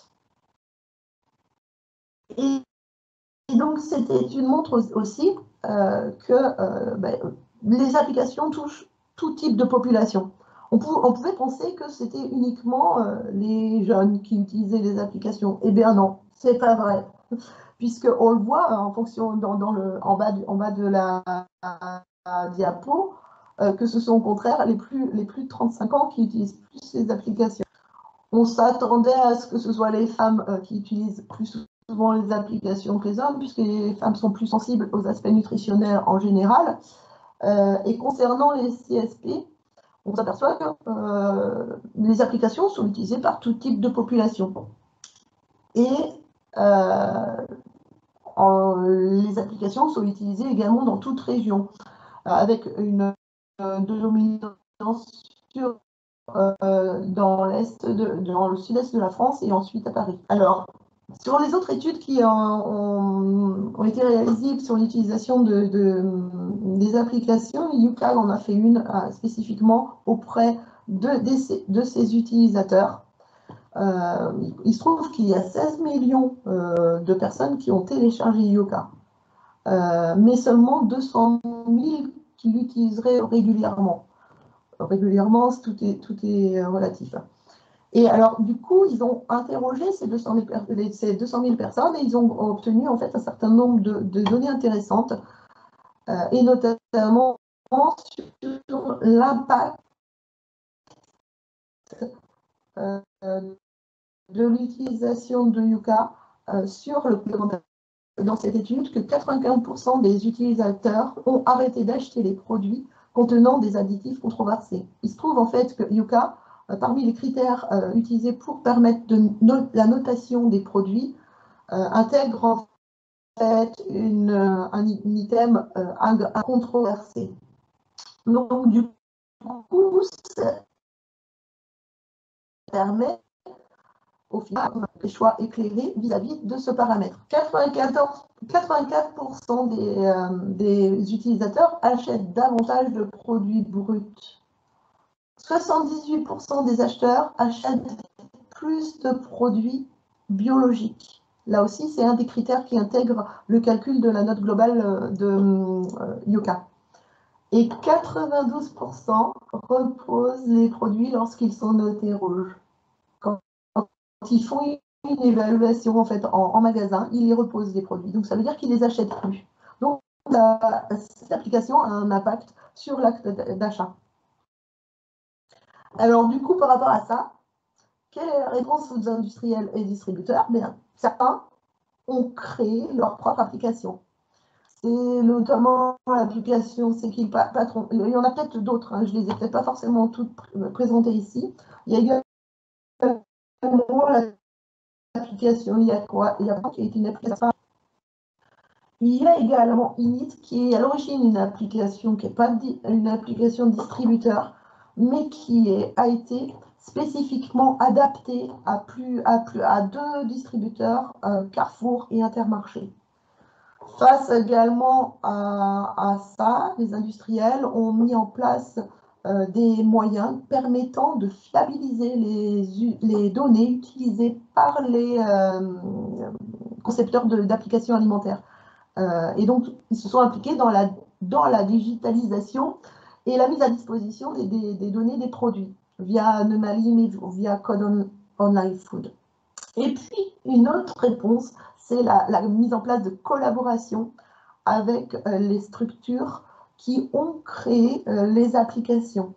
Speaker 5: Et, et donc, cette étude montre aussi euh, que euh, ben, les applications touchent tout type de population. On, pou on pouvait penser que c'était uniquement euh, les jeunes qui utilisaient les applications. Eh bien non, c'est pas vrai, puisqu'on le voit en fonction dans, dans le, en, bas du, en bas de la, la, la diapo, euh, que ce sont au contraire les plus, les plus de trente-cinq ans qui utilisent plus ces applications. On s'attendait à ce que ce soit les femmes euh, qui utilisent plus souvent souvent les applications que les hommes, puisque les femmes sont plus sensibles aux aspects nutritionnels en général. Euh, et concernant les C S P, on s'aperçoit que euh, les applications sont utilisées par tout type de population. Et euh, en, les applications sont utilisées également dans toute région, avec une euh, dominance sur, euh, dans l'est, dans le sud-est de la France et ensuite à Paris. Alors, sur les autres études qui ont, ont, ont été réalisées sur l'utilisation de, de, des applications, Yuka en a fait une euh, spécifiquement auprès de, de, de ses utilisateurs. Euh, il se trouve qu'il y a seize millions euh, de personnes qui ont téléchargé Yuka, euh, mais seulement deux cent mille qui l'utiliseraient régulièrement. Régulièrement, tout est, tout est relatif. Et alors, du coup, ils ont interrogé ces deux cent mille personnes et ils ont obtenu en fait un certain nombre de, de données intéressantes, euh, et notamment sur l'impact euh, de l'utilisation de Yuka euh, sur le dans cette étude que quatre-vingt-quinze pour cent des utilisateurs ont arrêté d'acheter les produits contenant des additifs controversés. Il se trouve en fait que Yuka, parmi les critères euh, utilisés pour permettre de no la notation des produits, euh, intègre en fait une, un, un item euh, controversé. Donc, du coup, ça permet au final des choix éclairés vis-à-vis de ce paramètre. quatre-vingt-quatre pour cent des, euh, des utilisateurs achètent davantage de produits bruts. soixante-dix-huit pour cent des acheteurs achètent plus de produits biologiques. Là aussi, c'est un des critères qui intègre le calcul de la note globale de euh, Yuka. Et quatre-vingt-douze pour cent reposent les produits lorsqu'ils sont notés rouges. Quand, quand ils font une évaluation en, fait, en, en magasin, ils les reposent les produits. Donc ça veut dire qu'ils ne les achètent plus. Donc la, cette application a un impact sur l'acte d'achat. Alors du coup, par rapport à ça, quelle est la réponse aux industriels et distributeurs? Bien, certains ont créé leur propre application. C'est notamment l'application C'est qui le patron. Il y en a peut-être d'autres, hein, je ne les ai peut-être pas forcément toutes présentées ici. Il y a également l'application Il y a quoi Il y a qui est une application. Il y a également Init qui est à l'origine une application qui n'est pas une application distributeur, mais qui est, a été spécifiquement adaptée à, plus, à, plus, à deux distributeurs, euh, Carrefour et Intermarché. Face également à, à ça, les industriels ont mis en place euh, des moyens permettant de fiabiliser les, les données utilisées par les euh, concepteurs d'applications alimentaires. Euh, et donc, ils se sont impliqués dans la, dans la digitalisation et la mise à disposition des, des, des données des produits via Anomaly ou via Code on, Online Food. Et puis, une autre réponse, c'est la, la mise en place de collaboration avec euh, les structures qui ont créé euh, les applications.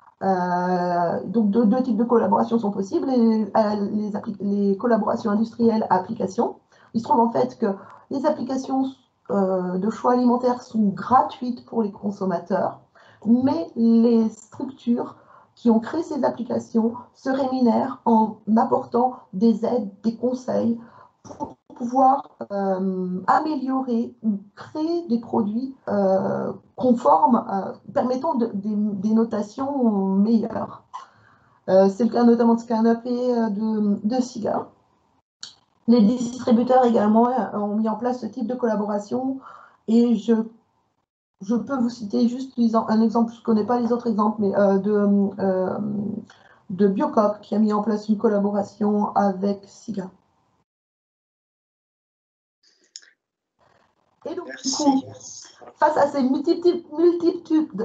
Speaker 5: Euh, donc, deux, deux types de collaborations sont possibles, les, les, les collaborations industrielles applications. Il se trouve en fait que les applications euh, de choix alimentaires sont gratuites pour les consommateurs, mais les structures qui ont créé ces applications se rémunèrent en apportant des aides, des conseils pour pouvoir euh, améliorer ou créer des produits euh, conformes, euh, permettant de, de, des notations meilleures. Euh, C'est le cas notamment de Scanupé et de, de Siga. Les distributeurs également ont mis en place ce type de collaboration et je, je peux vous citer juste un exemple, je ne connais pas les autres exemples, mais euh, de, euh, de Biocop qui a mis en place une collaboration avec Siga. Et donc, du coup, face à ces multitudes, multitudes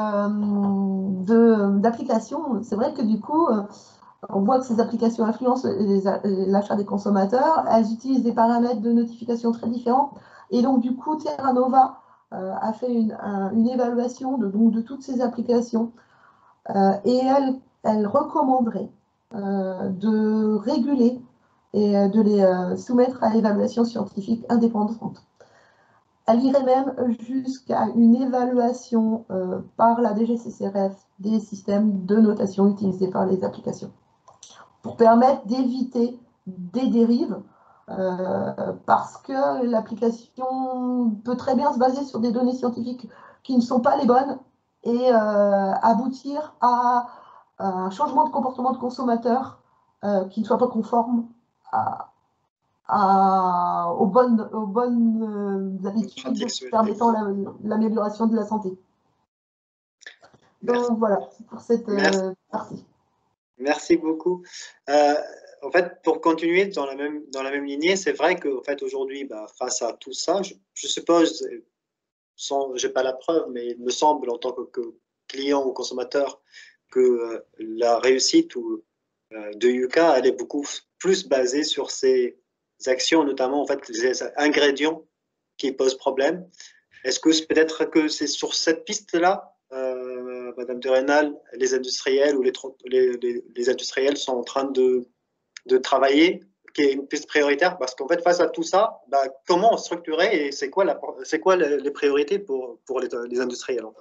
Speaker 5: euh, d'applications, c'est vrai que du coup, euh, on voit que ces applications influencent l'achat des consommateurs. Elles utilisent des paramètres de notification très différents. Et donc, du coup, Terra Nova euh, a fait une, un, une évaluation de, donc, de toutes ces applications. Euh, et elle, elle recommanderait euh, de réguler et de les euh, soumettre à l'évaluation scientifique indépendante. Elle irait même jusqu'à une évaluation euh, par la D G C C R F des systèmes de notation utilisés par les applications pour permettre d'éviter des dérives euh, parce que l'application peut très bien se baser sur des données scientifiques qui ne sont pas les bonnes et euh, aboutir à, à un changement de comportement de consommateur euh, qui ne soit pas conforme à, À, aux bonnes, aux bonnes euh, habitudes permettant l'amélioration la, de la santé.
Speaker 1: Merci.
Speaker 5: Donc voilà, pour cette euh, partie.
Speaker 1: Merci beaucoup. Euh, en fait, pour continuer dans la même, dans la même lignée, c'est vrai qu'en fait, aujourd'hui, bah, face à tout ça, je, je suppose, sans, je n'ai pas la preuve, mais il me semble en tant que, que client ou consommateur que euh, la réussite ou, euh, de Yuka, elle est beaucoup plus basée sur ces actions, notamment en fait les ingrédients qui posent problème. Est-ce que peut-être que c'est sur cette piste-là, euh, Madame de Rênal, les industriels ou les, les, les industriels sont en train de, de travailler, qui est une piste prioritaire, parce qu'en fait face à tout ça, bah, comment structurer et c'est quoi, la, c'est quoi les priorités pour, pour les, les industriels en fait?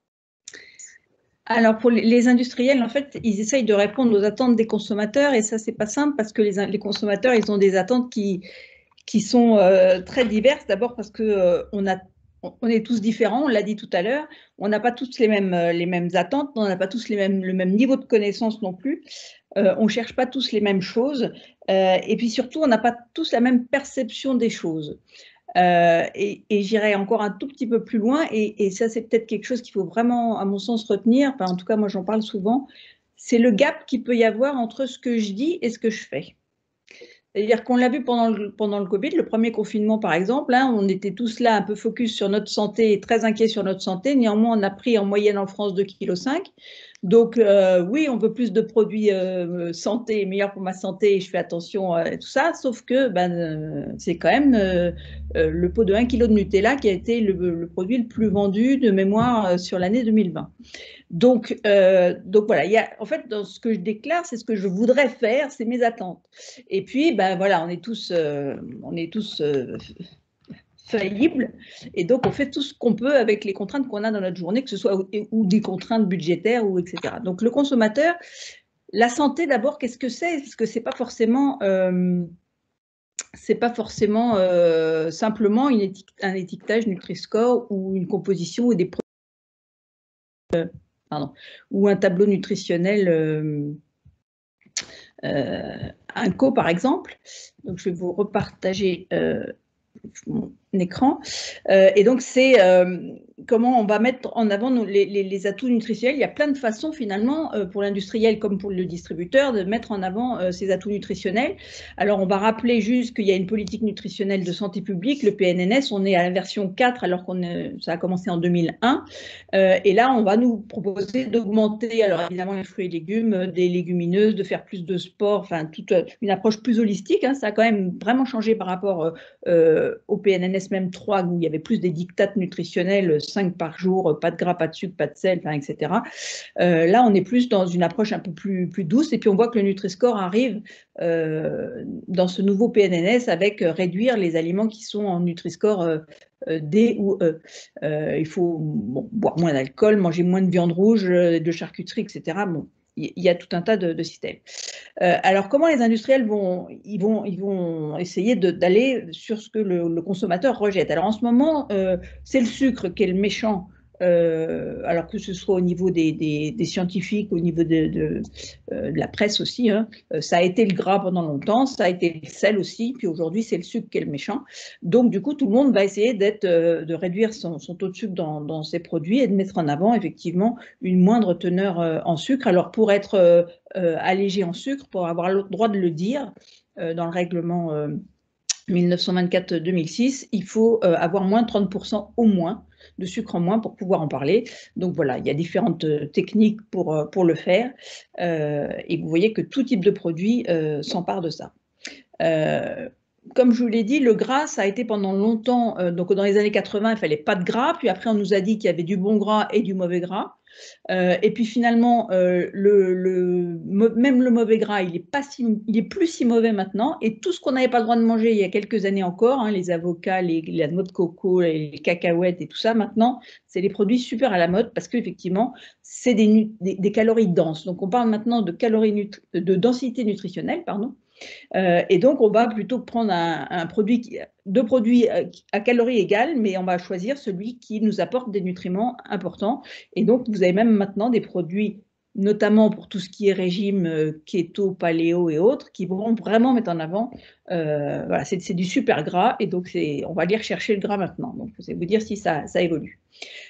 Speaker 4: Alors, pour les industriels, en fait, ils essayent de répondre aux attentes des consommateurs et ça, c'est pas simple parce que les, les consommateurs, ils ont des attentes qui, qui sont euh, très diverses. D'abord parce que euh, on, a, on est tous différents, on l'a dit tout à l'heure. On n'a pas tous les mêmes, les mêmes attentes, on n'a pas tous les mêmes, le même niveau de connaissance non plus. Euh, on ne cherche pas tous les mêmes choses. Euh, et puis surtout, on n'a pas tous la même perception des choses. Euh, et et j'irai encore un tout petit peu plus loin, et, et ça c'est peut-être quelque chose qu'il faut vraiment, à mon sens, retenir, enfin, en tout cas moi j'en parle souvent, c'est le gap qu'il peut y avoir entre ce que je dis et ce que je fais. C'est-à-dire qu'on l'a vu pendant le, pendant le Covid, le premier confinement par exemple, hein, on était tous là un peu focus sur notre santé et très inquiets sur notre santé. Néanmoins, on a pris en moyenne en France deux virgule cinq kilos. Donc euh, oui, on veut plus de produits euh, santé, meilleurs pour ma santé, et je fais attention à tout ça, sauf que ben, euh, c'est quand même euh, euh, le pot de un kilo de Nutella qui a été le, le produit le plus vendu de mémoire euh, sur l'année deux mille vingt. Donc, euh, donc voilà, il y a, en fait, dans ce que je déclare, c'est ce que je voudrais faire, c'est mes attentes. Et puis, ben voilà, on est tous, euh, on est tous euh, faillibles, et donc on fait tout ce qu'on peut avec les contraintes qu'on a dans notre journée, que ce soit ou, ou des contraintes budgétaires, ou et cetera. Donc le consommateur, la santé d'abord, qu'est-ce que c'est? Parce que c'est pas forcément, euh, c'est pas forcément euh, simplement une étique, un étiquetage Nutri-Score ou une composition ou des produits. Euh, Pardon, ou un tableau nutritionnel, euh, euh, un co par exemple. Donc je vais vous repartager euh, mon écran. Euh, et donc c'est euh, comment on va mettre en avant nos, les, les, les atouts nutritionnels. Il y a plein de façons finalement euh, pour l'industriel comme pour le distributeur de mettre en avant euh, ces atouts nutritionnels. Alors on va rappeler juste qu'il y a une politique nutritionnelle de santé publique, le P N N S, on est à la version quatre alors qu'on ça a commencé en deux mille un. Euh, et là on va nous proposer d'augmenter, alors évidemment les fruits et légumes, des légumineuses, de faire plus de sport, enfin toute une approche plus holistique. Hein, ça a quand même vraiment changé par rapport euh, au P N N S même trois, où il y avait plus des dictates nutritionnels, cinq par jour, pas de gras, pas de sucre, pas de sel, enfin, et cetera. Euh, là, on est plus dans une approche un peu plus, plus douce, et puis on voit que le Nutri-Score arrive euh, dans ce nouveau P N N S avec euh, réduire les aliments qui sont en Nutri-Score euh, euh, D ou E. Euh, il faut bon, boire moins d'alcool, manger moins de viande rouge, de charcuterie, et cetera. Bon, il y a tout un tas de, de systèmes. Euh, alors, comment les industriels vont, ils vont, ils vont essayer d'aller sur ce que le, le consommateur rejette? Alors, en ce moment, euh, c'est le sucre qui est le méchant, euh, alors que ce soit au niveau des, des, des scientifiques, au niveau de, de, euh, de la presse aussi. Hein. Ça a été le gras pendant longtemps, ça a été le sel aussi, puis aujourd'hui, c'est le sucre qui est le méchant. Donc, du coup, tout le monde va essayer d'être, euh, de réduire son, son taux de sucre dans, dans ses produits et de mettre en avant, effectivement, une moindre teneur euh, en sucre. Alors, pour être euh, euh, allégé en sucre, pour avoir le droit de le dire, euh, dans le règlement euh, mille neuf cent vingt-quatre deux mille six, il faut euh, avoir moins de trente pour cent au moins de sucre en moins pour pouvoir en parler. Donc voilà, il y a différentes euh, techniques pour, euh, pour le faire. Euh, et vous voyez que tout type de produit euh, s'empare de ça. Euh, Comme je vous l'ai dit, le gras, ça a été pendant longtemps, euh, donc dans les années quatre-vingts, il ne fallait pas de gras, puis après on nous a dit qu'il y avait du bon gras et du mauvais gras. Euh, et puis finalement, euh, le, le, même le mauvais gras, il n'est pas si, il est plus si mauvais maintenant. Et tout ce qu'on n'avait pas le droit de manger il y a quelques années encore, hein, les avocats, les, la noix de coco, les, les cacahuètes et tout ça, maintenant, c'est des produits super à la mode parce qu'effectivement, c'est des, des, des calories denses. Donc on parle maintenant de calories de densité nutritionnelle, pardon. Euh, et donc, on va plutôt prendre un, un produit, qui, deux produits à calories égales, mais on va choisir celui qui nous apporte des nutriments importants. Et donc, vous avez même maintenant des produits, notamment pour tout ce qui est régime euh, keto, paléo et autres, qui vont vraiment mettre en avant, euh, voilà, c'est du super gras, et donc on va aller rechercher le gras maintenant. Donc, c'est vous dire si ça, ça évolue.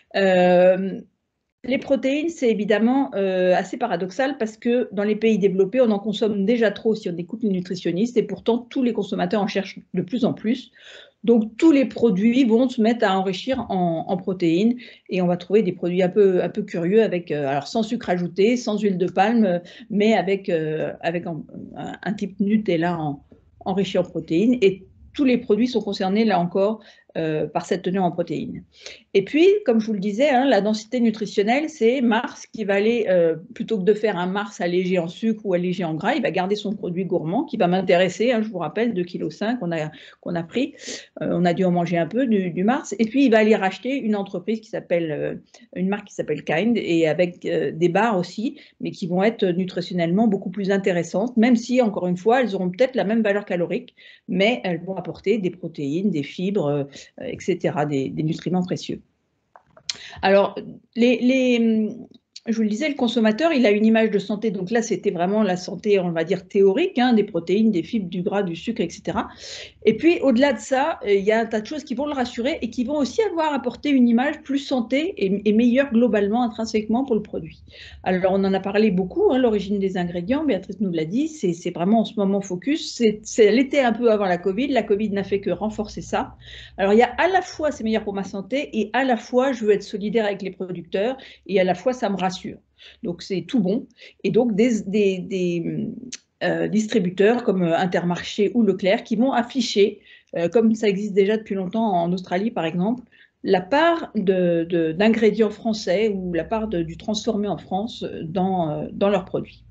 Speaker 4: Euh, Les protéines, c'est évidemment euh, assez paradoxal parce que dans les pays développés, on en consomme déjà trop si on écoute les nutritionnistes et pourtant tous les consommateurs en cherchent de plus en plus. Donc tous les produits vont se mettre à enrichir en, en protéines et on va trouver des produits un peu, un peu curieux avec, euh, alors sans sucre ajouté, sans huile de palme, mais avec, euh, avec un, un type Nutella en, enrichi en protéines. Et tous les produits sont concernés là encore euh, par cette teneur en protéines. Et puis, comme je vous le disais, hein, la densité nutritionnelle, c'est Mars qui va aller, euh, plutôt que de faire un Mars allégé en sucre ou allégé en gras, il va garder son produit gourmand qui va m'intéresser, hein, je vous rappelle, deux virgule cinq kilos qu'on a, qu'on a pris, euh, on a dû en manger un peu du, du Mars, et puis il va aller racheter une entreprise qui s'appelle, euh, une marque qui s'appelle Kind, et avec euh, des barres aussi, mais qui vont être nutritionnellement beaucoup plus intéressantes, même si, encore une fois, elles auront peut-être la même valeur calorique, mais elles vont apporter des protéines, des fibres, euh, et cetera, des, des nutriments précieux. Alors, les, les, je vous le disais, le consommateur, il a une image de santé. Donc là, c'était vraiment la santé, on va dire, théorique, hein, des protéines, des fibres, du gras, du sucre, et cetera. Et puis, au-delà de ça, il y a un tas de choses qui vont le rassurer et qui vont aussi avoir apporté une image plus santé et, et meilleure globalement, intrinsèquement pour le produit. Alors, on en a parlé beaucoup, hein, l'origine des ingrédients, Béatrice nous l'a dit, c'est vraiment en ce moment focus. C'est l'été un peu avant la Covid. La Covid n'a fait que renforcer ça. Alors, il y a à la fois, c'est meilleur pour ma santé et à la fois, je veux être solidaire avec les producteurs et à la fois, ça me rassure. Donc, c'est tout bon. Et donc, des, des, des euh, distributeurs comme Intermarché ou Leclerc qui vont afficher, euh, comme ça existe déjà depuis longtemps en Australie, par exemple, la part d'ingrédients français ou la part de, du transformé en France dans, euh, dans leurs produits.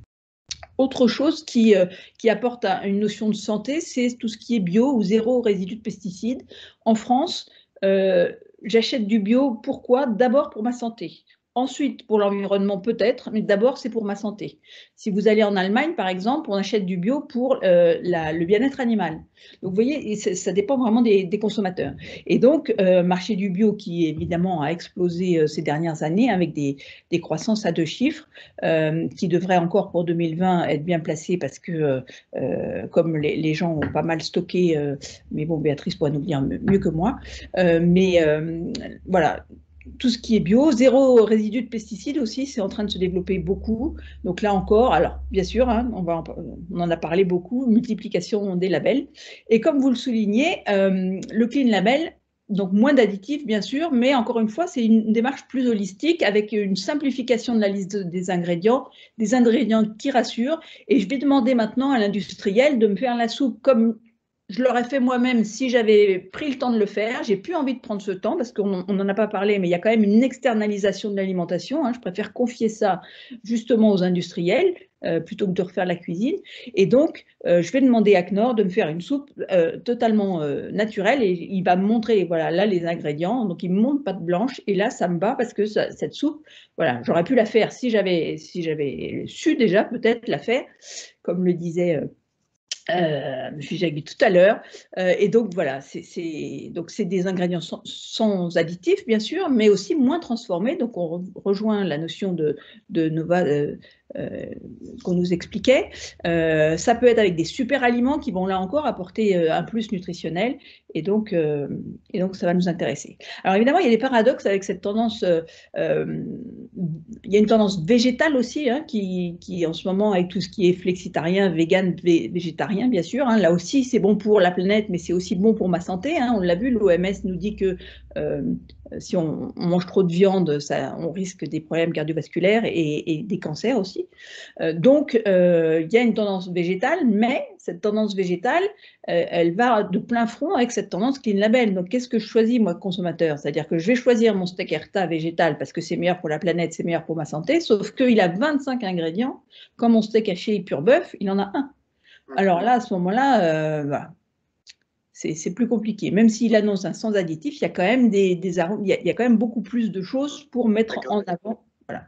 Speaker 4: Autre chose qui, euh, qui apporte une notion de santé, c'est tout ce qui est bio ou zéro résidu de pesticides. En France, euh, j'achète du bio. Pourquoi? D'abord pour ma santé. Ensuite, pour l'environnement peut-être, mais d'abord, c'est pour ma santé. Si vous allez en Allemagne, par exemple, on achète du bio pour euh, la, le bien-être animal. Donc, vous voyez, ça dépend vraiment des, des consommateurs. Et donc, euh, marché du bio qui, évidemment, a explosé euh, ces dernières années avec des, des croissances à deux chiffres, euh, qui devraient encore pour deux mille vingt être bien placées parce que, euh, comme les, les gens ont pas mal stocké, euh, mais bon, Béatrice pourra nous dire mieux que moi, euh, mais euh, voilà. Tout ce qui est bio, zéro résidu de pesticides aussi, c'est en train de se développer beaucoup. Donc là encore, alors bien sûr, hein, on, va en, on en a parlé beaucoup, multiplication des labels. Et comme vous le soulignez, euh, le Clean Label, donc moins d'additifs bien sûr, mais encore une fois, c'est une démarche plus holistique avec une simplification de la liste des ingrédients, des ingrédients qui rassurent. Et je vais demander maintenant à l'industriel de me faire la soupe comme je l'aurais fait moi-même si j'avais pris le temps de le faire. J'ai plus envie de prendre ce temps parce qu'on n'en a pas parlé, mais il y a quand même une externalisation de l'alimentation. Hein. Je préfère confier ça justement aux industriels euh, plutôt que de refaire la cuisine. Et donc, euh, je vais demander à Knorr de me faire une soupe euh, totalement euh, naturelle et il va me montrer, voilà, là les ingrédients. Donc, il me montre pâte blanche et là, ça me va parce que ça, cette soupe, voilà, j'aurais pu la faire si j'avais si j'avais su déjà peut-être la faire, comme le disait euh, Euh, M. Jagui tout à l'heure, euh, et donc voilà, c'est donc c'est des ingrédients sans, sans additifs bien sûr, mais aussi moins transformés. Donc on re, rejoint la notion de, de Nova euh, euh, qu'on nous expliquait. Euh, ça peut être avec des super aliments qui vont là encore apporter euh, un plus nutritionnel, et donc euh, et donc ça va nous intéresser. Alors évidemment, il y a des paradoxes avec cette tendance. Euh, euh, il y a une tendance végétale aussi hein, qui, qui en ce moment avec tout ce qui est flexitarien, vegan, végétarien bien sûr. Hein, là aussi, c'est bon pour la planète, mais c'est aussi bon pour ma santé. Hein, on l'a vu, l'O M S nous dit que euh, si on, on mange trop de viande, ça, on risque des problèmes cardiovasculaires et, et des cancers aussi. Euh, donc, euh, il y a une tendance végétale, mais cette tendance végétale, euh, elle va de plein front avec cette tendance Clean Label. Donc, qu'est-ce que je choisis, moi, consommateur? C'est-à-dire que je vais choisir mon steak Herta végétal parce que c'est meilleur pour la planète, c'est meilleur pour ma santé, sauf qu'il a vingt-cinq ingrédients. Quand mon steak haché pur bœuf, il en a un. Alors là, à ce moment-là, euh, voilà. C'est plus compliqué. Même s'il annonce un sans additif, il y a quand même des, des il y a, il y a quand même beaucoup plus de choses pour mettre en avant. Voilà.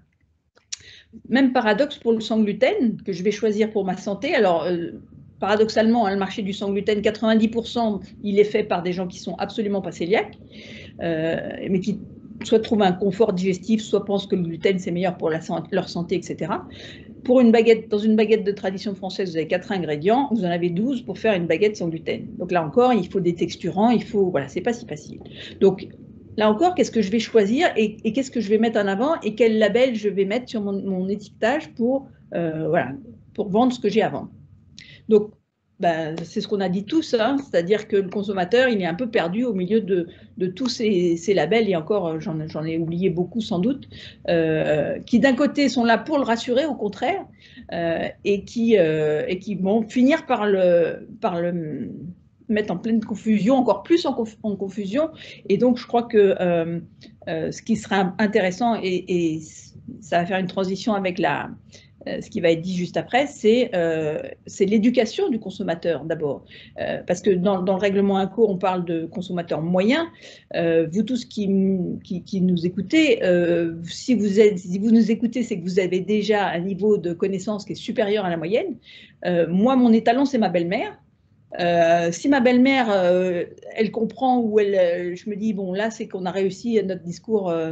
Speaker 4: Même paradoxe pour le sans gluten que je vais choisir pour ma santé. Alors, euh, paradoxalement, hein, le marché du sans gluten, quatre-vingt-dix pour cent, il est fait par des gens qui sont absolument pas cœliaques, euh, mais qui soit trouvent un confort digestif, soit pensent que le gluten c'est meilleur pour la, leur santé, et cetera. Pour une baguette, dans une baguette de tradition française, vous avez quatre ingrédients, vous en avez douze pour faire une baguette sans gluten. Donc là encore, il faut des texturants, il faut, voilà, c'est pas si facile. Donc là encore, qu'est-ce que je vais choisir et, et qu'est-ce que je vais mettre en avant et quel label je vais mettre sur mon, mon étiquetage pour, euh, voilà, pour vendre ce que j'ai à vendre. Donc, ben, c'est ce qu'on a dit tous, hein, c'est-à-dire que le consommateur, il est un peu perdu au milieu de, de tous ces, ces labels, et encore, j'en ai oublié beaucoup sans doute, euh, qui d'un côté sont là pour le rassurer, au contraire, euh, et, qui, euh, et qui vont finir par le, par le mettre en pleine confusion, encore plus en, conf en confusion. Et donc, je crois que euh, euh, ce qui sera intéressant, et, et ça va faire une transition avec la... ce qui va être dit juste après, c'est euh, l'éducation du consommateur d'abord. Euh, parce que dans, dans le règlement INCO, on parle de consommateur moyen. Euh, vous tous qui, qui, qui nous écoutez, euh, si, vous êtes, si vous nous écoutez, c'est que vous avez déjà un niveau de connaissance qui est supérieur à la moyenne. Euh, moi, mon étalon, c'est ma belle-mère. Euh, si ma belle-mère, euh, elle comprend ou elle, je me dis, bon, là, c'est qu'on a réussi notre discours euh,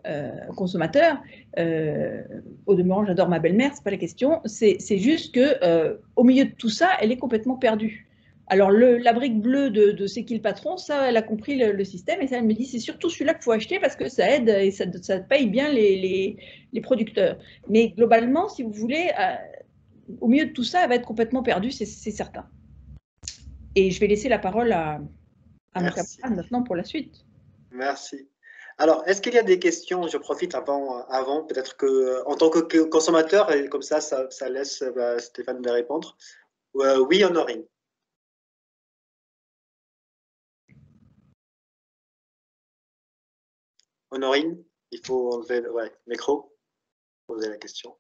Speaker 4: euh, consommateur. Euh, au demeurant, j'adore ma belle-mère, c'est pas la question. C'est juste que euh, au milieu de tout ça, elle est complètement perdue. Alors, le, la brique bleue de, de c'est qui le patron, ça, elle a compris le, le système et ça, elle me dit, c'est surtout celui-là qu'il faut acheter parce que ça aide et ça, ça paye bien les, les, les producteurs. Mais globalement, si vous voulez, euh, au milieu de tout ça, elle va être complètement perdue, c'est certain. Et je vais laisser la parole à, à mon camarade maintenant pour la suite.
Speaker 1: Merci. Alors, est-ce qu'il y a des questions? Je profite avant, avant peut-être que, en tant que consommateur, et comme ça, ça, ça laisse bah, Stéphane de répondre. Euh, oui, Honorine. Honorine, il faut enlever le ouais, micro, poser la question.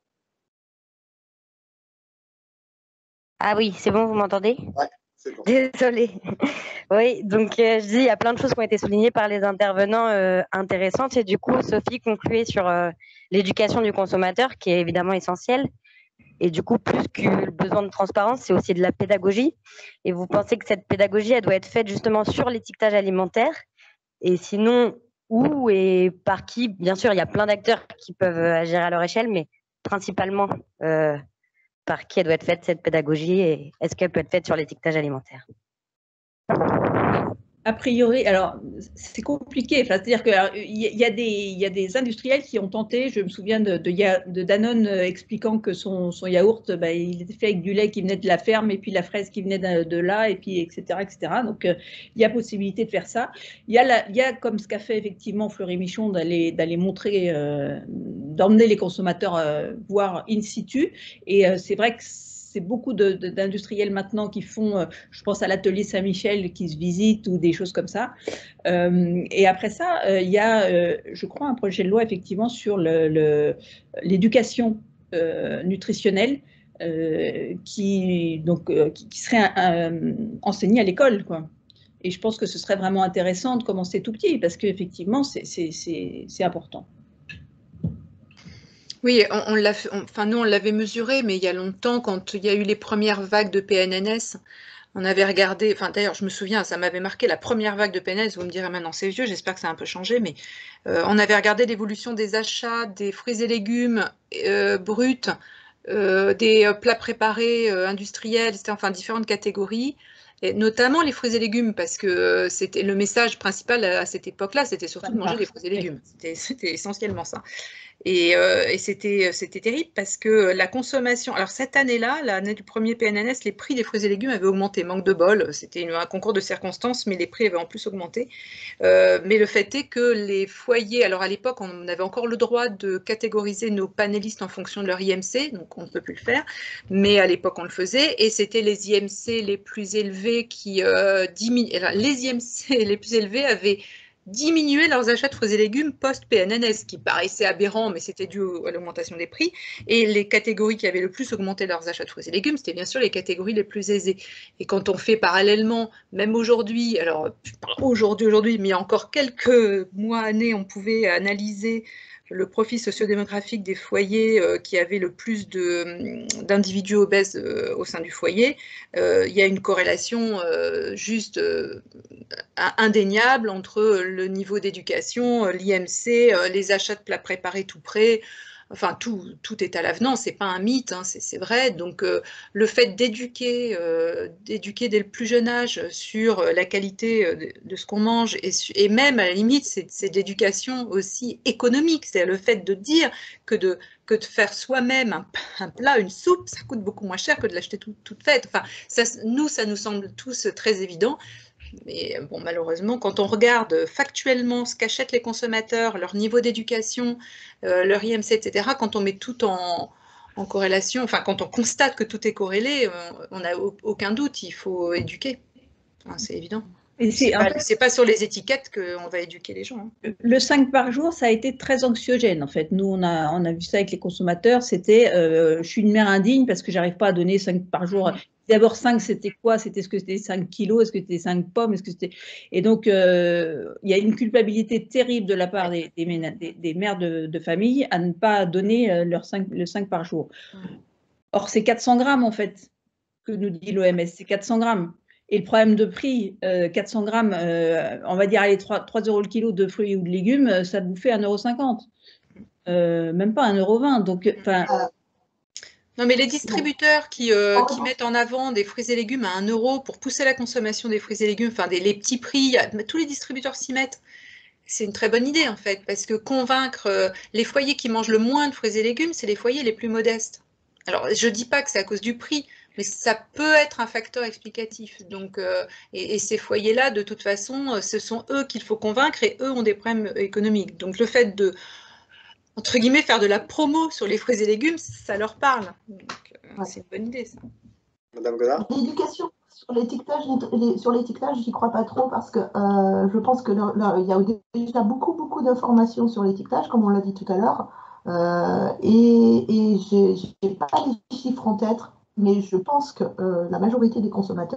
Speaker 8: Ah oui, c'est bon, vous m'entendez?
Speaker 1: Ouais, c'est bon.
Speaker 8: Désolée. Oui, donc euh, je dis, il y a plein de choses qui ont été soulignées par les intervenants euh, intéressantes. Et du coup, Sophie concluait sur euh, l'éducation du consommateur, qui est évidemment essentielle. Et du coup, plus que le besoin de transparence, c'est aussi de la pédagogie. Et vous pensez que cette pédagogie, elle doit être faite justement sur l'étiquetage alimentaire. Et sinon, où et par qui? Bien sûr, il y a plein d'acteurs qui peuvent agir à leur échelle, mais principalement, euh, par qui elle doit être faite cette pédagogie et est-ce qu'elle peut être faite sur l'étiquetage alimentaire?
Speaker 4: A priori, alors c'est compliqué. Enfin, c'est-à-dire qu'il y, y, a des, y a des industriels qui ont tenté. Je me souviens de, de, de Danone expliquant que son, son yaourt, bah, il était fait avec du lait qui venait de la ferme et puis la fraise qui venait de, de là et puis et cetera et cetera. Donc il euh, y a possibilité de faire ça. Il y a, la, y a comme ce qu'a fait effectivement Fleury Michon d'aller d'aller montrer, euh, d'emmener les consommateurs euh, voir in situ. Et euh, c'est vrai que c'est beaucoup d'industriels maintenant qui font, euh, je pense à l'atelier Saint-Michel qui se visitent ou des choses comme ça. Euh, et après ça, il euh, y a, euh, je crois, un projet de loi effectivement sur l'éducation le, le, euh, nutritionnelle euh, qui, donc, euh, qui, qui serait euh, enseignée à l'école, quoi. Et je pense que ce serait vraiment intéressant de commencer tout petit parce qu'effectivement, c'est important.
Speaker 7: Oui, on, on l'a, enfin nous on l'avait mesuré, mais il y a longtemps, quand il y a eu les premières vagues de P N N S, on avait regardé, enfin d'ailleurs je me souviens, ça m'avait marqué la première vague de P N N S, vous me direz maintenant c'est vieux, j'espère que ça a un peu changé, mais euh, on avait regardé l'évolution des achats des fruits et légumes euh, bruts, euh, des plats préparés euh, industriels, c'était enfin différentes catégories. Et notamment les fruits et légumes, parce que c'était le message principal à cette époque-là, c'était surtout de manger des fruits et légumes. C'était essentiellement ça. Et, euh, et c'était terrible parce que la consommation, alors cette année-là, l'année du premier P N N S, les prix des fruits et légumes avaient augmenté, manque de bol, c'était un concours de circonstances, mais les prix avaient en plus augmenté. Euh, mais le fait est que les foyers, alors à l'époque, on avait encore le droit de catégoriser nos panélistes en fonction de leur I M C, donc on ne peut plus le faire, mais à l'époque on le faisait, et c'était les I M C les plus élevés qui euh, diminuaient, les I M C les plus élevés avaient diminuer leurs achats de fruits et légumes post-P N N S, qui paraissait aberrant, mais c'était dû à l'augmentation des prix. Et les catégories qui avaient le plus augmenté leurs achats de fruits et légumes, c'était bien sûr les catégories les plus aisées. Et quand on fait parallèlement, même aujourd'hui, alors aujourd'hui, aujourd'hui, mais il y a encore quelques mois, années, on pouvait analyser le profil sociodémographique des foyers euh, qui avaient le plus d'individus obèses euh, au sein du foyer, euh, il y a une corrélation euh, juste euh, indéniable entre le niveau d'éducation, l'I M C, euh, les achats de plats préparés tout prêts. Enfin, tout, tout est à l'avenant, c'est pas un mythe, hein, c'est vrai. Donc, euh, le fait d'éduquer, euh, d'éduquer dès le plus jeune âge sur la qualité de, de ce qu'on mange, et, et même à la limite, c'est de l'éducation aussi économique. C'est le fait de dire que de, que de faire soi-même un, un plat, une soupe, ça coûte beaucoup moins cher que de l'acheter toute tout faite. Enfin, ça, nous, ça nous semble tous très évident. Mais bon, malheureusement, quand on regarde factuellement ce qu'achètent les consommateurs, leur niveau d'éducation, euh, leur I M C, et cetera, quand on met tout en, en corrélation, enfin, quand on constate que tout est corrélé, on n'a aucun doute, il faut éduquer. Enfin, c'est évident. C'est pas, fait, pas sur les étiquettes qu'on va éduquer les gens. Hein.
Speaker 4: Le cinq par jour, ça a été très anxiogène, en fait. Nous, on a, on a vu ça avec les consommateurs. C'était euh, je suis une mère indigne parce que j'arrive pas à donner cinq par jour. D'abord, cinq, c'était quoi? C'était ce que c'était cinq kilos? Est-ce que c'était cinq pommes? Est-ce que c'était... Et donc, euh, il y a une culpabilité terrible de la part des, des, des, des mères de, de famille à ne pas donner leur cinq, le cinq par jour. Or, c'est quatre cents grammes, en fait, que nous dit l'O M S. C'est quatre cents grammes. Et le problème de prix, euh, quatre cents grammes, euh, on va dire allez, trois euros le kilo de fruits ou de légumes, ça vous fait un euro cinquante. Euh, même pas un euro vingt. Donc, enfin.
Speaker 7: Non, mais les distributeurs qui, euh, qui mettent en avant des fruits et légumes à un euro pour pousser la consommation des fruits et légumes, enfin des, les petits prix, tous les distributeurs s'y mettent. C'est une très bonne idée en fait, parce que convaincre euh, les foyers qui mangent le moins de fruits et légumes, c'est les foyers les plus modestes. Alors, je ne dis pas que c'est à cause du prix, mais ça peut être un facteur explicatif. Donc, euh, et, et ces foyers-là, de toute façon, ce sont eux qu'il faut convaincre et eux ont des problèmes économiques. Donc, le fait de, entre guillemets, faire de la promo sur les fruits et légumes, ça leur parle. Donc, euh, ouais. C'est une bonne idée, ça.
Speaker 1: Madame Godard.
Speaker 5: L'éducation sur l'étiquetage, sur l'étiquetage, j'y crois pas trop parce que euh, je pense que là, il y a déjà beaucoup, beaucoup d'informations sur l'étiquetage, comme on l'a dit tout à l'heure. Euh, et et je n'ai pas les chiffres en tête, mais je pense que euh, la majorité des consommateurs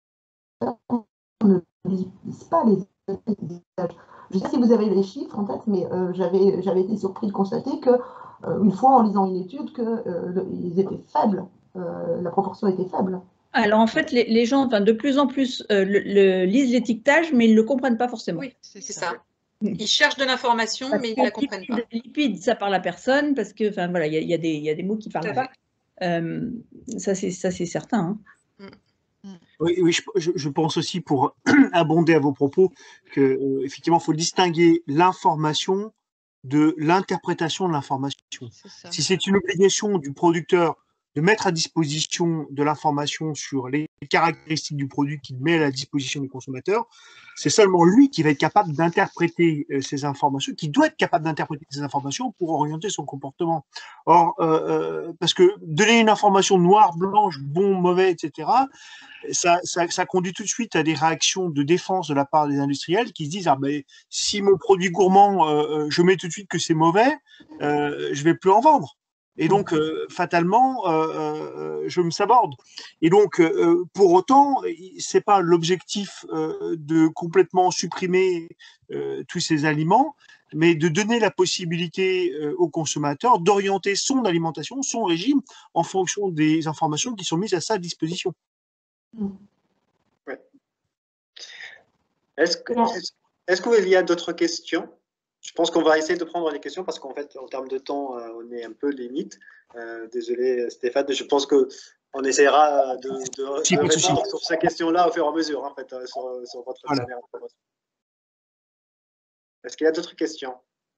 Speaker 5: ne lisent pas les étiquetages. Je ne sais pas si vous avez les chiffres en tête, mais euh, j'avais j'avais été surpris de constater que euh, une fois en lisant une étude, qu'ils euh, étaient faibles, euh, la proportion était faible.
Speaker 4: Alors en fait, les, les gens, enfin, de plus en plus euh, le, le, lisent l'étiquetage, mais ils ne le comprennent pas forcément.
Speaker 7: Oui, c'est ça. Ils cherchent de l'information, mais ils ne la comprennent
Speaker 4: lipide,
Speaker 7: pas.
Speaker 4: Lipide, ça parle à personne, parce que, enfin voilà, il y, y, y a des mots qui ne parlent pas. Euh, ça, c'est certain. Hein.
Speaker 6: Mm. Oui, oui je, je pense aussi, pour abonder à vos propos, que euh, effectivement, il faut distinguer l'information de l'interprétation de l'information. Si c'est une obligation du producteur de mettre à disposition de l'information sur les caractéristiques du produit qu'il met à la disposition du consommateur, c'est seulement lui qui va être capable d'interpréter euh, ces informations, qui doit être capable d'interpréter ces informations pour orienter son comportement. Or, euh, parce que donner une information noire, blanche, bon, mauvais, et cetera, ça, ça, ça conduit tout de suite à des réactions de défense de la part des industriels qui se disent ah ben si mon produit gourmand, euh, je mets tout de suite que c'est mauvais, euh, je vais plus en vendre. Et donc, euh, fatalement, euh, je me saborde. Et donc, euh, pour autant, c'est pas l'objectif euh, de complètement supprimer euh, tous ces aliments, mais de donner la possibilité euh, au consommateur d'orienter son alimentation, son régime, en fonction des informations qui sont mises à sa disposition.
Speaker 1: Ouais. Est-ce que, est-ce, est-ce qu'il y a d'autres questions? Je pense qu'on va essayer de prendre les questions parce qu'en fait, en termes de temps, euh, on est un peu limite. Euh, désolé Stéphane, je pense qu'on essaiera de, de,
Speaker 6: si,
Speaker 1: de répondre sur ces questions-là au fur et à mesure, en fait, sur, sur votre
Speaker 6: voilà.
Speaker 1: information. Est-ce qu'il y a d'autres questions?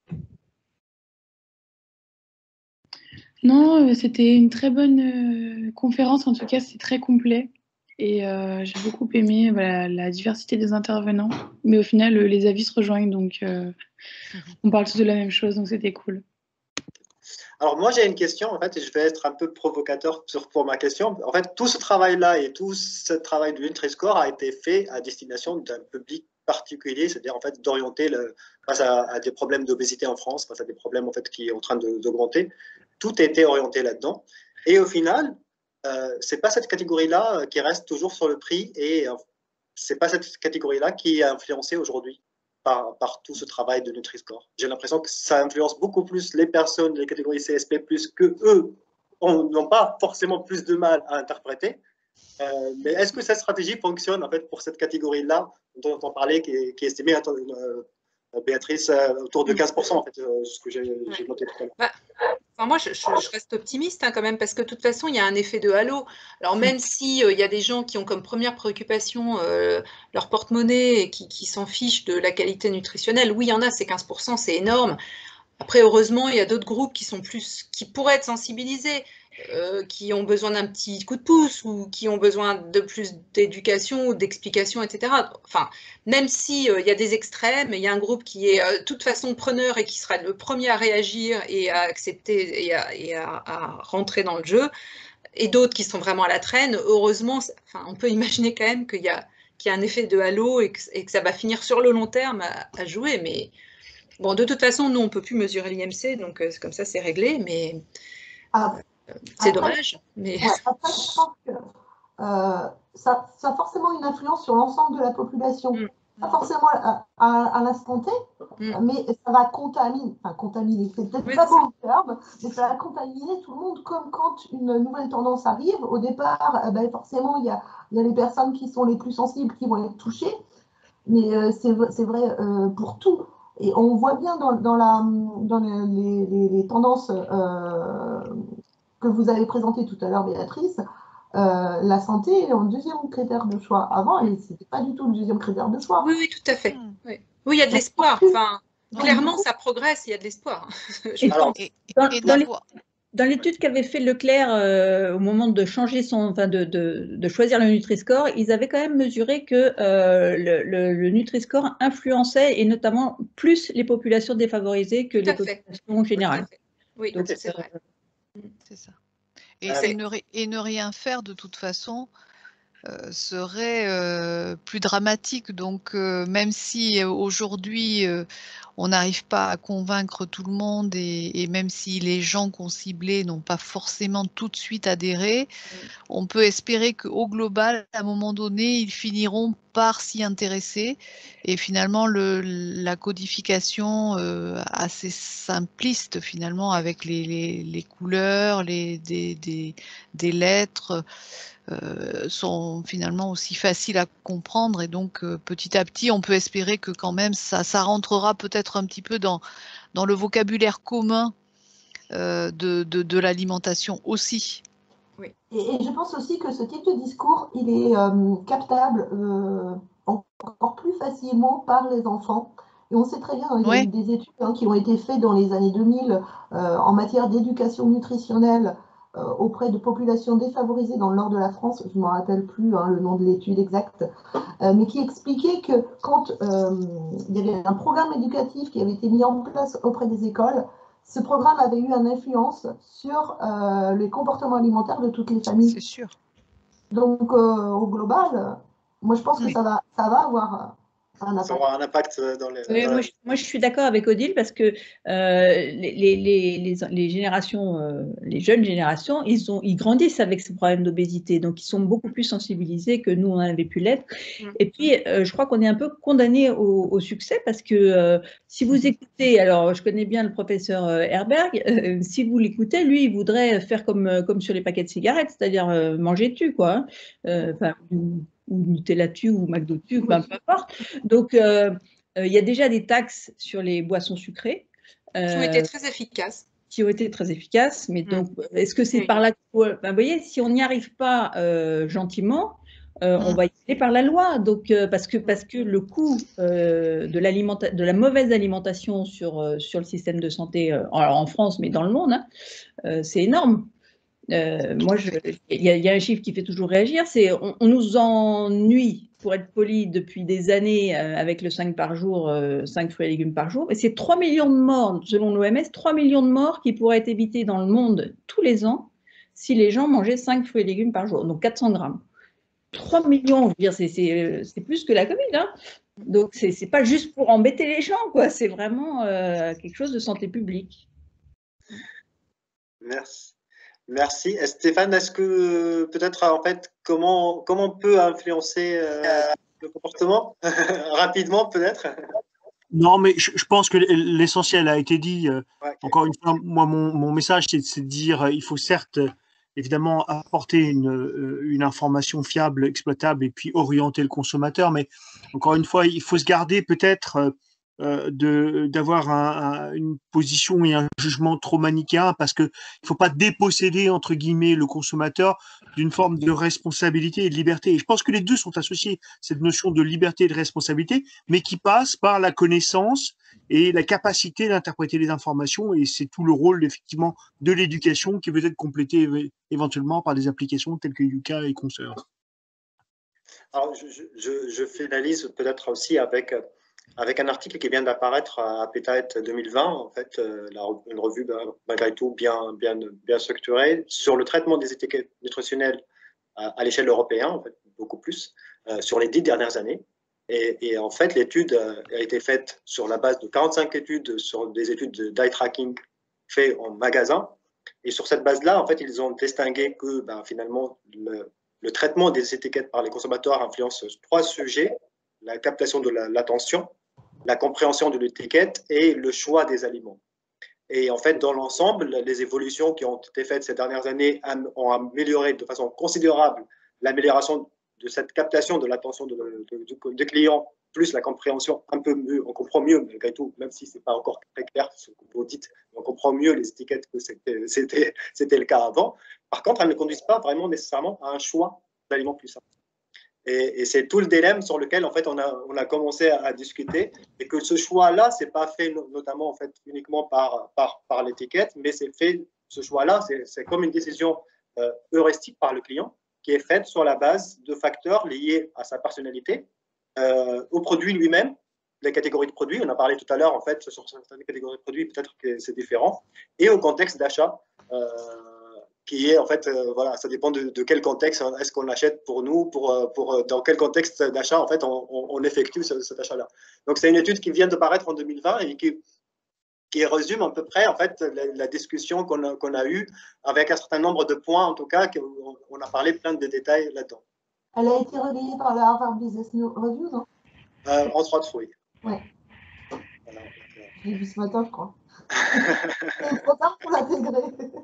Speaker 9: Non, c'était une très bonne euh, conférence, en tout cas, c'est très complet. Et euh, j'ai beaucoup aimé voilà, la diversité des intervenants. Mais au final, euh, les avis se rejoignent, donc euh, on parle tous de la même chose, donc c'était cool.
Speaker 1: Alors moi, j'ai une question, en fait, et je vais être un peu provocateur sur, pour ma question. En fait, tout ce travail-là et tout ce travail du Nutri-Score a été fait à destination d'un public particulier, c'est-à-dire en fait d'orienter face à, à des problèmes d'obésité en France, face à des problèmes en fait qui sont en train d'augmenter. Tout a été orienté là-dedans. Et au final, euh, c'est pas cette catégorie-là qui reste toujours sur le prix et euh, c'est pas cette catégorie-là qui est influencée aujourd'hui par, par tout ce travail de Nutri-Score. J'ai l'impression que ça influence beaucoup plus les personnes des catégories C S P plus, que eux n'ont pas forcément plus de mal à interpréter. Euh, mais est-ce que cette stratégie fonctionne en fait pour cette catégorie-là dont on entend parler, qui est, qui est estimée, euh, Béatrice, euh, autour de quinze pour cent, en fait, euh, ce que j'ai noté tout à l'heure.
Speaker 7: Bah, enfin, moi, je, je, je reste optimiste hein, quand même, parce que de toute façon, il y a un effet de halo. Alors, même s'il euh, y a des gens qui ont comme première préoccupation euh, leur porte-monnaie et qui, qui s'en fichent de la qualité nutritionnelle, oui, il y en a, c'est quinze pour cent, c'est énorme. Après, heureusement, il y a d'autres groupes qui sont plus, qui pourraient être sensibilisés, euh, qui ont besoin d'un petit coup de pouce ou qui ont besoin de plus d'éducation ou d'explication, et cetera. Enfin, même s'il euh, y a des extrêmes, il y a un groupe qui est euh, de toute façon preneur et qui sera le premier à réagir et à accepter et à, et à, à rentrer dans le jeu, et d'autres qui sont vraiment à la traîne. Heureusement, enfin, on peut imaginer quand même qu'il y a, qu'il y a un effet de halo et que, et que ça va finir sur le long terme à, à jouer, mais bon, de toute façon, nous, on ne peut plus mesurer l'I M C, donc euh, comme ça, c'est réglé, mais
Speaker 5: ah,
Speaker 7: euh, c'est dommage. Mais...
Speaker 5: Ouais, après, je pense que euh, ça, ça a forcément une influence sur l'ensemble de la population. Mm. pas forcément à, à, à l'instant T, mm. mais ça va contaminer, enfin contaminer, c'est peut-être oui, pas bon terme, mais ça va contaminer tout le monde, comme quand une nouvelle tendance arrive. Au départ, eh ben, forcément, il y a, y a les personnes qui sont les plus sensibles qui vont être touchées, mais euh, c'est vrai euh, pour tout. Et on voit bien dans, dans, la, dans les, les, les tendances euh, que vous avez présentées tout à l'heure, Béatrice, Euh, la santé est en deuxième critère de choix. Avant, ce n'était pas du tout le deuxième critère de choix.
Speaker 7: Oui, oui, tout à fait. Oui, oui, il y a de l'espoir. Enfin, clairement, ça progresse, il y a de l'espoir.
Speaker 4: Alors, dans, dans, dans l'étude qu'avait fait Leclerc euh, au moment de changer son, enfin de, de, de choisir le Nutri-Score, ils avaient quand même mesuré que euh, le, le, le Nutri-Score influençait, et notamment plus les populations défavorisées que tout les populations générales.
Speaker 7: Oui, c'est vrai.
Speaker 3: C'est ça. Et, et, ne, et ne rien faire, de toute façon, euh, serait euh, plus dramatique. Donc, euh, même si euh, aujourd'hui, euh, on n'arrive pas à convaincre tout le monde, et, et même si les gens qu'on ciblait n'ont pas forcément tout de suite adhéré, mmh. on peut espérer qu'au global, à un moment donné, ils finiront par s'y intéresser. Et finalement, le, la codification euh, assez simpliste, finalement, avec les, les, les couleurs, les, des, des, des lettres, euh, sont finalement aussi faciles à comprendre. Et donc, euh, petit à petit, on peut espérer que quand même, ça, ça rentrera peut-être un petit peu dans, dans le vocabulaire commun euh, de, de, de l'alimentation aussi.
Speaker 5: Oui. Et, et je pense aussi que ce type de discours, il est euh, captable euh, encore plus facilement par les enfants. Et on sait très bien, il y a ouais. eu des études hein, qui ont été faites dans les années deux mille euh, en matière d'éducation nutritionnelle euh, auprès de populations défavorisées dans le nord de la France. Je ne me rappelle plus hein, le nom de l'étude exacte, euh, mais qui expliquait que quand euh, il y avait un programme éducatif qui avait été mis en place auprès des écoles, ce programme avait eu une influence sur euh, les comportements alimentaires de toutes les familles.
Speaker 3: C'est sûr.
Speaker 5: Donc, euh, au global, moi, je pense que ça va, ça va avoir un impact.
Speaker 1: Ça aura un impact dans les...
Speaker 4: Oui,
Speaker 1: dans
Speaker 4: moi,
Speaker 1: la...
Speaker 4: je, moi, je suis d'accord avec Odile parce que euh, les, les, les, les générations, euh, les jeunes générations, ils, ont, ils grandissent avec ce problème d'obésité. Donc, ils sont beaucoup plus sensibilisés que nous, on avait pu l'être. Mmh. Et puis, euh, je crois qu'on est un peu condamné au, au succès parce que euh, si vous écoutez, alors je connais bien le professeur Herberg, euh, si vous l'écoutez, lui, il voudrait faire comme, comme sur les paquets de cigarettes, c'est-à-dire euh, manger tu, quoi. Enfin, euh, ou Nutella tu, ou McDo tu, peu importe. Donc, euh, il euh, y a déjà des taxes sur les boissons sucrées.
Speaker 7: Euh, qui ont été très efficaces.
Speaker 4: Qui ont été très efficaces. Mais donc, mmh. est-ce que c'est oui. par là que... Ben, vous voyez, si on n'y arrive pas euh, gentiment, euh, mmh. on va y aller par la loi. Donc, euh, parce, que, parce que le coût euh, de, de la mauvaise alimentation sur, euh, sur le système de santé, euh, alors en France, mais dans le monde, hein, euh, c'est énorme. Euh, moi, il y, y a un chiffre qui fait toujours réagir, c'est on, on nous ennuie, pour être poli, depuis des années euh, avec le cinq par jour, euh, cinq fruits et légumes par jour, et c'est trois millions de morts, selon l'O M S, trois millions de morts qui pourraient être évitées dans le monde tous les ans si les gens mangeaient cinq fruits et légumes par jour, donc quatre cents grammes. trois millions, je veux dire, c'est plus que la Covid, hein. Donc c'est pas juste pour embêter les gens, quoi, c'est vraiment euh, quelque chose de santé publique.
Speaker 1: Merci. Merci. Stéphane, est-ce que peut-être en fait comment comment on peut influencer euh, le comportement rapidement peut-être?
Speaker 6: Non, mais je, je pense que l'essentiel a été dit. Euh, ouais, okay. Encore une fois, moi mon, mon message c'est de dire euh, il faut certes euh, évidemment apporter une, euh, une information fiable, exploitable et puis orienter le consommateur, mais encore une fois il faut se garder peut-être euh, Euh, de d'avoir un, un, une position et un jugement trop manichéen parce que il faut pas déposséder entre guillemets le consommateur d'une forme de responsabilité et de liberté. Et je pense que les deux sont associés, cette notion de liberté et de responsabilité, mais qui passe par la connaissance et la capacité d'interpréter les informations. Et c'est tout le rôle effectivement de l'éducation qui peut être complété éventuellement par des applications telles que Yuka et consorts.
Speaker 1: Alors je, je, je finalise peut-être aussi avec avec un article qui vient d'apparaître à PETAHEAD deux mille vingt, en fait, euh, la, une revue malgré tout bien, bien, bien structurée sur le traitement des étiquettes nutritionnelles à, à l'échelle européenne, en fait, beaucoup plus, euh, sur les dix dernières années. Et, et en fait, l'étude a été faite sur la base de quarante-cinq études, sur des études d'eye tracking faites en magasin. Et sur cette base-là, en fait, ils ont distingué que ben, finalement, le, le traitement des étiquettes par les consommateurs influence trois sujets. la captation de l'attention, la, la compréhension de l'étiquette et le choix des aliments. Et en fait, dans l'ensemble, les évolutions qui ont été faites ces dernières années ont amélioré de façon considérable l'amélioration de cette captation de l'attention de, de, de, de clients, plus la compréhension un peu mieux. On comprend mieux, malgré tout, même si ce n'est pas encore très clair ce que vous dites, on comprend mieux les étiquettes que c'était le cas avant. Par contre, elles ne conduisent pas vraiment nécessairement à un choix d'aliments plus simple. Et, et c'est tout le dilemme sur lequel en fait, on, a, on a commencé à, à discuter, et que ce choix-là, ce n'est pas fait notamment en fait, uniquement par, par, par l'étiquette, mais c'est fait, ce choix-là, c'est comme une décision euh, heuristique par le client, qui est faite sur la base de facteurs liés à sa personnalité, euh, au produit lui-même, les catégories de produits, on a parlé tout à l'heure, en fait, sur certaines catégories de produits, peut-être que c'est différent, et au contexte d'achat, euh, qui est en fait, euh, voilà, ça dépend de, de quel contexte est-ce qu'on l'achète pour nous, pour, pour, dans quel contexte d'achat, en fait, on, on, on effectue ce, cet achat-là. Donc, c'est une étude qui vient de paraître en deux mille vingt et qui, qui résume à peu près, en fait, la, la discussion qu'on a, qu'on a eue avec un certain nombre de points, en tout cas, qu'on on a parlé plein de détails là-dedans.
Speaker 5: Elle a été relayée par le Harvard Business Review, non?
Speaker 1: euh, Entre autres, oui.
Speaker 5: Ouais.
Speaker 1: Voilà.
Speaker 5: Je l'ai vu ce matin, je crois. C'est trop tard pour l'intégrer.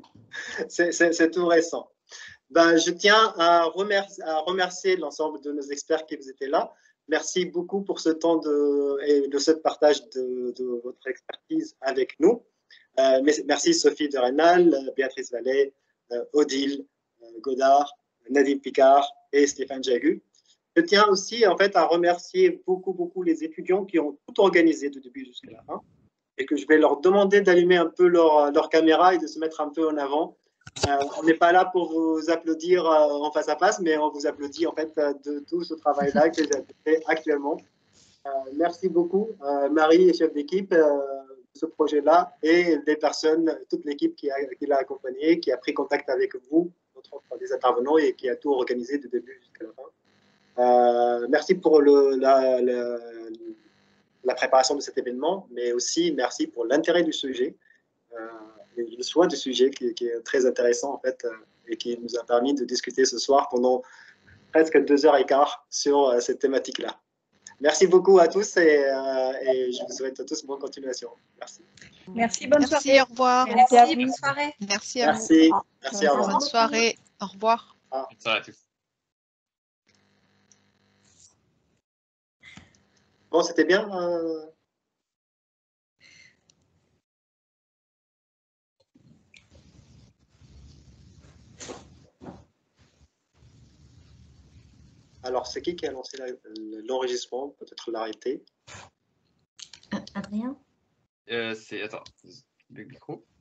Speaker 1: C'est tout récent. Ben, je tiens à remercier, à remercier l'ensemble de nos experts qui étaient là. Merci beaucoup pour ce temps de, et de ce partage de, de votre expertise avec nous. Euh, merci Sophie de Rénal, Béatrice Vallée, euh, Odile euh, Godard, Nadine Picard et Stéphane Jagu. Je tiens aussi en fait, à remercier beaucoup, beaucoup les étudiants qui ont tout organisé du début jusqu'à la fin, et que je vais leur demander d'allumer un peu leur, leur caméra et de se mettre un peu en avant. Euh, on n'est pas là pour vous applaudir euh, en face à face, mais on vous applaudit en fait de tout ce travail-là que vous avez fait actuellement. Euh, merci beaucoup, euh, Marie, chef d'équipe euh, de ce projet-là, et les personnes, toute l'équipe qui, qui l'a accompagné, qui a pris contact avec vous, notre, les intervenants, et qui a tout organisé du début jusqu'à la fin. Euh, merci pour le, la, la, la préparation de cet événement, mais aussi merci pour l'intérêt du sujet. Euh, le choix du sujet qui, qui est très intéressant en fait, euh, et qui nous a permis de discuter ce soir pendant presque deux heures et quart sur euh, cette thématique-là. Merci beaucoup à tous et, euh, et je vous souhaite à tous bonne continuation. Merci.
Speaker 4: Merci, bonne
Speaker 3: Merci,
Speaker 4: soirée.
Speaker 3: au revoir.
Speaker 4: Merci,
Speaker 7: Merci,
Speaker 4: à
Speaker 7: bonne
Speaker 4: vous.
Speaker 7: soirée.
Speaker 3: Merci à
Speaker 1: Merci.
Speaker 3: vous.
Speaker 1: Merci, au revoir.
Speaker 3: Bonne soirée. Au revoir.
Speaker 1: Ah.
Speaker 10: Bonne soirée à tous.
Speaker 1: Bon, c'était bien. Euh... Alors, c'est qui qui a lancé l'enregistrement? Peut-être l'arrêter.
Speaker 11: Adrien?
Speaker 10: Euh, c'est... Attends, le micro.